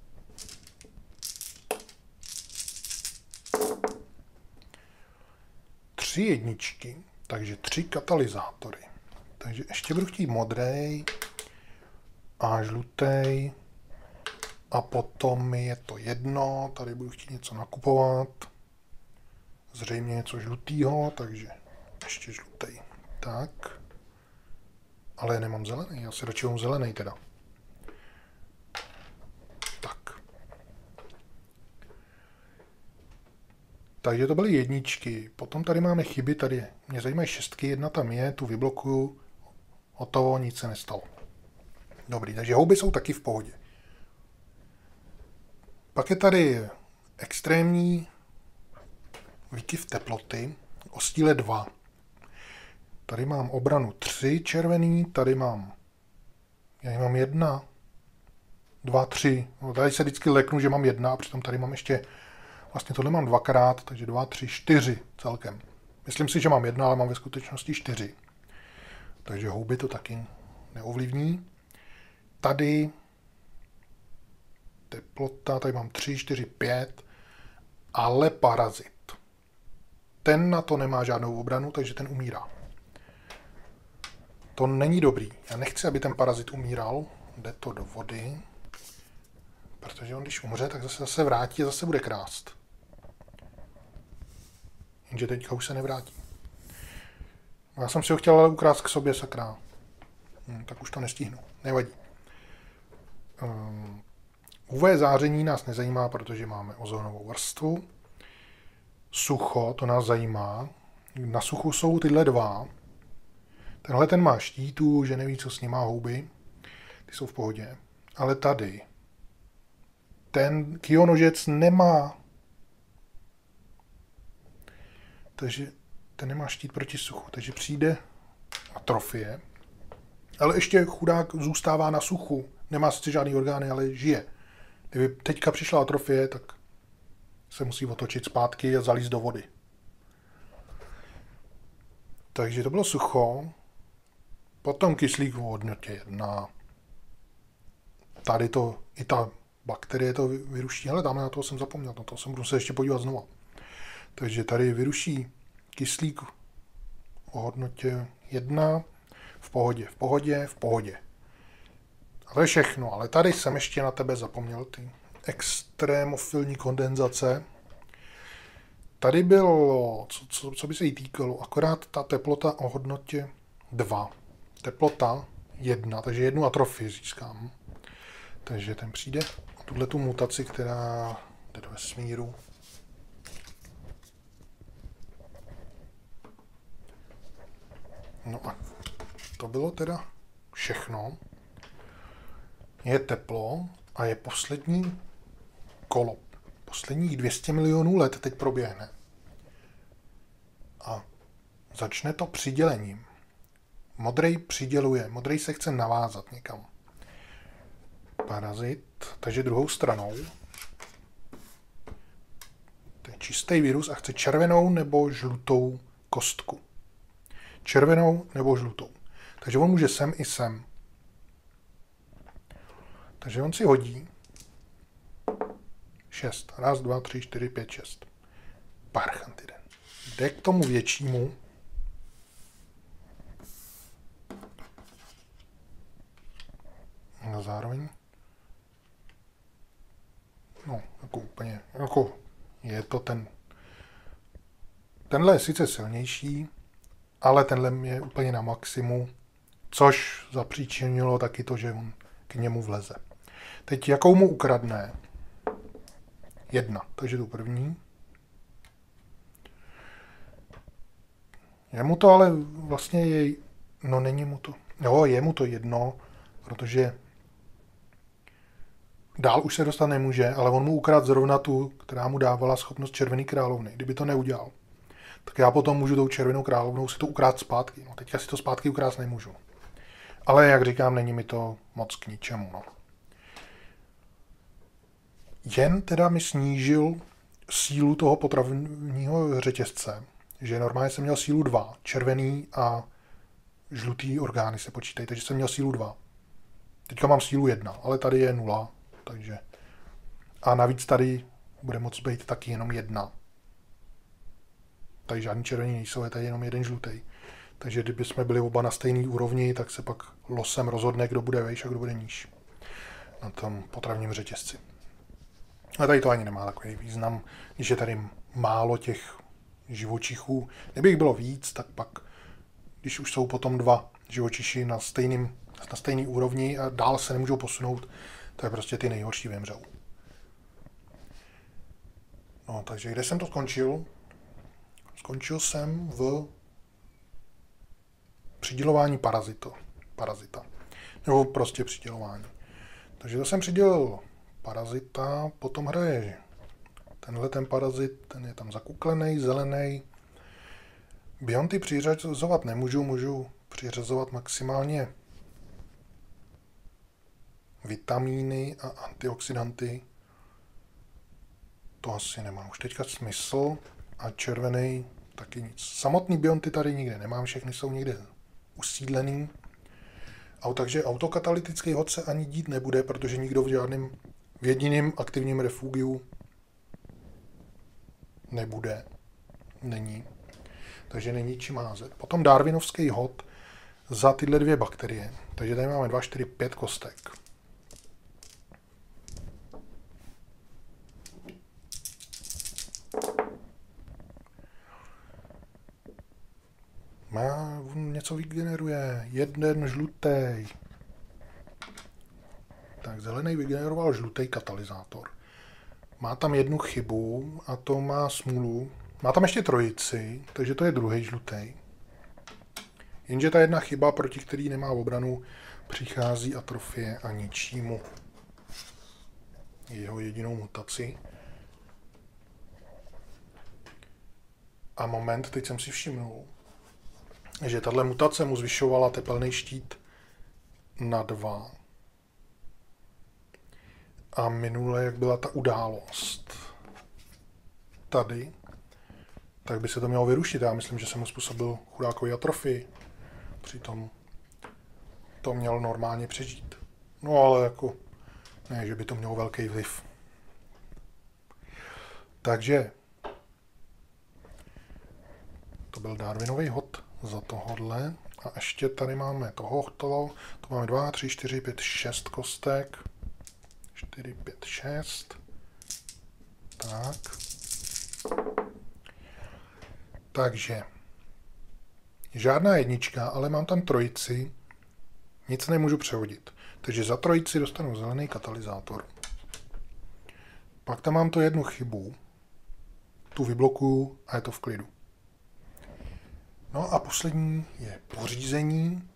Tři jedničky, takže 3 katalyzátory. Takže ještě budu chtít modrý a žlutý. A potom mi je to jedno, tady budu chtít něco nakupovat. Zřejmě něco žlutýho, takže ještě žlutý. Tak. Ale nemám zelený, já si radši mám zelený teda. Tak. Takže to byly jedničky. Potom tady máme chyby, tady mě zajímají 6, 1 tam je, tu vyblokuju. Hotovo, nic se nestalo. Dobrý, takže houby jsou taky v pohodě. Pak je tady extrémní výkyv teploty o stíle 2. Tady mám obranu 3 červený, tady mám 1, 2, 3. No, tady se vždycky leknu, že mám 1 a přitom tady mám ještě, vlastně tohle mám 2krát, takže 2, 3, 4 celkem. Myslím si, že mám 1, ale mám ve skutečnosti 4. Takže houby to taky neovlivní. Tady teplota, tady mám 3, 4, 5, ale parazit. Ten na to nemá žádnou obranu, takže ten umírá. To není dobrý. Já nechci, aby ten parazit umíral. Jde to do vody. Protože on, když umře, tak zase vrátí a zase bude krást. Jenže teďka už se nevrátí. Já jsem si ho chtěl ale ukrást k sobě, sakra. Tak už to nestihnu. Nevadí. UV záření nás nezajímá, protože máme ozonovou vrstvu. Sucho, to nás zajímá. Na suchu jsou tyhle 2. Tenhle ten má štítu, že neví, co s ním má houby. Ty jsou v pohodě. Ale tady ten kionožec nemá. Takže ten nemá štít proti suchu. Takže přijde atrofie. Ale ještě chudák zůstává na suchu. Nemá sice žádný orgány, ale žije. Kdyby teďka přišla atrofie, tak se musí otočit zpátky a zalízt do vody. Takže to bylo sucho. Potom kyslík v hodnotě 1. Tady to, i ta bakterie to vyruší. Hele, tamhle na toho jsem zapomněl, na to jsem budu se ještě podívat znova. Takže tady vyruší kyslík o hodnotě 1. V pohodě, v pohodě, v pohodě. A to je všechno, ale tady jsem ještě na tebe zapomněl ty extrémofilní kondenzace. Tady bylo, co by se jí týkalo, akorát ta teplota o hodnotě 2. Teplota 1, takže 1 atrofii získám. Takže ten přijde o tuhletu mutaci, která jde do vesmíru. No a to bylo teda všechno. Je teplo a je poslední kolo. Posledních 200 milionů let teď proběhne. A začne to přidělením. Modrej přiděluje, modrej se chce navázat někam. Parazit, takže druhou stranou. To je čistý virus a chce červenou nebo žlutou kostku. Červenou nebo žlutou. Takže on může sem i sem. Takže on si hodí 6. 1, 2, 3, 4, 5, 6. Parchantiden. Jde k tomu většímu. A zároveň no, jako úplně, jako je to tenhle je sice silnější, ale tenhle je úplně na maximu, což zapříčinilo taky to, že on k němu vleze. Teď jakou mu ukradne? 1, takže tu první. Je mu to ale vlastně no není mu to, jo, je mu to 1, protože dál už se dostat nemůže, ale on mu ukradl zrovna tu, která mu dávala schopnost červený královny. Kdyby to neudělal, tak já potom můžu tou červenou královnou si to ukrát zpátky. No, teďka si to zpátky ukrást nemůžu. Ale jak říkám, není mi to moc k ničemu. No. Jen teda mi snížil sílu toho potravního řetězce, že normálně jsem měl sílu 2, červený a žlutý orgány se počítají, takže jsem měl sílu 2. Teďka mám sílu 1, ale tady je 0, takže a navíc tady bude moct být taky jenom 1. Tady žádný červený nejsou, je tady jenom jeden žlutý. Takže kdyby jsme byli oba na stejné úrovni, tak se pak losem rozhodne, kdo bude vejš a kdo bude níž na tom potravním řetězci. A tady to ani nemá takový význam, když je tady málo těch živočichů. Kdyby jich bylo víc, tak pak, když už jsou potom 2 živočiši na stejný úrovni a dál se nemůžou posunout, tak prostě ty nejhorší vymřou. No, takže kde jsem to skončil? Skončil jsem v přidělování parazita. Nebo prostě přidělování. Takže to jsem přidělil parazita, potom hraje tenhle ten parazit, ten je tam zakuklený, zelený. Bionty přiřazovat nemůžu, můžu přiřazovat maximálně vitamíny a antioxidanty. To asi nemá už teďka smysl. A červený taky nic. Samotný bionty tady nikde nemám, všechny jsou někde usídlený. Takže autokatalytický hod se ani dít nebude, protože nikdo v jediném aktivním refugiu nebude. Není. Takže není čím házet. Potom darwinovský hod za tyhle 2 bakterie. Takže tady máme 2, 4, 5 kostek. Něco vygeneruje. 1 žlutý. Tak zelený vygeneroval žlutý katalyzátor. Má tam 1 chybu a to má smůlu. Má tam ještě 3, takže to je druhý žlutý. Jenže ta 1 chyba, proti který nemá obranu, přichází atrofie a ničí mu jeho jedinou mutaci. A moment, teď jsem si všimnul, že tahle mutace mu zvyšovala tepelný štít na 2. A minule, jak byla ta událost tady, tak by se to mělo vyrušit. Já myslím, že jsem mu způsobil chudákový atrofii. Přitom to měl normálně přežít. No ale jako, ne, že by to mělo velký vliv. Takže to byl Darwinový hod za tohodle. A ještě tady máme to máme 2, 3, 4, 5, 6 kostek. 4, 5, 6. Tak. Takže žádná 1, ale mám tam 3. Nic nemůžu přehodit. Takže za 3 dostanu zelený katalyzátor. Pak tam mám to 1 chybu. Tu vyblokuju a je to v klidu. No a poslední je pořízení.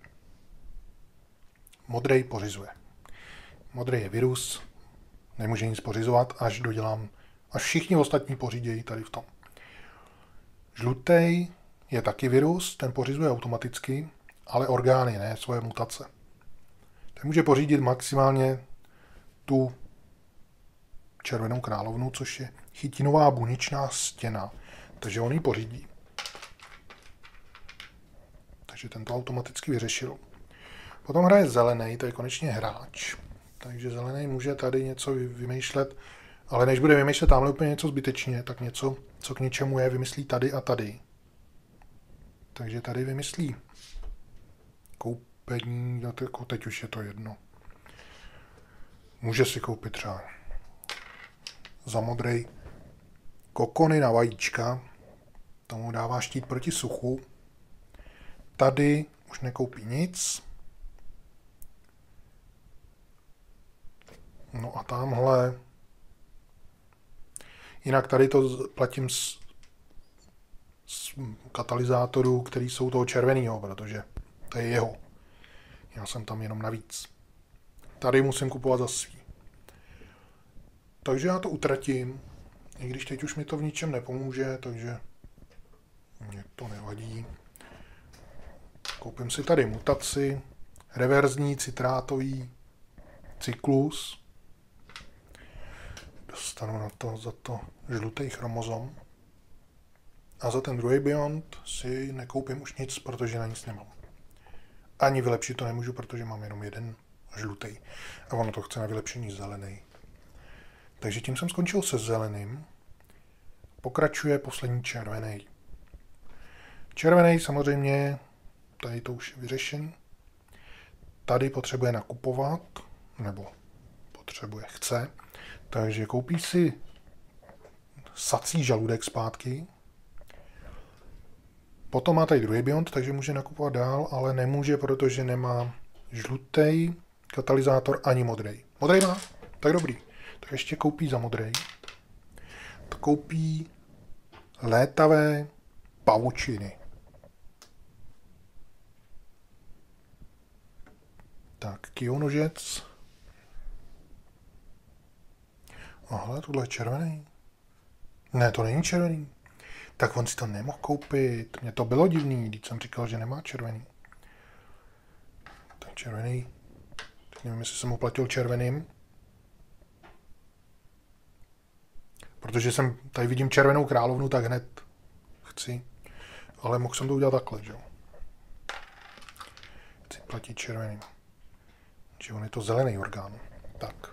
Modrej pořizuje. Modrej je virus, nemůže nic pořizovat, až všichni ostatní pořídějí tady v tom. Žlutej je taky virus, ten pořizuje automaticky, ale orgány, ne svoje mutace. Ten může pořídit maximálně tu červenou královnu, což je chytinová buněčná stěna. Takže on ji pořídí. Takže ten to automaticky vyřešil. Potom hraje zelený, to je konečně hráč. Takže zelený může tady něco vymýšlet, ale než bude vymýšlet tamhle úplně něco zbytečně, tak něco, co k něčemu je, vymyslí tady a tady. Takže tady vymyslí koupení, jako teď už je to jedno. Může si koupit třeba za modrej kokony na vajíčka, tomu dává štít proti suchu. Tady už nekoupí nic. No a tamhle. Jinak tady to platím z katalyzátorů, který jsou toho červeného, protože to je jeho. Já jsem tam jenom navíc. Tady musím kupovat za svý. Takže já to utratím, i když teď už mi to v ničem nepomůže, takže mě to nevadí. Koupím si tady mutaci, reverzní citrátový cyklus. Dostanu na to za to žlutý chromozom. A za ten druhý Beyond si nekoupím už nic, protože na nic nemám. Ani vylepšit to nemůžu, protože mám jenom jeden žlutý. A ono to chce na vylepšení zelený. Takže tím jsem skončil se zeleným. Pokračuje poslední červený. Červený samozřejmě, tady to už je vyřešen. Tady potřebuje nakupovat, nebo chce. Takže koupí si sací žaludek zpátky. Potom má tady druhý Beyond, takže může nakupovat dál, ale nemůže, protože nemá žlutý katalyzátor ani modrej. Modrej má? Tak dobrý. Tak ještě koupí za modrej. To koupí létavé pavučiny. Tak, kionožec. Ahle, tohle je červený. Ne, to není červený. Tak on si to nemohl koupit. Mně to bylo divný, když jsem říkal, že nemá červený. Tak červený. Teď nevím, jestli jsem ho platil červeným. Protože jsem tady vidím červenou královnu, tak hned chci. Ale mohl jsem to udělat takhle, že jo. Chci platit červeným. Že on je to zelený orgán. Tak.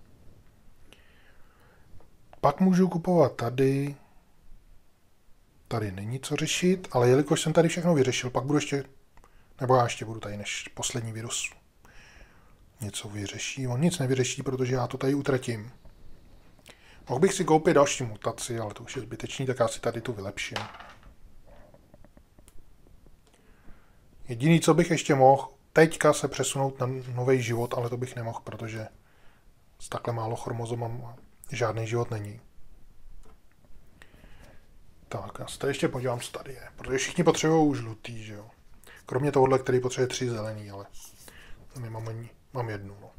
Pak můžu kupovat tady. Tady není co řešit, ale jelikož jsem tady všechno vyřešil, pak budu ještě, nebo já ještě budu tady, než poslední virus něco vyřeší. On nic nevyřeší, protože já to tady utratím. Mohl bych si koupit další mutaci, ale to už je zbytečný, tak já si tady tu vylepším. Jediný, co bych ještě mohl, teďka se přesunout na nový život, ale to bych nemohl, protože s takhle málo chromozomem žádný život není. Tak, já se tady ještě podívám, co tady je, protože všichni potřebují žlutý, že jo. Kromě tohohle, který potřebuje 3 zelený, ale tam mám jednu, no.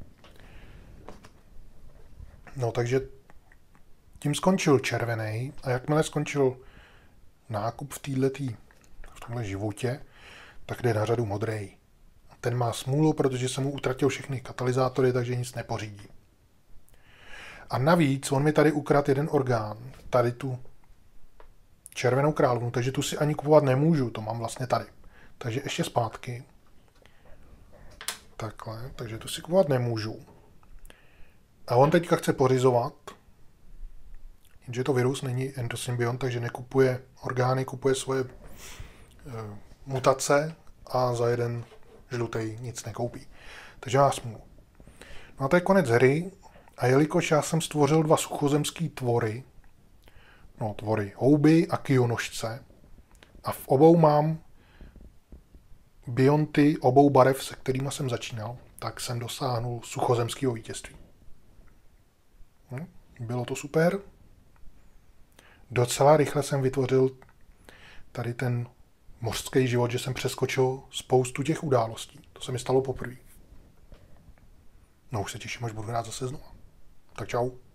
No, takže tím skončil červený a jakmile skončil nákup v tomhle životě, tak jde na řadu modrej. Ten má smůlu, protože se mu utratil všechny katalyzátory, takže nic nepořídí. A navíc on mi tady ukradl jeden orgán, tady tu červenou královnu, takže tu si ani kupovat nemůžu, to mám vlastně tady. Takže ještě zpátky. Takhle, takže tu si kupovat nemůžu. A on teďka chce pořizovat, jenže to virus není endosymbiont, takže nekupuje orgány, kupuje svoje mutace a za jeden žlutý nic nekoupí. Takže má smůlu. No a to je konec hry a jelikož já jsem stvořil 2 suchozemský tvory, houby a kionožce a v obou mám bionty obou barev, se kterými jsem začínal, tak jsem dosáhnul suchozemského vítězství. Bylo to super. Docela rychle jsem vytvořil tady ten mořský život, že jsem přeskočil spoustu těch událostí. To se mi stalo poprvé. No už se těším, až budu hrát zase znovu. Tak čau.